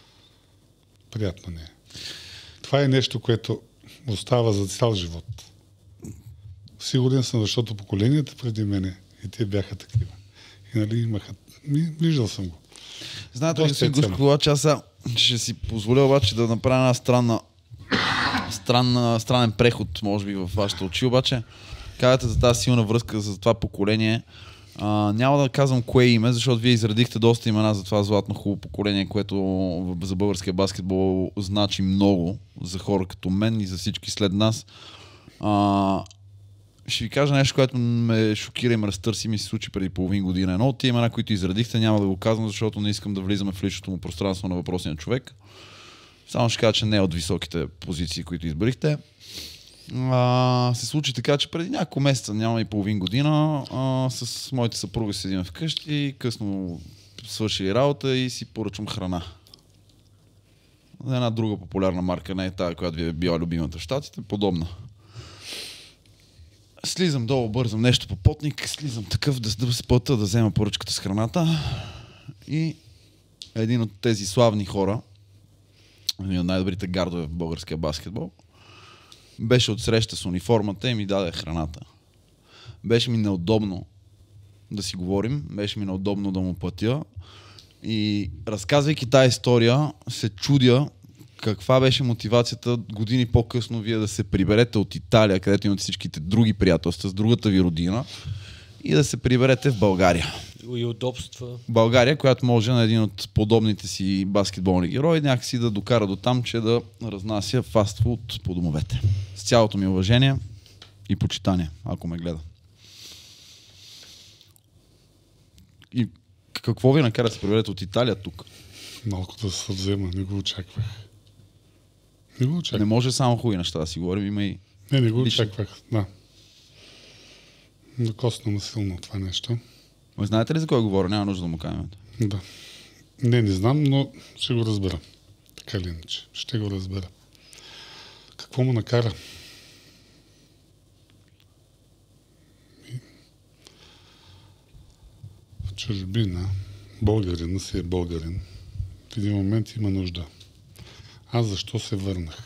Приятно не е. Това е нещо, което остава за цял живот. Сигурен съм, защото поколенията преди мене и те бяха такива. И нали имаха... Виждал съм го. Знаете ли, господин Гушков, че аз ще си позволя обаче да направя една странна, странна, странен преход, може би, в вашите очи, обаче казвате за тази силна връзка, за това поколение. Uh, няма да казвам кое име, защото вие изредихте доста имена за това златно хубаво поколение, което за българския баскетбол значи много за хора като мен и за всички след нас. Uh, ще ви кажа нещо, което ме шокира и ме разтърси, ми се случи преди половин година. Едно от тия имена, които изредихте, няма да го казвам, защото не искам да влизаме в личното му пространство на въпросния човек. Само ще кажа, че не е от високите позиции, които изборихте. А, се случи така, че преди няколко месеца, няма и половин година, а, с моите съпруги седим вкъщи, късно свършили работа и си поръчвам храна. Една друга популярна марка, не е тази, която ви е била любимата в Щатите, подобна. Слизам долу, бързам нещо по потник, слизам такъв да, да се плата, да взема поръчката с храната и един от тези славни хора, един от най-добрите гардове в българския баскетбол, беше отсреща с униформата и ми даде храната. Беше ми неудобно да си говорим, беше ми неудобно да му платя и разказвайки тази история се чудя каква беше мотивацията години по-късно вие да се приберете от Италия, където имате всичките други приятелства с другата ви родина и да се приберете в България. И удобства. България, която може на един от подобните си баскетболни герои някакси да докара до там, че да разнася фастфуд по домовете. С цялото ми уважение и почитание, ако ме гледа. И какво ви накара да се приберете от Италия тук? Малко да се взема, не го очаквах. Не го очаквах. Не може само хубави неща да си говорим, има и... Не, не го лично. очаквах, да. Докосна ме силно това нещо. Ой, знаете ли за кой говоря? Няма нужда да му кажем. Да. Не, не знам, но ще го разбера. Така ли иначе? Ще го разбера. Какво му накара? В чужбина българин си е българин. В един момент има нужда. Аз защо се върнах?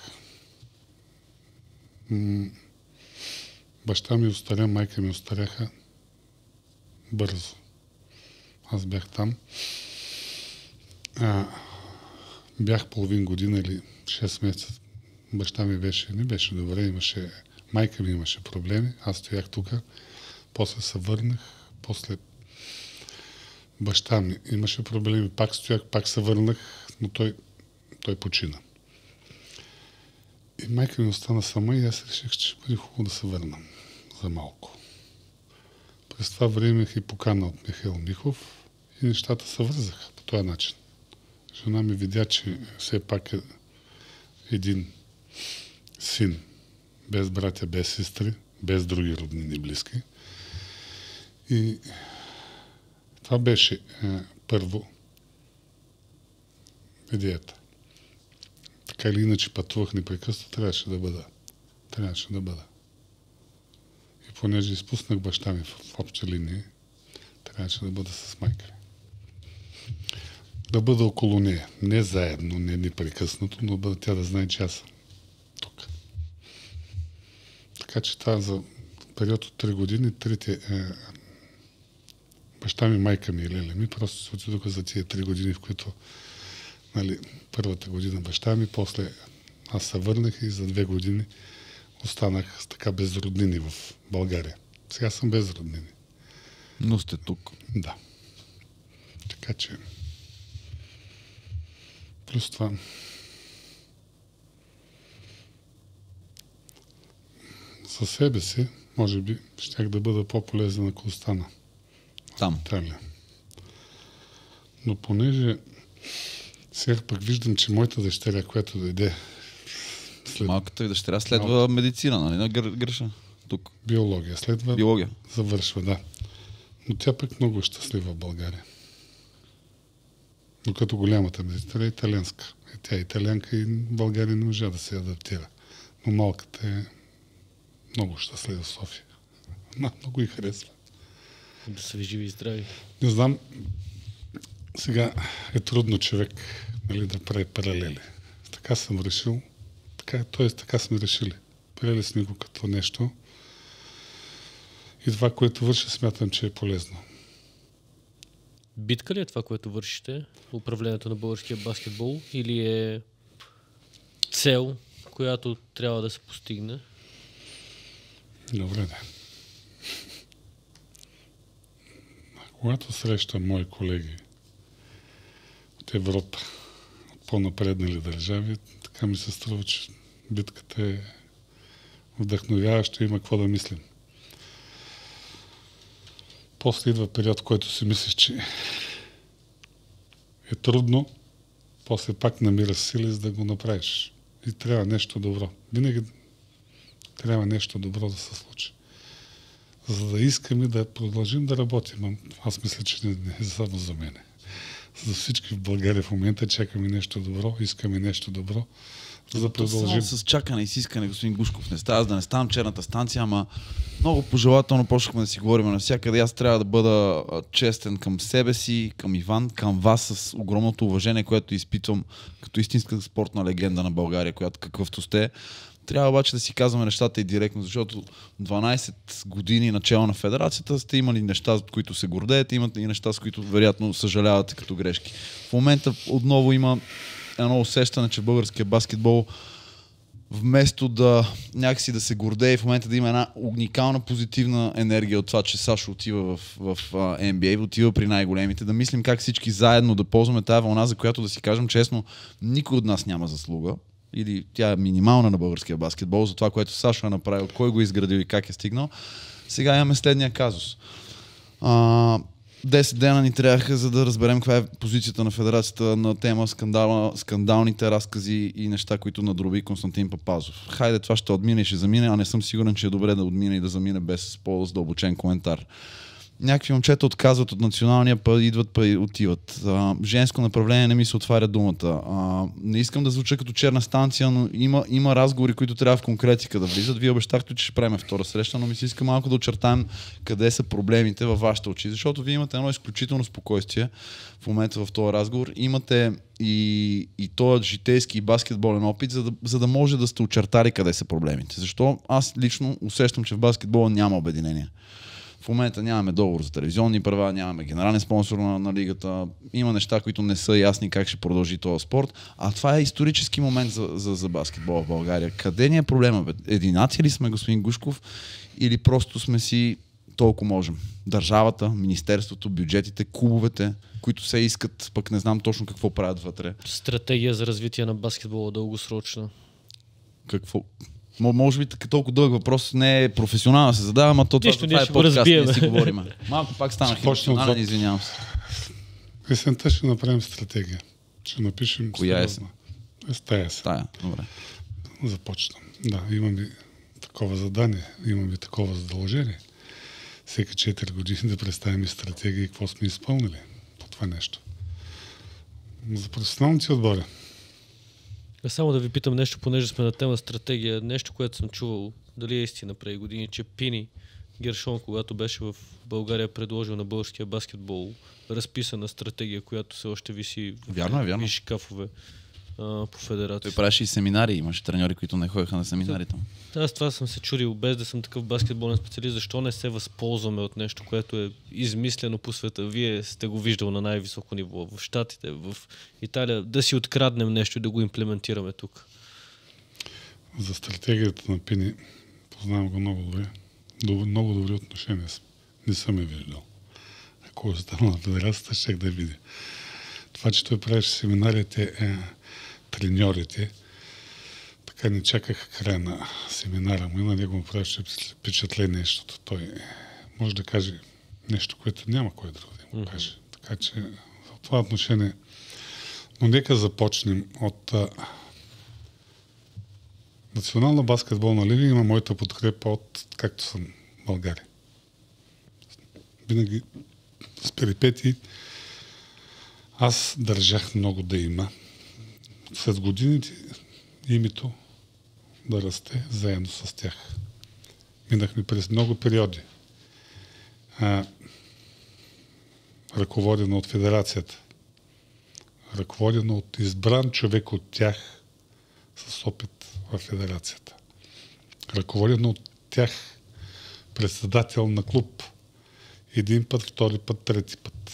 М- баща ми остаря, майка ми остаряха бързо. Аз бях там. А, бях половин година или шест месеца. Баща ми беше, не беше добре, имаше, майка ми имаше проблеми. Аз стоях тук. После се върнах. После баща ми имаше проблеми. Пак стоях, пак се върнах, но той, той почина. И майка ми остана сама и аз реших, че бъде хубаво да се върнам за малко. През това време имах и покана от Михаил Михов и нещата се вързаха по този начин. Жена ми видя, че все пак е един син, без братя, без сестри, без други роднини и близки. И това беше е, първо идеята. така или иначе пътувах непрекъснато, трябваше да бъда. Трябваше да бъда. И понеже изпуснах баща ми в, в обща линия, трябваше да бъда с майка ми. Да бъда около нея. Не заедно, не непрекъснато, но бъда тя да знае, че аз съм тук. Така че това за период от три години, трите е, баща ми, майка ми и леля ми просто се отидоха за тия три години, в които, нали, първата година баща ми, после аз се върнах и за две години останах с така без роднини в България. Сега съм без роднини. Но сте тук. Да. Така че плюс това със себе си, може би, щях да бъда по-полезен, ако остана Там. Италия. Но понеже сега пък виждам, че моята дъщеря, която дойде след Малката ви дъщеря следва Малка. медицина, нали? На гр- греша. Тук. биология, следва Биология. завършва, да. Но тя пък много е щастлива в България. Но като голямата ми дъщеря е италианска. Тя е италианка и България не можа да се адаптира. Но малката е много щастлива в София. Много и харесва. Да са ви живи и здрави. Не знам, сега е трудно човек, нали, да прави паралели. Така съм решил, така, т.е. така сме решили. Приели сме го като нещо и това, което върша, смятам, че е полезно. Битка ли е това, което вършите? Управлението на българския баскетбол? Или е цел, която трябва да се постигне? Добре, да. Когато срещам мои колеги от Европа, от по-напреднали държави, така ми се струва, че битката е вдъхновяваща и има какво да мислим. После идва период, в който си мислиш, че е трудно, после пак намираш сили, за да го направиш. И трябва нещо добро. Винаги трябва нещо добро да се случи. За да искаме да продължим да работим. Аз мисля, че не, не е само за мене. За всички в България в момента чакаме нещо добро, искаме нещо добро, за да продължим. С чакане и с искане, господин Гушков, не става, да не ставам черната станция, ама много пожелателно почнахме да си говорим навсякъде. Аз трябва да бъда честен към себе си, към Иван, към вас с огромното уважение, което изпитвам като истинска спортна легенда на България, която какъвто сте. Трябва обаче да си казваме нещата и директно, защото дванайсет години начало на федерацията сте имали неща, с които се гордеете, имате и неща, с които вероятно съжалявате като грешки. В момента отново има едно усещане, че българския баскетбол вместо да някакси да се гордее, в момента да има една уникална позитивна енергия от това, че Сашо отива в, в uh, Н Б А, отива при най-големите, да мислим как всички заедно да ползваме тази вълна, за която да си кажем честно, никой от нас няма заслуга. Или тя е минимална на българския баскетбол, за това, което Сашо е направил, кой го е изградил и как е стигнал. Сега имаме следния казус. А, десет дена ни трябваха, за да разберем каква е позицията на федерацията на тема скандала, скандалните разкази и неща, които надроби Константин Папазов. Хайде, това ще отмине и ще замине, а не съм сигурен, че е добре да отмине и да замине без по-задълбочен коментар. Някакви момчета отказват от националния, па идват, па и отиват. А, женско направление не ми се отваря думата. А, не искам да звуча като черна станция, но има, има разговори, които трябва в конкретика да влизат. Вие обещахте, че ще правим втора среща, но ми се иска малко да очертаем къде са проблемите във вашите очи. Защото вие имате едно изключително спокойствие в момента в този разговор. Имате и, и този житейски и баскетболен опит, за да, за да може да сте очертали къде са проблемите. Защо аз лично усещам, че в баскетбола няма обединение. В момента нямаме договор за телевизионни права, нямаме генерален спонсор на, на лигата, има неща, които не са ясни как ще продължи този спорт, а това е исторически момент за, за, за баскетбола в България. Къде ни е проблема? Бе? Единаци ли сме, господин Гушков, или просто сме си толкова можем? Държавата, министерството, бюджетите, клубовете, които се искат, пък не знам точно какво правят вътре. Стратегия за развитие на баскетбола дългосрочна. Какво? Може би толкова дълъг въпрос не е професионално да се задава, но то това, това е подкаст, не си говорим. Малко пак станах емоционален, извинявам се. Есента ще направим стратегия. Ще напишем... Коя е? Стая се. Стая, добре. Започнем. Да, имаме такова задание, имаме такова задължение. Всеки четири години да представим стратегия и какво сме изпълнили по това нещо. За професионалните отбори. А само да ви питам нещо, понеже сме на тема стратегия. Нещо, което съм чувал, дали е истина преди години, че Пини Гершон, когато беше в България, предложил на българския баскетбол разписана стратегия, която все още виси Вярно е, вярно. в шкафове а, по федерация. Той правеше и семинари, имаше треньори, които не ходеха на семинарите. Аз това съм се чудил, без да съм такъв баскетболен специалист, защо не се възползваме от нещо, което е измислено по света. Вие сте го виждал на най-високо ниво, в Щатите, в Италия, да си откраднем нещо и да го имплементираме тук. За стратегията на Пини познавам го много добре. Много добри отношения. Не съм я виждал. Ако е станал на федерацията, щех да я видя. Това, че той правеше семинарите, е, треньорите, така не чакаха края на семинара му и на него му правеше впечатление, защото той може да каже нещо, което няма кой друг да му каже. Mm-hmm. Така че в това отношение. Но нека започнем от а, Национална баскетболна лига има моята подкрепа от както съм в България. Винаги с перипетии аз държах много да има. След годините името да расте заедно с тях. Минахме през много периоди. А, ръководено от федерацията. Ръководено от избран човек от тях с опит в федерацията. Ръководено от тях председател на клуб. Един път, втори път, трети път.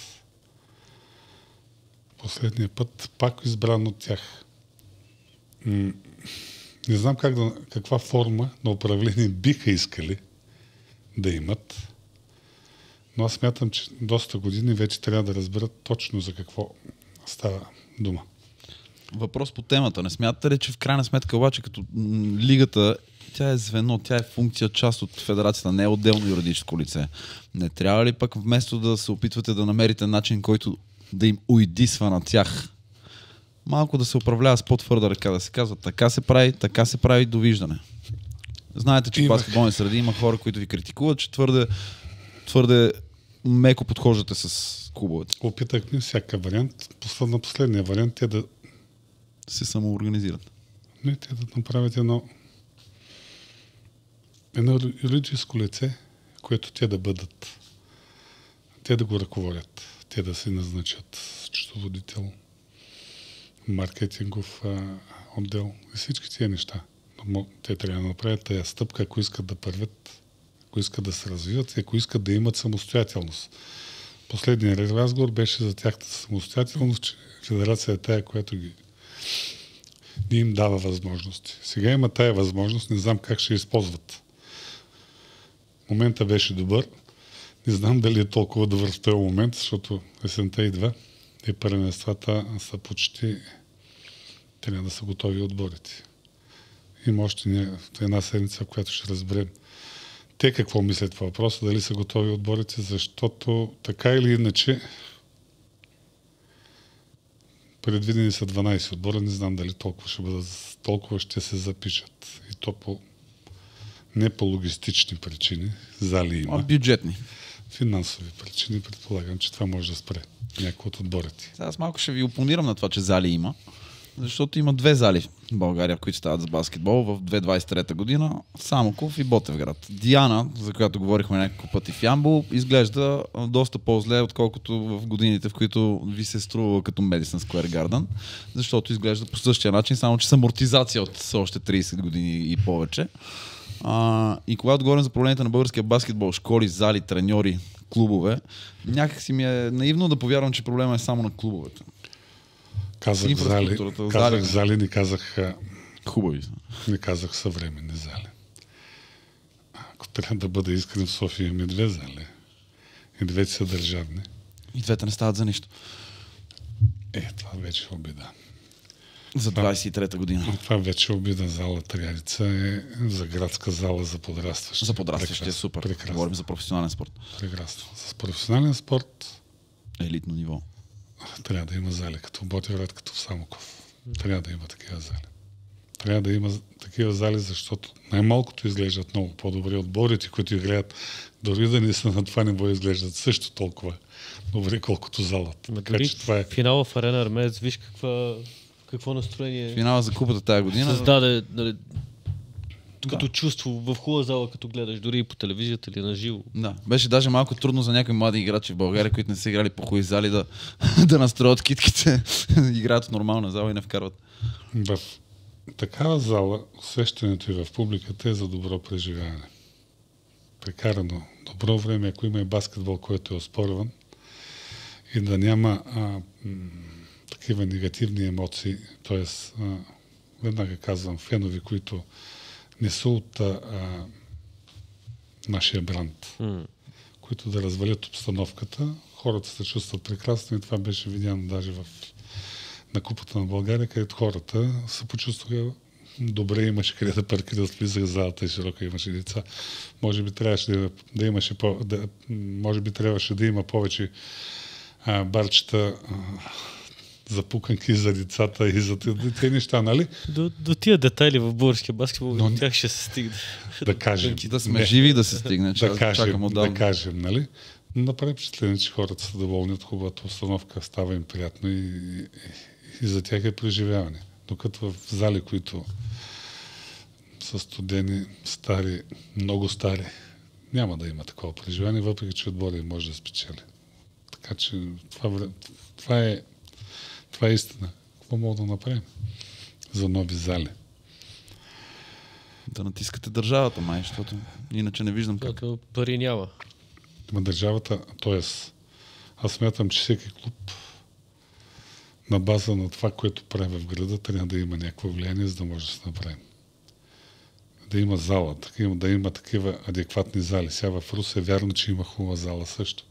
Последния път пак избран от тях. М- не знам как да, каква форма на управление биха искали да имат, но аз смятам, че доста години вече трябва да разберат точно за какво става дума. Въпрос по темата. Не смятате ли, че в крайна сметка обаче като м- лигата, тя е звено, тя е функция, част от федерацията, не е отделно юридическо лице. Не трябва ли пък вместо да се опитвате да намерите начин, който да им уйдисва на тях, малко да се управлява с по-твърда ръка, да се казва така се прави, така се прави, довиждане. Знаете, че в баскетболни среди има хора, които ви критикуват, че твърде, твърде меко подхождате с клубовете. Опитахме всяка вариант. На последния вариант е да се самоорганизират. Не, те да направят едно едно юридическо лице, което те да бъдат, те да го ръководят, те да се назначат счетоводител, маркетингов а, отдел и всички тия неща. Но те трябва да направят тая стъпка, ако искат да първят, ако искат да се развиват и ако искат да имат самостоятелност. Последният разговор беше за тяхната самостоятелност, че федерация е тая, която ги не им дава възможности. Сега има тая възможност, не знам как ще използват. Момента беше добър. Не знам дали е толкова добър в този момент, защото есента идва и първенствата са почти трябва да са готови отборите. Има още не, една седмица, в която ще разберем те какво мислят по въпроса, дали са готови отборите, защото така или иначе предвидени са дванайсет отбора, не знам дали толкова ще бъдат, толкова ще се запишат. И то по не по логистични причини, зали има. А бюджетни. Финансови причини, предполагам, че това може да спре някои от отборите. Сега аз малко ще ви опонирам на това, че зали има, защото има две зали в България, които стават за баскетбол в две хиляди двадесет и трета година, Самоков и Ботевград. Диана, за която говорихме няколко пъти в Ямбол, изглежда доста по-зле, отколкото в годините, в които ви се струва като Madison Square Garden, защото изглежда по същия начин, само че с амортизация от още трийсет години и повече. А, и когато говорим за проблемите на българския баскетбол, школи, зали, треньори, клубове, някак си ми е наивно да повярвам, че проблема е само на клубовете. Казах зали, казах зали, зали, не казах хубави. Не казах съвременни зали. Ако трябва да бъде искрен, в София имаме две зали. И двете са държавни. И двете не стават за нищо. Е, това вече е обида. За двадесет и трета година. Това вече е обида. Зала Триадица е за градска зала за подрастващи. За подрастващи е супер. Прекрасно. Говорим за професионален спорт. Прекрасно. С професионален спорт елитно ниво. Трябва да има зали, като Ботевград, като в Самоков. Трябва да има такива зали. Трябва да има такива зали, защото най-малкото изглеждат много по-добре отборите, които играят, дори да не са на това ниво, изглеждат също толкова добре, колкото залата. Така, че това е... Финала в Арена Армеец, виж каква Какво настроение Финала за купата тази година. създаде, нали, Да. като чувство в хубава зала, като гледаш, дори и по телевизията или на живо. Да, беше даже малко трудно за някои млади играчи в България, които не са играли по хубави зали, да, да настроят китките, играят в нормална зала и не вкарват. В такава зала усещането и в публиката е за добро преживяване. Прекарано добро време, ако има и баскетбол, който е оспорван, и да няма а, м- такива негативни емоции, т.е. веднага казвам, фенови, които не са от а, а, нашия бранд, Mm. които да развалят обстановката. Хората се чувстват прекрасно и това беше видяно даже в, на Купата на България, където хората се почувстваха добре, имаше къде да паркират, влизах в залата и широко имаше деца. Може би трябваше да, да имаше по, да, може би трябваше да има повече а, барчета а, за пуканки за децата и за тези неща, нали? До, до тия детайли в българския баскетбол, Но- до тях ще се стигне. Да кажем. Да сме Не. живи да се стигне, че да аз кажем, чакам отдавна. да кажем, нали? Направи впечатление, че хората са доволни от хубавата обстановка, става им приятно и, и, и за тях е преживяване. Докато в зали, които са студени, стари, много стари, няма да има такова преживяване, въпреки че отбора им може да спечели. Така че това, вре- това, е, това е истина. Какво мога да направим за нови зали? Да натискате държавата, май, защото иначе не виждам как. Защото пари няма. Има държавата, т.е. аз смятам, че всеки клуб на база на това, което прави в града, трябва да има някакво влияние, за да може да се направи. Да има зала, такива, да има такива адекватни зали. Сега в Русе е вярно, че има хубава зала също.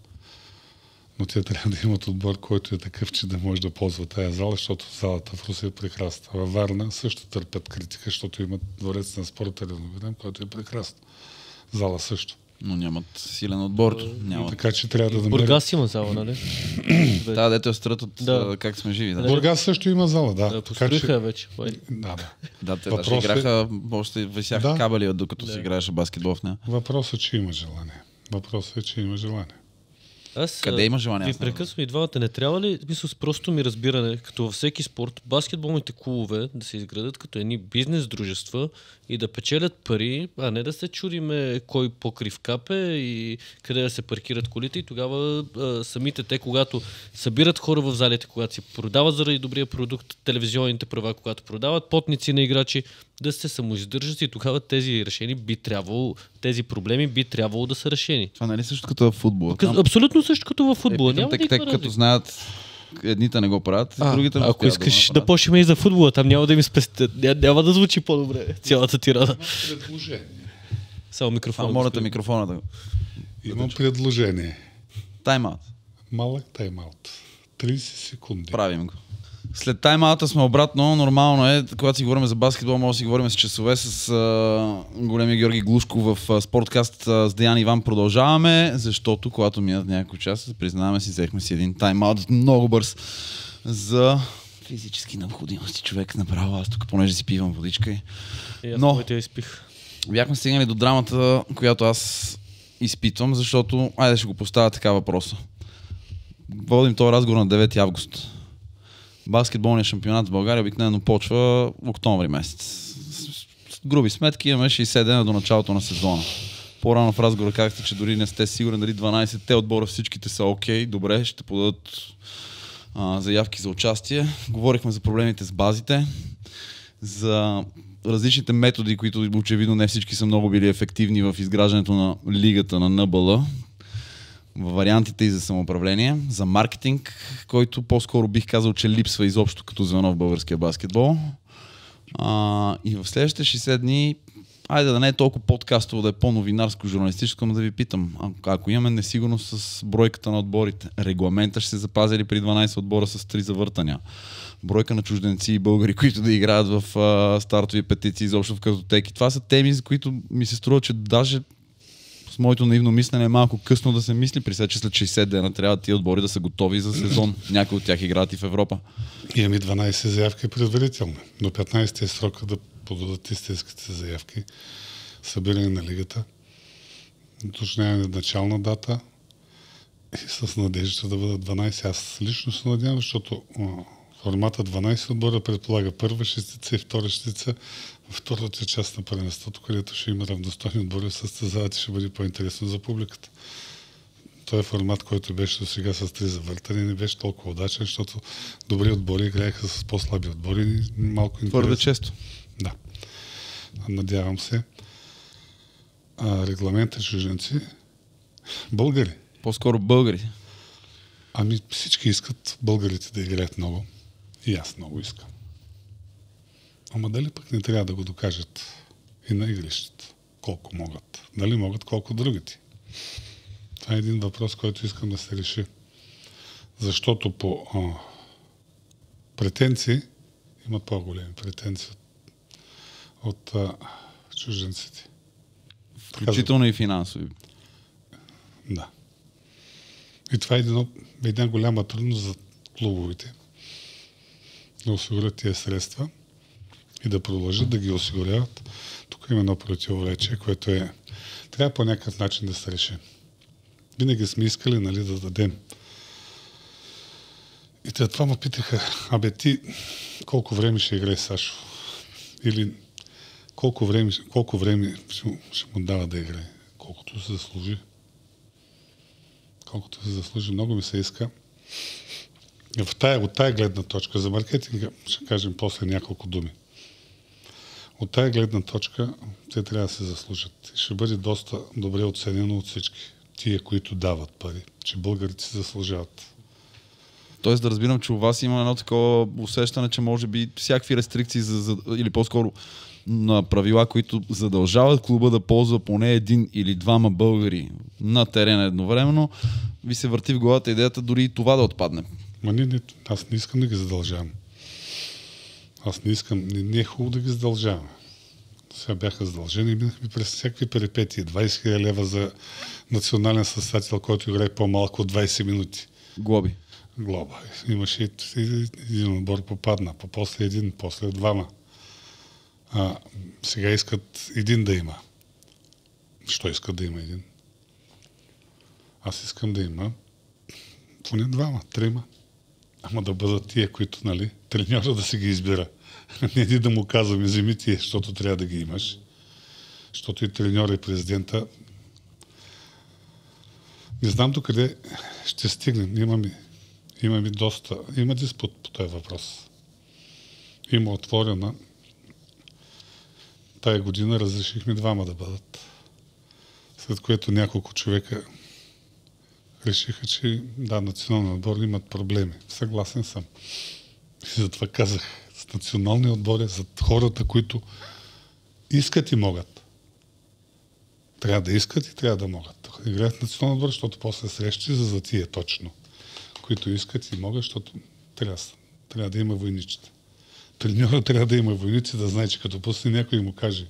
Но те трябва да имат отбор, който е такъв, че да може да ползва тая зала, защото залата в Русе е прекрасна. Във Варна също търпят критика, защото имат дворец на спорта, който е прекрасна. Зала също. Но нямат силен отбор. Нямат. Така че трябва да В намерим. Бургас има зала, нали? Да, дето е строят от Да. а, как сме живи. Да, Да. Бургас също има зала, да. Да, Така построиха че- я вече. Май. Да, да. да те Въпрос даже е- играха, още висяха Да. кабели, докато Да. се играеше баскетбол в нея. Въпросът е, че има желание. Въпросът е, че има желание. Аз, Къде а, има желание? Ви Аз не знам. прекъсвам и двамата. Не трябва ли, мисля, с просто ми разбиране, като във всеки спорт, баскетболните клубове да се изградат като едни бизнес дружества и да печелят пари, а не да се чудиме кой покрив капе и къде да се паркират колите и тогава а, самите те, когато събират хора в залите, когато си продават заради добрия продукт, телевизионните права, когато продават потници на играчи, да се самоиздържат и тогава тези решения би трябвало, тези проблеми би трябвало да са решени. Това нали също като в футбола? Къс- Абсолютно също като във футбола. Е, питам, Няма те, те никаква като разлика. знаят, едните не го правят, А, другите не ако успяват искаш го да направят. почнем и за футбола, там няма да ми спестят. Ня, няма да звучи по-добре цялата тирада. Предложение. Само микрофон. А, моля те микрофона да... Имам предложение. Тайм-аут. Малък тайм-аут. трийсет секунди. Правим го. След тайм-аута сме обратно. Нормално е, когато си говорим за баскетбол, може да си говорим с часове с а, големия Георги Глушков в а, спорткаст а, с Деян Иван. Продължаваме, защото когато минат няколко часа, признаваме си, взехме си един тайм-аут много бърз за физически необходимости. Човек направо, аз тук понеже си пивам водичка. И... И аз Но- моите я изпих. Бяхме стигнали до драмата, която аз изпитвам, защото, айде ще го поставя така въпроса. Водим този разговор на девети август. Баскетболният шампионат в България обикновено почва в октомври месец. С, с груби сметки имаме шейсет дена до началото на сезона. По-рано в разговора казахте, че дори не сте сигурен дали дванайсетте отбора всичките са окей, добре, ще подадат а, заявки за участие. Говорихме за проблемите с базите, за различните методи, които очевидно не всички са много били ефективни в изграждането на лигата на Н Б Л, вариантите и за самоуправление, за маркетинг, който по-скоро бих казал, че липсва изобщо като звено в българския баскетбол. А, и в следващите шейсет дни, айде да не е толкова подкастово, да е по-новинарско, журналистическо, но да ви питам, а, ако имаме несигурност с бройката на отборите, регламента ще се запази ли при дванайсет отбора с три завъртания? Бройка на чужденци и българи, които да играят в а, стартови петиции, изобщо в картотеки. Това са теми, за които ми се струва, че даже с моето наивно мислене е малко късно да се мисли, при след, че след шейсет дена трябва тия отбори да са готови за сезон. Някои от тях играят и в Европа. Имаме дванайсет заявки предварително. До петнайсети е срока да подадат истинските заявки. Събиране на лигата. Уточняване на начална дата. И с надежда да бъдат дванайсет. Аз лично се надявам, защото а, Формата дванайсет отбора предполага първа шестица и втора шестица. Във втората част на първенството, където ще има равностойни отбори, състезават и ще бъде по-интересно за публиката. Той е формат, който беше до сега с три завъртани, не беше толкова удачен, защото добри отбори играеха с по-слаби отбори. Малко интересно. Твърде често. Да. Надявам се. А, регламента чужденци. Българи. По-скоро българи. Ами всички искат българите да играят много. И аз много искам. Ама дали пък не трябва да го докажат и на игрищата? Колко могат? Дали могат колко другите? Това е един въпрос, който искам да се реши. Защото по а, претенции имат по-големи претенции от, от а, чужденците. Включително и финансови. Да. И това е едно, една голяма трудност за клубовете да осигурят тия средства и да продължат да ги осигуряват. Тук има едно противоречие, което е трябва по някакъв начин да се реши. Винаги сме искали, нали, да дадем. И те това ме питаха, абе ти колко време ще играе Сашо? Или колко време, колко време ще, ще му дава да играе? Колкото се заслужи. Колкото се заслужи. Много ми се иска. В тая, от тая гледна точка за маркетинга ще кажем после няколко думи. От тая гледна точка те трябва да се заслужат. И ще бъде доста добре оценено от всички. Тия, които дават пари. Че българите се заслужават. Тоест да разбирам, че у вас има едно такова усещане, че може би всякакви рестрикции за, за, или по-скоро на правила, които задължават клуба да ползва поне един или двама българи на терена едновременно, ви се върти в главата идеята дори и това да отпадне. Ма не, не, аз не искам да ги задължавам. Аз не искам, не, не е хубаво да ги задължаваме. Сега бяха задължени и минахме през всякакви перипетии. двайсет хиляди лева за национален състезател, който играе по-малко от двайсет минути. Глоби. Глоба. Имаше един отбор попадна, по после един, после двама. А, сега искат един да има. Що искат да има един? Аз искам да има поне двама, трима. Ама да бъдат тия, които, нали, треньора да си ги избира. Не да му казваме, вземи тия, защото трябва да ги имаш. Защото и треньора и президента. Не знам докъде ще стигнем. Имаме, имаме доста, има диспут по този въпрос. Има отворена. Тая година разрешихме двама да бъдат. След което няколко човека решиха, че да, националния отбор имат проблеми. Съгласен съм. И затова казах, с националния отбор е за хората, които искат и могат. Трябва да искат и трябва да могат. Играят националния отбор, защото после срещи за затия точно. Които искат и могат, защото трябва, трябва да има войничета. Треньора трябва да има войници, да знае, че като пусне някой му каже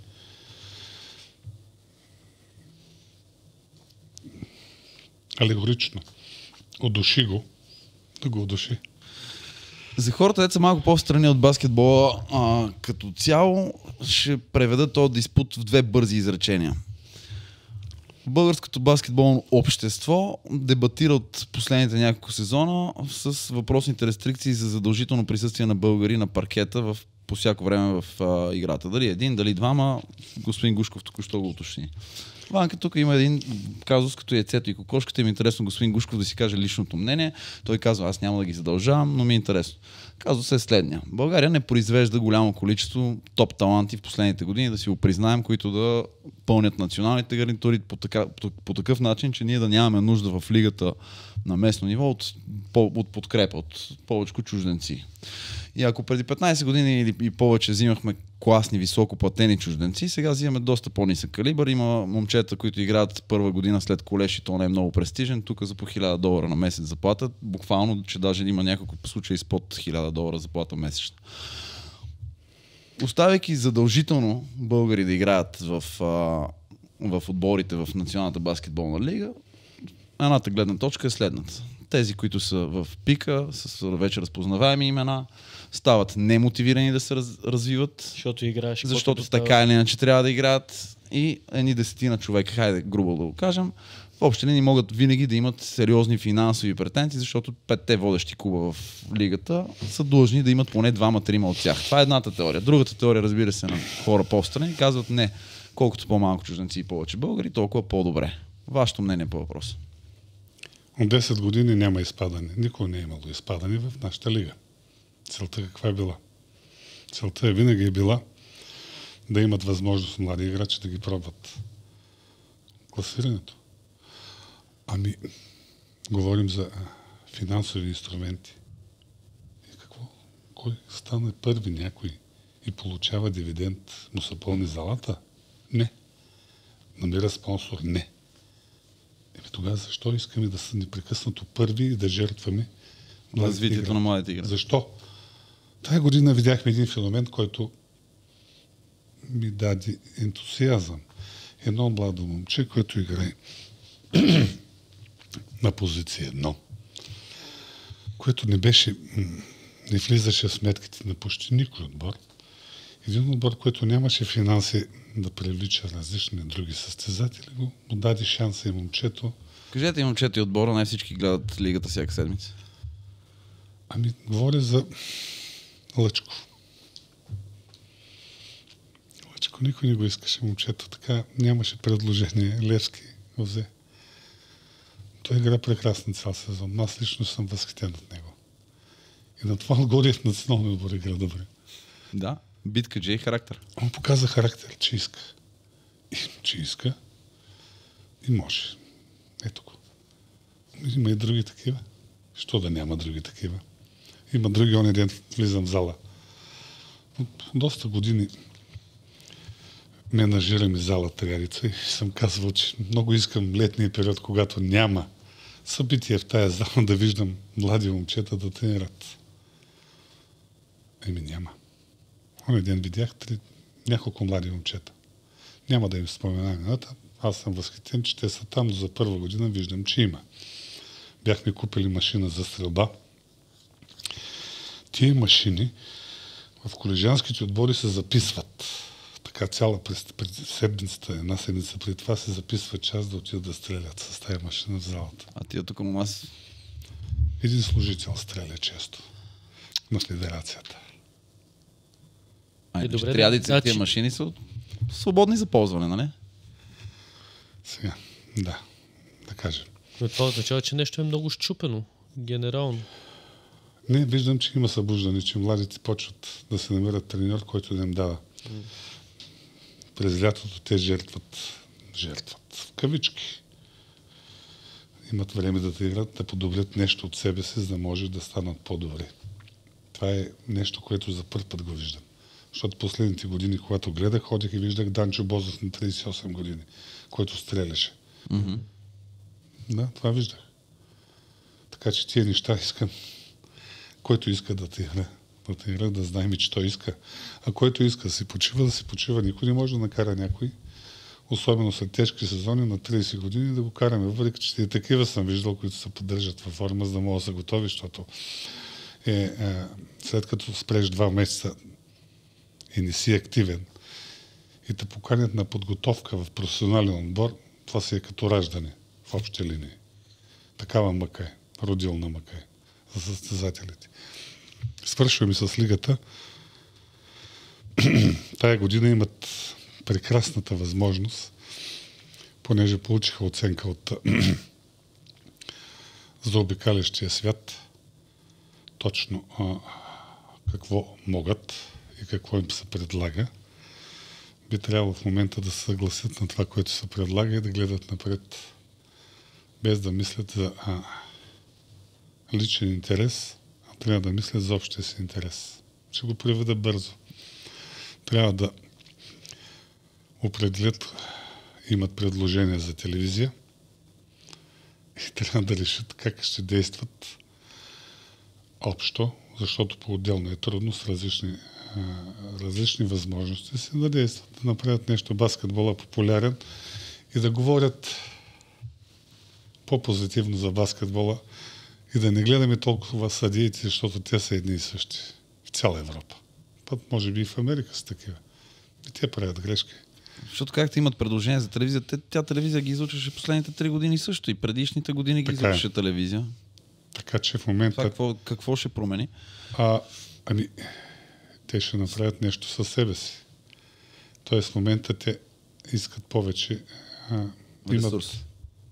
алегорично удуши го, да го удуши. За хората, деца малко по-встрани от баскетбола, а, като цяло ще преведа този диспут в две бързи изречения. Българското баскетболно общество дебатира от последните няколко сезона с въпросните рестрикции за задължително присъствие на българи на паркета в, по всяко време в а, играта. Дали един, дали двама, господин Гушков току-що го уточни. Ванка, тук има един казус като яйцето и кокошката. Им е интересно господин Гушков да си каже личното мнение. Той казва, аз няма да ги задължавам, но ми е интересно. Казус е следния. България не произвежда голямо количество топ таланти в последните години, да си го признаем, които да пълнят националните гарнитури по, така, по, по такъв начин, че ние да нямаме нужда в лигата на местно ниво от, от подкрепа, от повече чужденци. И ако преди петнайсет години или и повече взимахме класни, високо платени чужденци, сега взимаме доста по-нисък калибър. Има момчета, които играят първа година след колеж и то не е много престижен. Тук за по хиляда долара на месец заплата. Буквално, че даже има няколко случаи с под хиляда долара заплата месечна. Оставяйки задължително българи да играят в, а, в отборите в Националната баскетболна лига, едната гледна точка е следната. Тези, които са в пика, с вече разпознаваеми имена, стават немотивирани да се раз, развиват, защото играеш, защото така или иначе трябва да играят и едни десетина човека, хайде грубо да го кажем, в общи линии могат винаги да имат сериозни финансови претенции, защото петте водещи клуба в лигата са длъжни да имат поне двама-трима от тях. Това е едната теория. Другата теория, разбира се, на хора по-страни казват не, колкото по-малко чужденци и повече българи, толкова по-добре. Вашето мнение по въпроса? От десет години няма изпадане. Никой не е имало изпадане в нашата лига. Целта каква е била? Целта е винаги е била да имат възможност млади играчи да ги пробват класирането. Ами, говорим за финансови инструменти. И какво? Кой стане първи някой и получава дивиденд, му се пълни залата? Не. Намира спонсор? Не. Еми тогава защо искаме да са непрекъснато първи и да жертваме развитието на младите играчи? Защо? Тая година видяхме един феномен, който ми даде ентусиазъм. Едно младо момче, което играе на позиция едно, което не беше, не влизаше в сметките на почти никой отбор. Един отбор, който нямаше финанси да привлича различни други състезатели, го му даде шанса и момчето. Кажете и момчето и отбора, най всички гледат лигата всяка седмица. Ами, говоря за Лъчко. Лъчко никой не го искаше момчето, така нямаше предложение. Левски го взе. Той игра прекрасно цял сезон. Аз лично съм възхитен от него. И на това отгоре в националния отбор игра добре. Да, битка, че е характер. Он показа характер, че иска. И, че иска. И може. Ето го. Има и други такива. Що да няма други такива? Има други, оня ден влизам в зала. От доста години менажирам и зала Триарица и съм казвал, че много искам летния период, когато няма събитие в тая зала, да виждам млади момчета да тренират. Еми няма. Оня ден видях три, няколко млади момчета. Няма да им споменам имената. Аз съм възхитен, че те са там, но за първа година виждам, че има. Бяхме купили машина за стрелба. Тие машини в колежанските отбори се записват. Така цяла през, през седмицата, една седмица преди това се записва час да отидат да стрелят с тази машина в залата. А тия тук у нас... Един служител стреля често на федерацията. Ай, Е, добре, триадици, да. тия Значи- машини са свободни за ползване, нали? Сега, да, да кажем. Но това означава, че нещо е много щупено. Генерално. Не, виждам, че има събуждане, че младите почват да се намерят треньор, който да им дава. Mm. През лятото те жертват, жертват в кавички. Имат време да те играт, да подобрят нещо от себе си, за да може да станат по-добри. Това е нещо, което за първ път го виждам. Защото последните години, когато гледах, ходих и виждах Данчо Бозов на тридесет и осем години, който стреляше. Mm-hmm. Да, това виждах. Така че тия неща искам. Който иска да те игра, да те игра, да знаем, че той иска. А който иска да си почива, да си почива. Никой не може да накара някой, особено след тежки сезони на тридесет години, да го караме. Въпреки че и такива съм виждал, които се поддържат във форма, за да могат да са готови, защото е, е, след като спреш два месеца и не си активен и те поканят на подготовка в професионален отбор, това си е като раждане в общи линии. Такава мъка е, родилна мъка е за състезателите. Свършваме с лигата. Тая година имат прекрасната възможност, понеже получиха оценка от заобикалящия свят, точно а, какво могат и какво им се предлага. Би трябвало в момента да се съгласят на това, което се предлага и да гледат напред, без да мислят за а, личен интерес, а трябва да мислят за общия си интерес. Ще го приведа бързо. Трябва да определят, имат предложения за телевизия и трябва да решат как ще действат общо, защото по-отделно е трудно с различни, различни възможности си да действат, да направят нещо баскетбола популярен и да говорят по-позитивно за баскетбола и да не гледаме толкова съдиите, защото те са едни и същи в цяла Европа. Път може би и в Америка са такива. И те правят грешки. Защото както имат предложение за телевизия, те, тя телевизия ги излучваше последните три години също и предишните години ги излучваше телевизия. Така че в момента... Това какво, какво ще промени? А, ами, те ще направят нещо със себе си. Тоест в момента те искат повече... А, ресурс. Имат...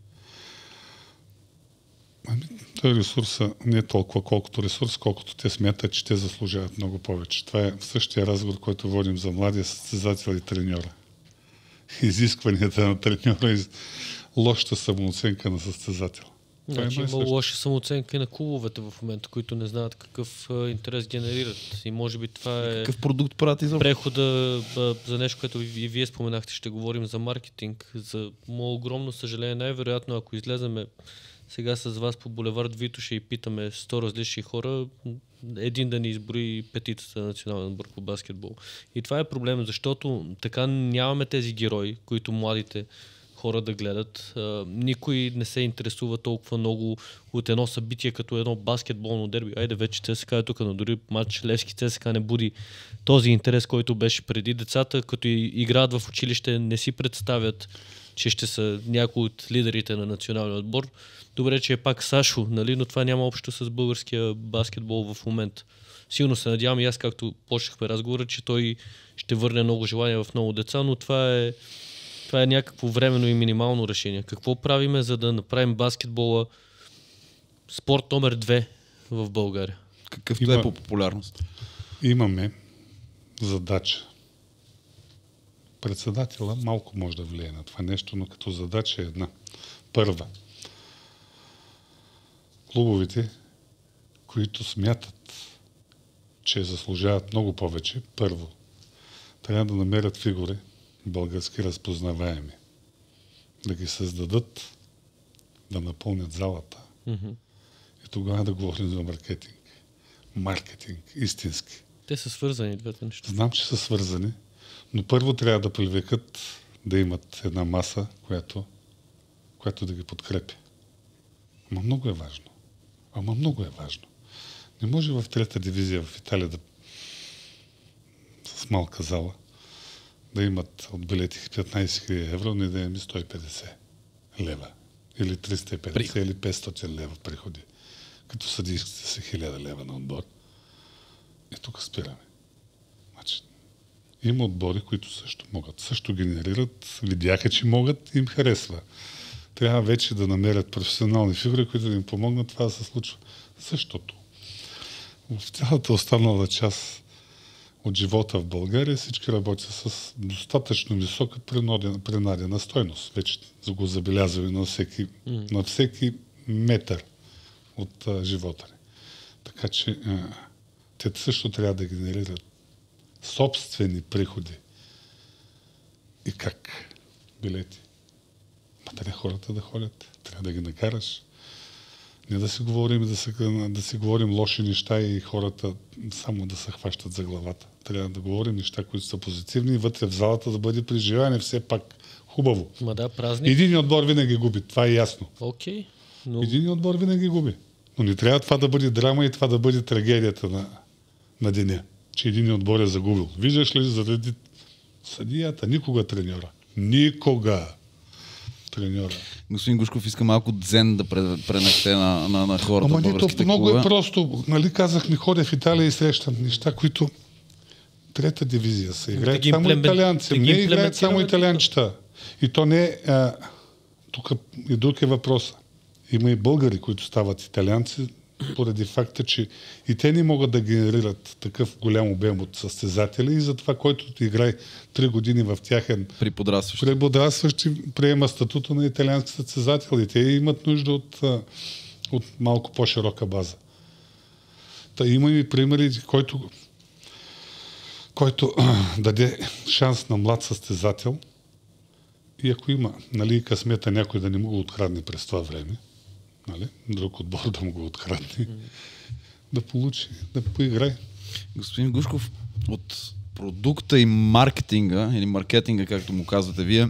Ами, той ресурса не е толкова колкото ресурс, колкото те смятат, че те заслужават много повече. Това е същия разговор, който водим за младия състезател и треньора. Изискванията на треньора и лошата самооценка на състезател. Значи има лоша самооценка и на клубовете в момента, които не знаят какъв а, интерес генерират. И може би това е... Какъв продукт правят изобщо? Прехода а, за нещо, което и вие споменахте, ще говорим за маркетинг. За мое огромно съжаление, най-вероятно, ако излеземе сега с вас по булевард Витоша и питаме сто различни хора, един да ни изброи петицата на национален отбор по баскетбол. И това е проблем, защото така нямаме тези герои, които младите хора да гледат. А, никой не се интересува толкова много от едно събитие, като едно баскетболно дерби. Айде вече ЦСКА е тук, но дори матч Левски ЦСКА не буди този интерес, който беше преди. Децата, като играят в училище, не си представят, че ще са някои от лидерите на националния отбор. Добре, че е пак Сашо, нали? Но това няма общо с българския баскетбол в момента. Силно се надявам и аз, както почнахме разговора, че той ще върне много желания в много деца, но това е, това е някакво временно и минимално решение. Какво правиме, за да направим баскетбола спорт номер две в България? Какъвто Има, е по популярност? Имаме задача. Председателя малко може да влияе на това нещо, но като задача е една. Първа. Клубовете, които смятат, че заслужават много повече, първо, трябва да намерят фигури, български разпознаваеми, да ги създадат, да напълнят залата. Mm-hmm. И тогава да говорим за маркетинг. Маркетинг, истински. Те са свързани двете неща. Знам, че са свързани, но първо трябва да привлекат да имат една маса, която, която да ги подкрепи. Ама много е важно. Ама много е важно. Не може в трета дивизия в Италия да с малка зала да имат от билети петнайсет хиляди евро, не да имаме сто и петдесет лева. Или триста и петдесет или петстотин лева приходи. Като съдийските са хиляда лева на отбор. И тук спираме. Значи, има отбори, които също могат. Също генерират, видяха, че могат и им харесва. Трябва вече да намерят професионални фигури, които да им помогнат това да се случва. Същото. В цялата останала част от живота в България всички работят с достатъчно висока принадена стойност. Вече го забелязваме на всеки, mm. на всеки метър от а, живота ни. Така че а, те също трябва да генерират собствени приходи. И как? Билети. Ма трябва хората да ходят. Трябва да ги накараш. Не да си говорим, да си, да си говорим лоши неща и хората само да се хващат за главата. Трябва да говорим неща, които са позитивни и вътре в залата да бъде преживяване все пак хубаво. Ма да, празник. Един отбор винаги губи, това е ясно. Окей. Но... Един отбор винаги губи. Но не трябва това да бъде драма и това да бъде трагедията на, на деня. Че един отбор е загубил. Виждаш ли, заради съдията, никога треньора. Никога треньора. Господин Гушков, иска малко дзен да пренахте на, на, на хората. Ама не, то много е просто. Нали казах, ми ходя в Италия и срещам неща, които трета дивизия са. Играят да само имплемент... италианци. Да не играят само италианчета. И то не е... Тук и друг е въпроса. Има и българи, които стават италианци, поради факта, че и те не могат да генерират такъв голям обем от състезатели и затова, който играе три години в тяхен преподрастващи, преподрастващи приема статута на италиански състезател и те имат нужда от, от малко по-широка база. Та има и примери, който, който даде шанс на млад състезател и ако има, нали, късмета някой да не му го открадне през това време, нали, друг отбор да му го открадне, mm. да получи, да поиграе. Господин Гушков, от продукта и маркетинга, или маркетинга, както му казвате вие,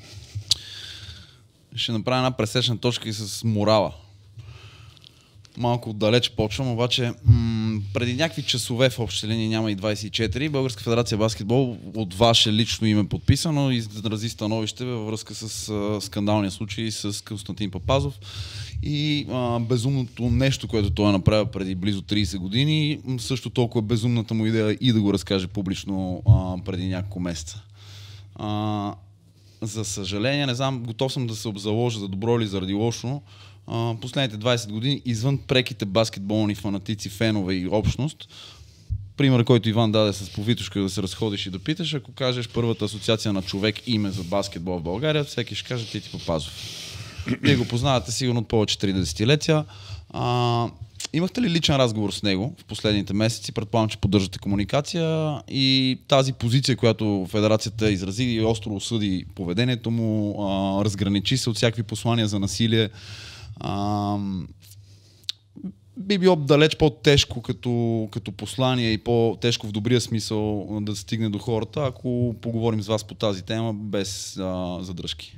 ще направя една пресечна точка и с морала. Малко отдалеч почвам, обаче м- преди някакви часове в общи линии, няма и двайсет и четири, Българска федерация баскетбол от ваше лично име подписано и изрази становище във връзка с а, скандалния случай с Константин Папазов и а, безумното нещо, което той е направил преди близо трийсет години, също толкова безумната му идея и да го разкаже публично а, преди няколко месеца. А, за съжаление, не знам, готов съм да се обзаложа за добро или заради лошо. Uh, последните двайсет години, извън преките баскетболни фанатици, фенове и общност, пример, който Иван даде с повитушка да се разходиш и да питаш, ако кажеш първата асоциация на човек име за баскетбол в България, всеки ще каже Тити Папазов. Вие го познавате сигурно от повече три десетилетия. Uh, имахте ли личен разговор с него в последните месеци? Предполагам, че поддържате комуникация и тази позиция, която федерацията изрази и остро осъди поведението му, uh, разграничи се от всякакви послания за насилие. Uh, би било далеч по-тежко като, като послание и по-тежко в добрия смисъл да стигне до хората, ако поговорим с вас по тази тема без uh, задръжки.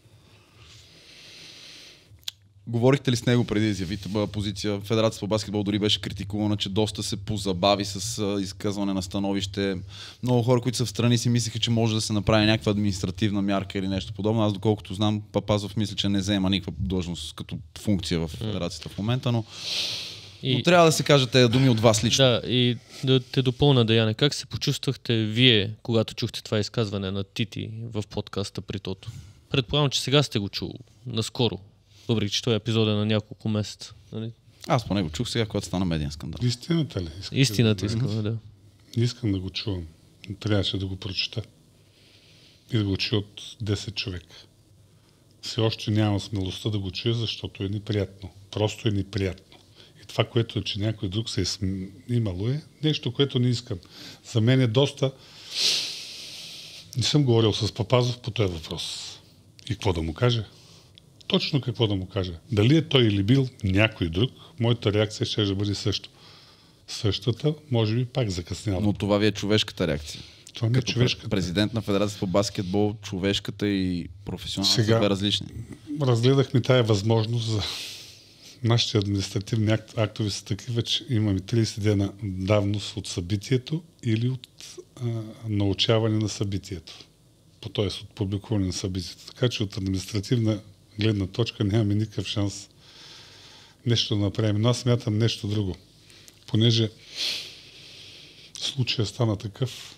Говорихте ли с него преди да изявите позиция? Федерацията по баскетбол дори беше критикувана, че доста се позабави с изказване на становище. Много хора, които са в страни, си мислеха, че може да се направи някаква административна мярка или нещо подобно. Аз доколкото знам, Папазов мисля, че не заема никаква длъжност като функция в федерацията в момента, но, и... но трябва да се кажат тези думи от вас лично. Да, и да те допълна, Даяне. Как се почувствахте вие, когато чухте това изказване на Тити в подкаста при Тото? Предполагам, че сега сте го чул наскоро. Въпреки, че той е епизода на няколко месеца. Нали? Аз поне го чух сега, когато стана медиен скандал. Истината ли? Искате Истината да искам, да. Искам да го чувам. Трябваше да го прочета. И да го чуя от десет човека. Все още нямам смелостта да го чуя, защото е неприятно. Просто е неприятно. И това, което че някой друг се е снимало, е нещо, което не искам. За мен е доста... Не съм говорил с Папазов по този въпрос. И какво да му кажа? Точно какво да му кажа. Дали е той или бил някой друг, моята реакция ще да бъде също. Същата, може би пак закъсняла. Но това ви е човешката реакция. Това не е човешката. Президент на Федерацията по баскетбол, човешката и професионалната са две различни. Разгледахме тая възможност за нашите административни акт, актове са такива, че имаме трийсет дена давност от събитието или от а, научаване на събитието. Т.е. от публикуване на събитието. Така че от административна гледна точка нямаме никакъв шанс нещо да направим. Но аз смятам нещо друго. Понеже случая стана такъв,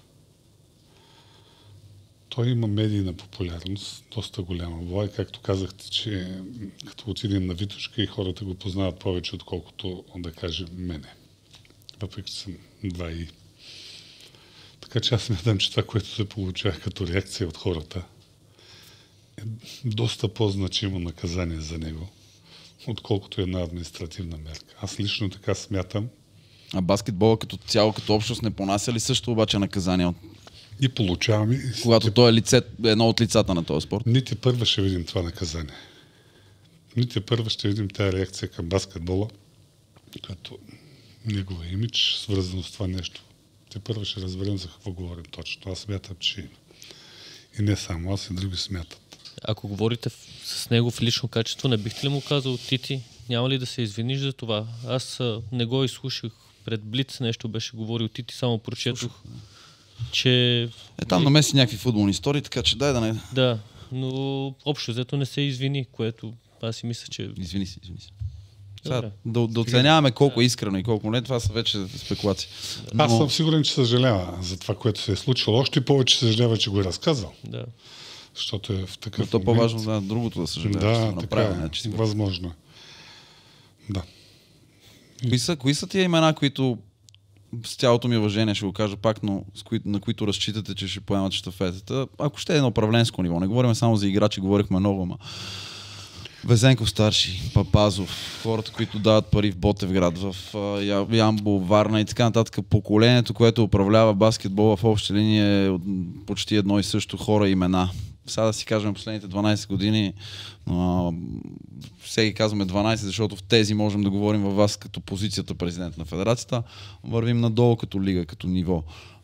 той има медийна популярност, доста голяма. Била, както казахте, че като отидем на Витушка и хората го познават повече, отколкото, да кажем, мене. Въпреки че съм два и. Така че аз смятам, че това, което се получава като реакция от хората, е доста по-значимо наказание за него, отколкото една административна мерка. Аз лично така смятам. А баскетбола като цяло, като общност не понася ли също обаче наказание? И получаваме. Когато той е лице, едно от лицата на този спорт? Нито първа ще видим това наказание. Нито първа ще видим тази реакция към баскетбола, като негова имидж, свързано с това нещо. Те първа ще разберем за какво говорим точно. Аз смятам, че и не само аз, и други смятат. Ако говорите с него в лично качество, не бихте ли му казал, Тити, няма ли да се извиниш за това? Аз а, не го изслушах пред Блиц, нещо беше говорил Тити, само прочетох, че... Е, там намеси някакви футболни истории, така че дай да не... Да, но общо взето не се извини, което аз си мисля, че... Извини се, извини се. Сега, да, да оценяваме колко е искрено и колко не, това са вече спекулации. Но... Аз съм сигурен, че съжалява за това, което се е случило. Още повече съжалява, че го е разказал. Да. Защото е в такъв то момент... по-важно да, другото да съжалява. Да, да така направя, е. че си Възможно е. Да. Кои са, кои са тия имена, които с цялото ми уважение ще го кажа пак, но с кои, на които разчитате, че ще поемат щафетата? Ако ще е на управленско ниво, не говорим само за играчи, говорихме много, ама Везенков старши, Папазов, хората, които дават пари в Ботевград, в uh, Ямбол, Варна и така нататък. Поколението, което управлява баскетбола в обща линия е почти едно и също хора и имена. Сега да си кажем последните дванайсет години, uh, всеки казваме дванайсет, защото в тези можем да говорим във вас като позицията президент на федерацията, вървим надолу като лига, като ниво.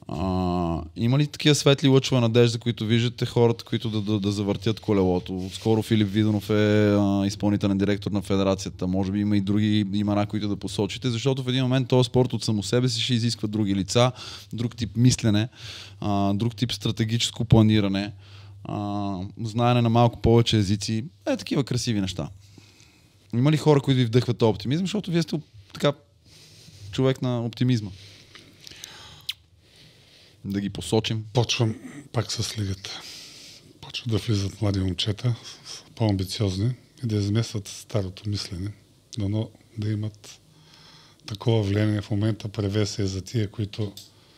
А, има ли такива светли лъчова надежда, които виждате хората, които да, да, да завъртят колелото? Скоро Филип Виденов е а, изпълнителен директор на федерацията. Може би има и други имена, които да посочите, защото в един момент този спорт от само себе си ще изисква други лица, друг тип мислене, а, друг тип стратегическо планиране, а, знаене на малко повече езици. Е, такива красиви неща. Има ли хора, които ви вдъхват този оптимизъм, защото вие сте така човек на оптимизма? Да ги посочим. Почвам пак с лигата. Почват да влизат млади момчета, по-амбициозни и да изместват старото мислене. Дано да имат такова влияние. В момента превес е за тия, които,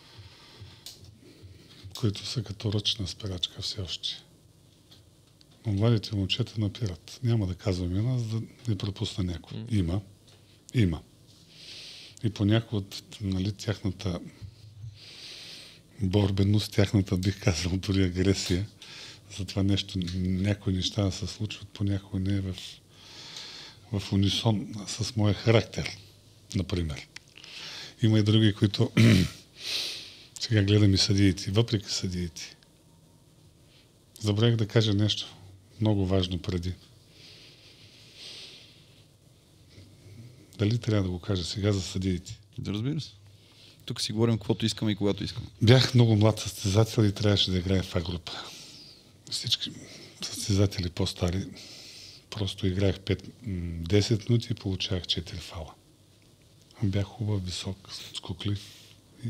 които са като ръчна спирачка все още. Но младите момчета напират. Няма да казвам имена, за да не пропусна някой. Mm. Има. Има. И понякога от нали, тяхната борбеност, тяхната, бих казал, дори агресия. За това нещо, някои неща да се случват, понякога не е в, в унисон с моя характер, например. Има и други, които сега гледам и съдиите, въпреки съдиите. Забравих да кажа нещо много важно преди. Дали трябва да го кажа сега за съдиите? Да, разбира се. Тук си говорим каквото искаме и когато искаме. Бях много млад състезател и трябваше да играя в А-група. Всички състезатели по-стари просто играех пет-десет минути и получавах четири фала. Бях хубав, висок, скуклив и,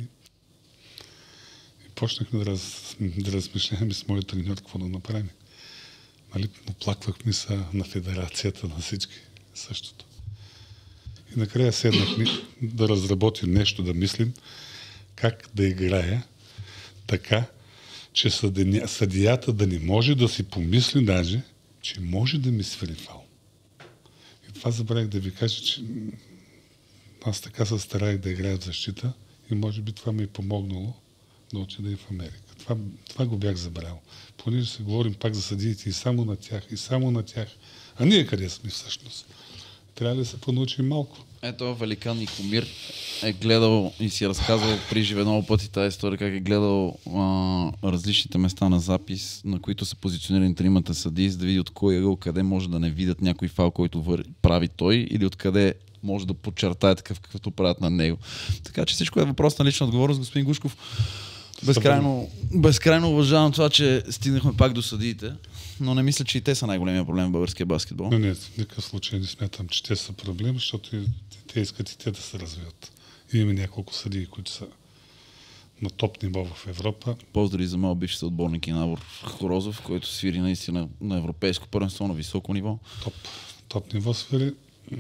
и почнахме да, раз, да размишляваме с моят треньор какво да направим. Нали, оплаквахме се на федерацията, на всички същото. И накрая седнахме да разработим нещо, да мислим как да играя така, че съдията да не може да си помисли даже, че може да ми свири фал. И това забравих да ви кажа, че аз така се старах да играя в защита и може би това ми е помогнало да отида и в Америка. Това, това го бях забравил. Понеже се говорим пак за съдиите и само на тях, и само на тях. А ние къде сме всъщност? Трябва да се понаучим малко. Ето, великан Никомир е гледал и си разказвал при живе много пъти тази история, как е гледал а, различните места на запис, на които са позиционирани тримата съдии, за да види от кой ъгъл, къде може да не видят някой фал, който вър... прави той, или откъде може да подчертае такъв, какъвто правят на него. Така че всичко е въпрос на лична отговорност, господин Гушков. Безкрайно, безкрайно уважавам това, че стигнахме пак до съдиите, но не мисля, че и те са най-големия проблем в българския баскетбол. Но не, в никакъв случай не смятам, че те са проблем, защото те искат и те да се развиват. И има няколко съдии, които са на топ ниво в Европа. Поздрави за моят бивш съотборник Инавор Хорозов, който свири наистина на европейско първенство на високо ниво. Топ, топ ниво свири.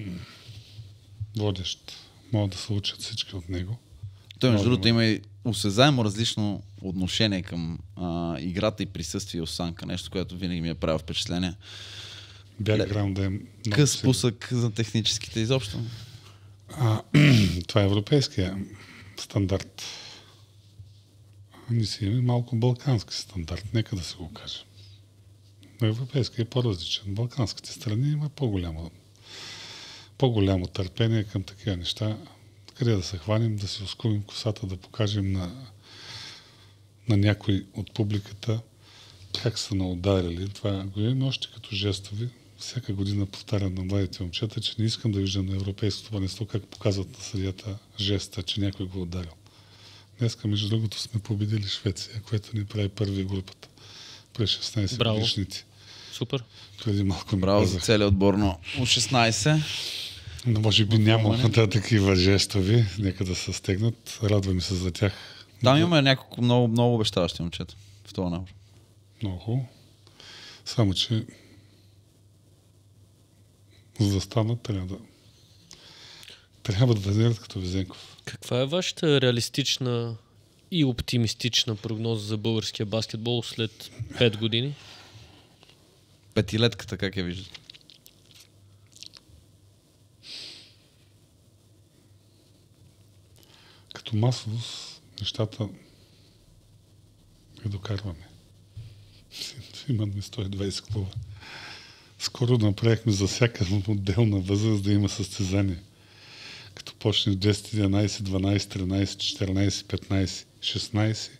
Водещ. Могат да се учат всички от него. Той, между другото, има и осезаемо различно отношение към а, играта и присъствие и осанка. Нещо, което винаги ми е правило впечатление. Бекграунда е къс спусък за техническите изобщо. А, това е европейския стандарт. Ние си имаме малко балкански стандарт. Нека да се го кажем. Европейския е по-различен. Балканските страни има по-голямо по-голямо търпение към такива неща. Къде да се хванем, да си оскубим косата, да покажем на, на някой от публиката как са наударили. Това го има още като жестови. Всяка година повтарям на младите момчета, че не искам да виждам на европейското първенство как показват на съдията жеста, че някой го ударил. Днеска, между другото, сме победили Швеция, което ни прави първи групата през шестнайсет годишните. Супер. Преди малко ми Браво казах. за целият отбор на У шестнайсет. Но може би няма да такива жестови. Нека да се стегнат. Радваме се за тях. Там имаме няколко много, много обещаващи момчета в този набор. Много хубаво. Само, че за да станат, трябва да трябва да възират като Везенков. Каква е вашата реалистична и оптимистична прогноза за българския баскетбол след пет години? Петилетката, как я виждате? Като масовост нещата ги докарваме. Имаме сто и двайсет клуба. Скоро направихме за всяка отделна възраст да има състезание. Като почне в десет, единайсет, дванайсет, тринайсет, четиринайсет, петнайсет, шестнайсет,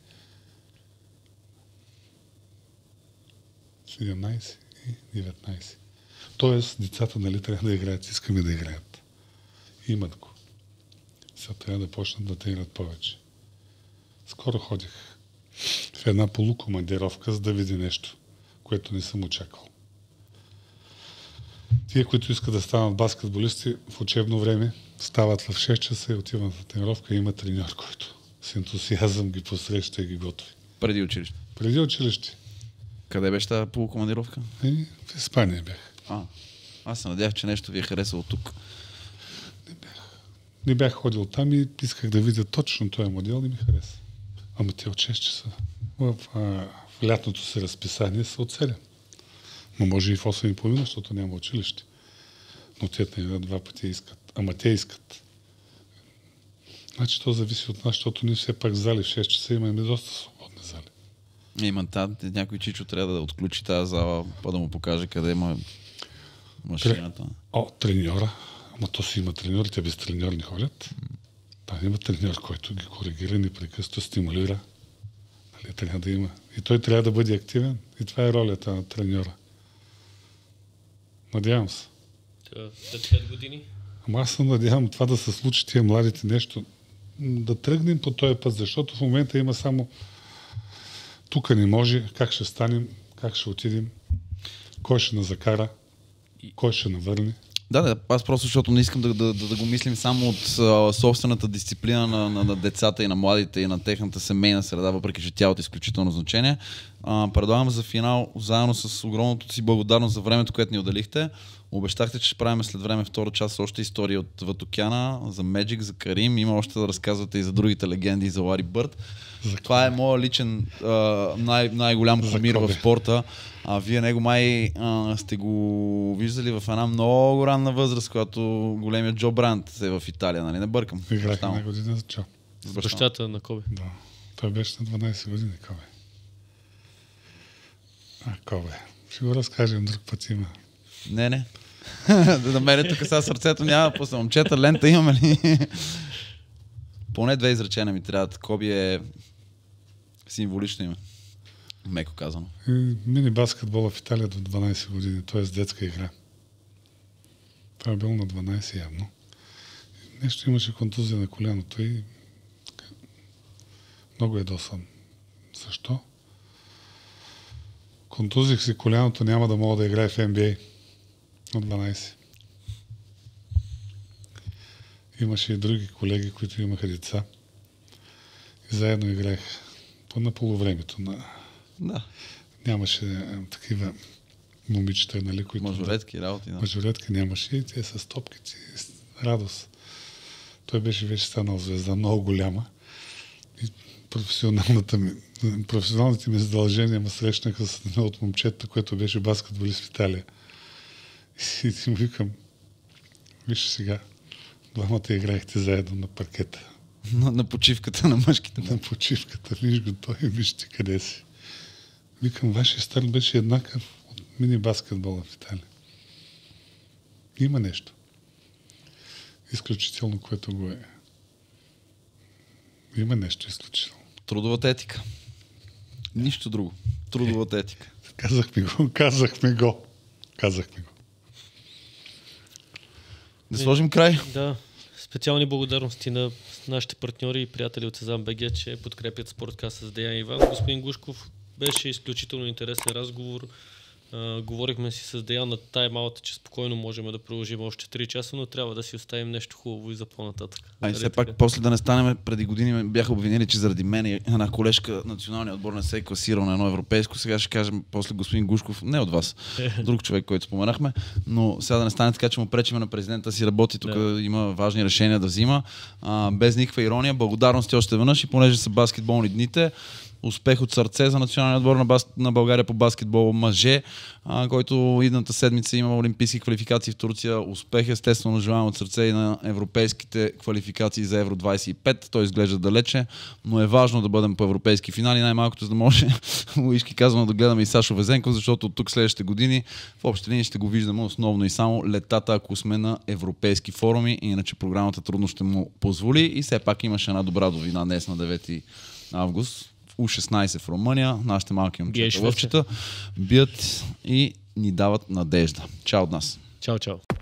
седемнайсет и деветнайсет. Тоест, децата нали трябва да играят, искаме да играят. Имат го. Сега трябва да почнат да тренират повече. Скоро ходих в една полукомандировка, за да видя нещо, което не съм очаквал. Тие, които искат да станат баскетболисти в учебно време, стават в шест часа и отиват на тренировка и има треньор, който с ентусиазъм ги посреща и ги готви. Преди училище. Преди училище. Къде беше тази полукомандировка? И в Испания бях. А, аз се надявах, че нещо ви е харесало тук. Не бях. Не бях ходил там и исках да видя точно този модел и ми хареса. Ама те от шест часа. В, а, в лятното си разписание са от седем. Но може и в осем и половина, защото няма училище. Но те тренират два пъти искат. Ама те искат. Значи то зависи от нас, защото ние все пак в зали в шест часа имаме доста свободни зали. Има там, някой чичо трябва да отключи тази зала, па да му покаже къде има машината. О, треньора. Ама то си има треньори, те без треньор не ходят. Там има треньор, който ги коригира, непрекъснато стимулира. Нали, трябва да има. И той трябва да бъде активен. И това е ролята на треньора. Надявам се. След пет години? Ама аз се надявам това да се случи, тия младите нещо, да тръгнем по този път, защото в момента има само тук не може, как ще станем, как ще отидем, кой ще на закара, кой ще навърне. Да, да, аз просто, защото не искам да, да, да, да го мислим само от а, собствената дисциплина на, на, на децата и на младите и на техната семейна среда, въпреки че тя е от изключително значение. А, предлагам за финал, заедно с огромното си благодарност за времето, което ни отделихте. Обещахте, че ще правим след време втора част още истории от Ватокяна, за Меджик, за Карим. Има още да разказвате и за другите легенди, за Лари Бърд. Това е моят личен а, най- най-голям кумир в спорта. А вие него май а, сте го виждали в една много ранна възраст, когато големият Джо Бранд е в Италия, нали? Не бъркам. Играх една година за Джо. С бащата на Коби. Да. Той беше на дванайсет години, Кобе. А, Кобе. Ще го разкажем друг път има. Не, не. Да намеря тук сега сърцето няма, после момчета, лента имаме ли? Поне две изречения ми трябват. Коби е символично име. Меко казано. И мини баскетбола в Италия до дванайсет години, т.е. детска игра. Това е било на дванайсет явно. Нещо имаше контузия на коляното и много ядосан. Защо? Контузих си коляното, няма да мога да играе в Н Б А на дванайсет. Имаше и други колеги, които имаха деца. И заедно играех на полувремето. На... Да. Нямаше а, такива момичета, нали, които... Мажоретки, работи. Да. Мажоретки нямаше и те с топките. Радост. Той беше вече станал звезда, много голяма. И професионалната ми, професионалните ми задължения ме срещнаха с едно от момчета, което беше баскетболист в Италия. И ти му викам, виж сега, двамата играехте заедно на паркета. На, на почивката на мъжките. На почивката, виж го той, вижте къде си. Викам, вашия старт беше еднакъв от мини баскетбола в Италия. Има нещо. Изключително, което го е. Има нещо изключително. Трудовата етика. Нищо друго. Трудовата етика. Казахме го, казахме го. Казахме го. Да сложим край. Да. Специални благодарности на нашите партньори и приятели от Сезам БГ, че подкрепят Спорткаста с Деян Иван. Господин Гушков, беше изключително интересен разговор. Uh, говорихме си с Деян на тайм-аута, че спокойно можем да продължим още три часа, но трябва да си оставим нещо хубаво и за по-нататък. Ай, все пак, после да не станем, преди години бяха обвинили, че заради мен и една колежка националния отбор не се е класирал на едно европейско. Сега ще кажем после господин Гушков, не от вас, друг човек, който споменахме, но сега да не стане така, че му пречиме на президента си работи, тук да. Има важни решения да взима. А, без никаква ирония, благодарности още веднъж и понеже са баскетболни дните, успех от сърце за националния отбор на, бас... на България по баскетбол мъже, а, който идната седмица има олимпийски квалификации в Турция. Успех естествено желаем от сърце и на европейските квалификации за Евро двадесет и пет. Той изглежда далече, но е важно да бъдем по европейски финали, най-малкото за да може Луишки казвам да гледаме и Сашо Везенков, защото от тук следващите години в общи линии ще го виждаме основно и само летата, ако сме на европейски форуми, иначе програмата трудно ще му позволи. И все пак имаше една добра новина днес на девети август. У шестнадесет в Румъния, нашите малки момчета лъвчета бият и ни дават надежда. Чао от нас. Чао, чао.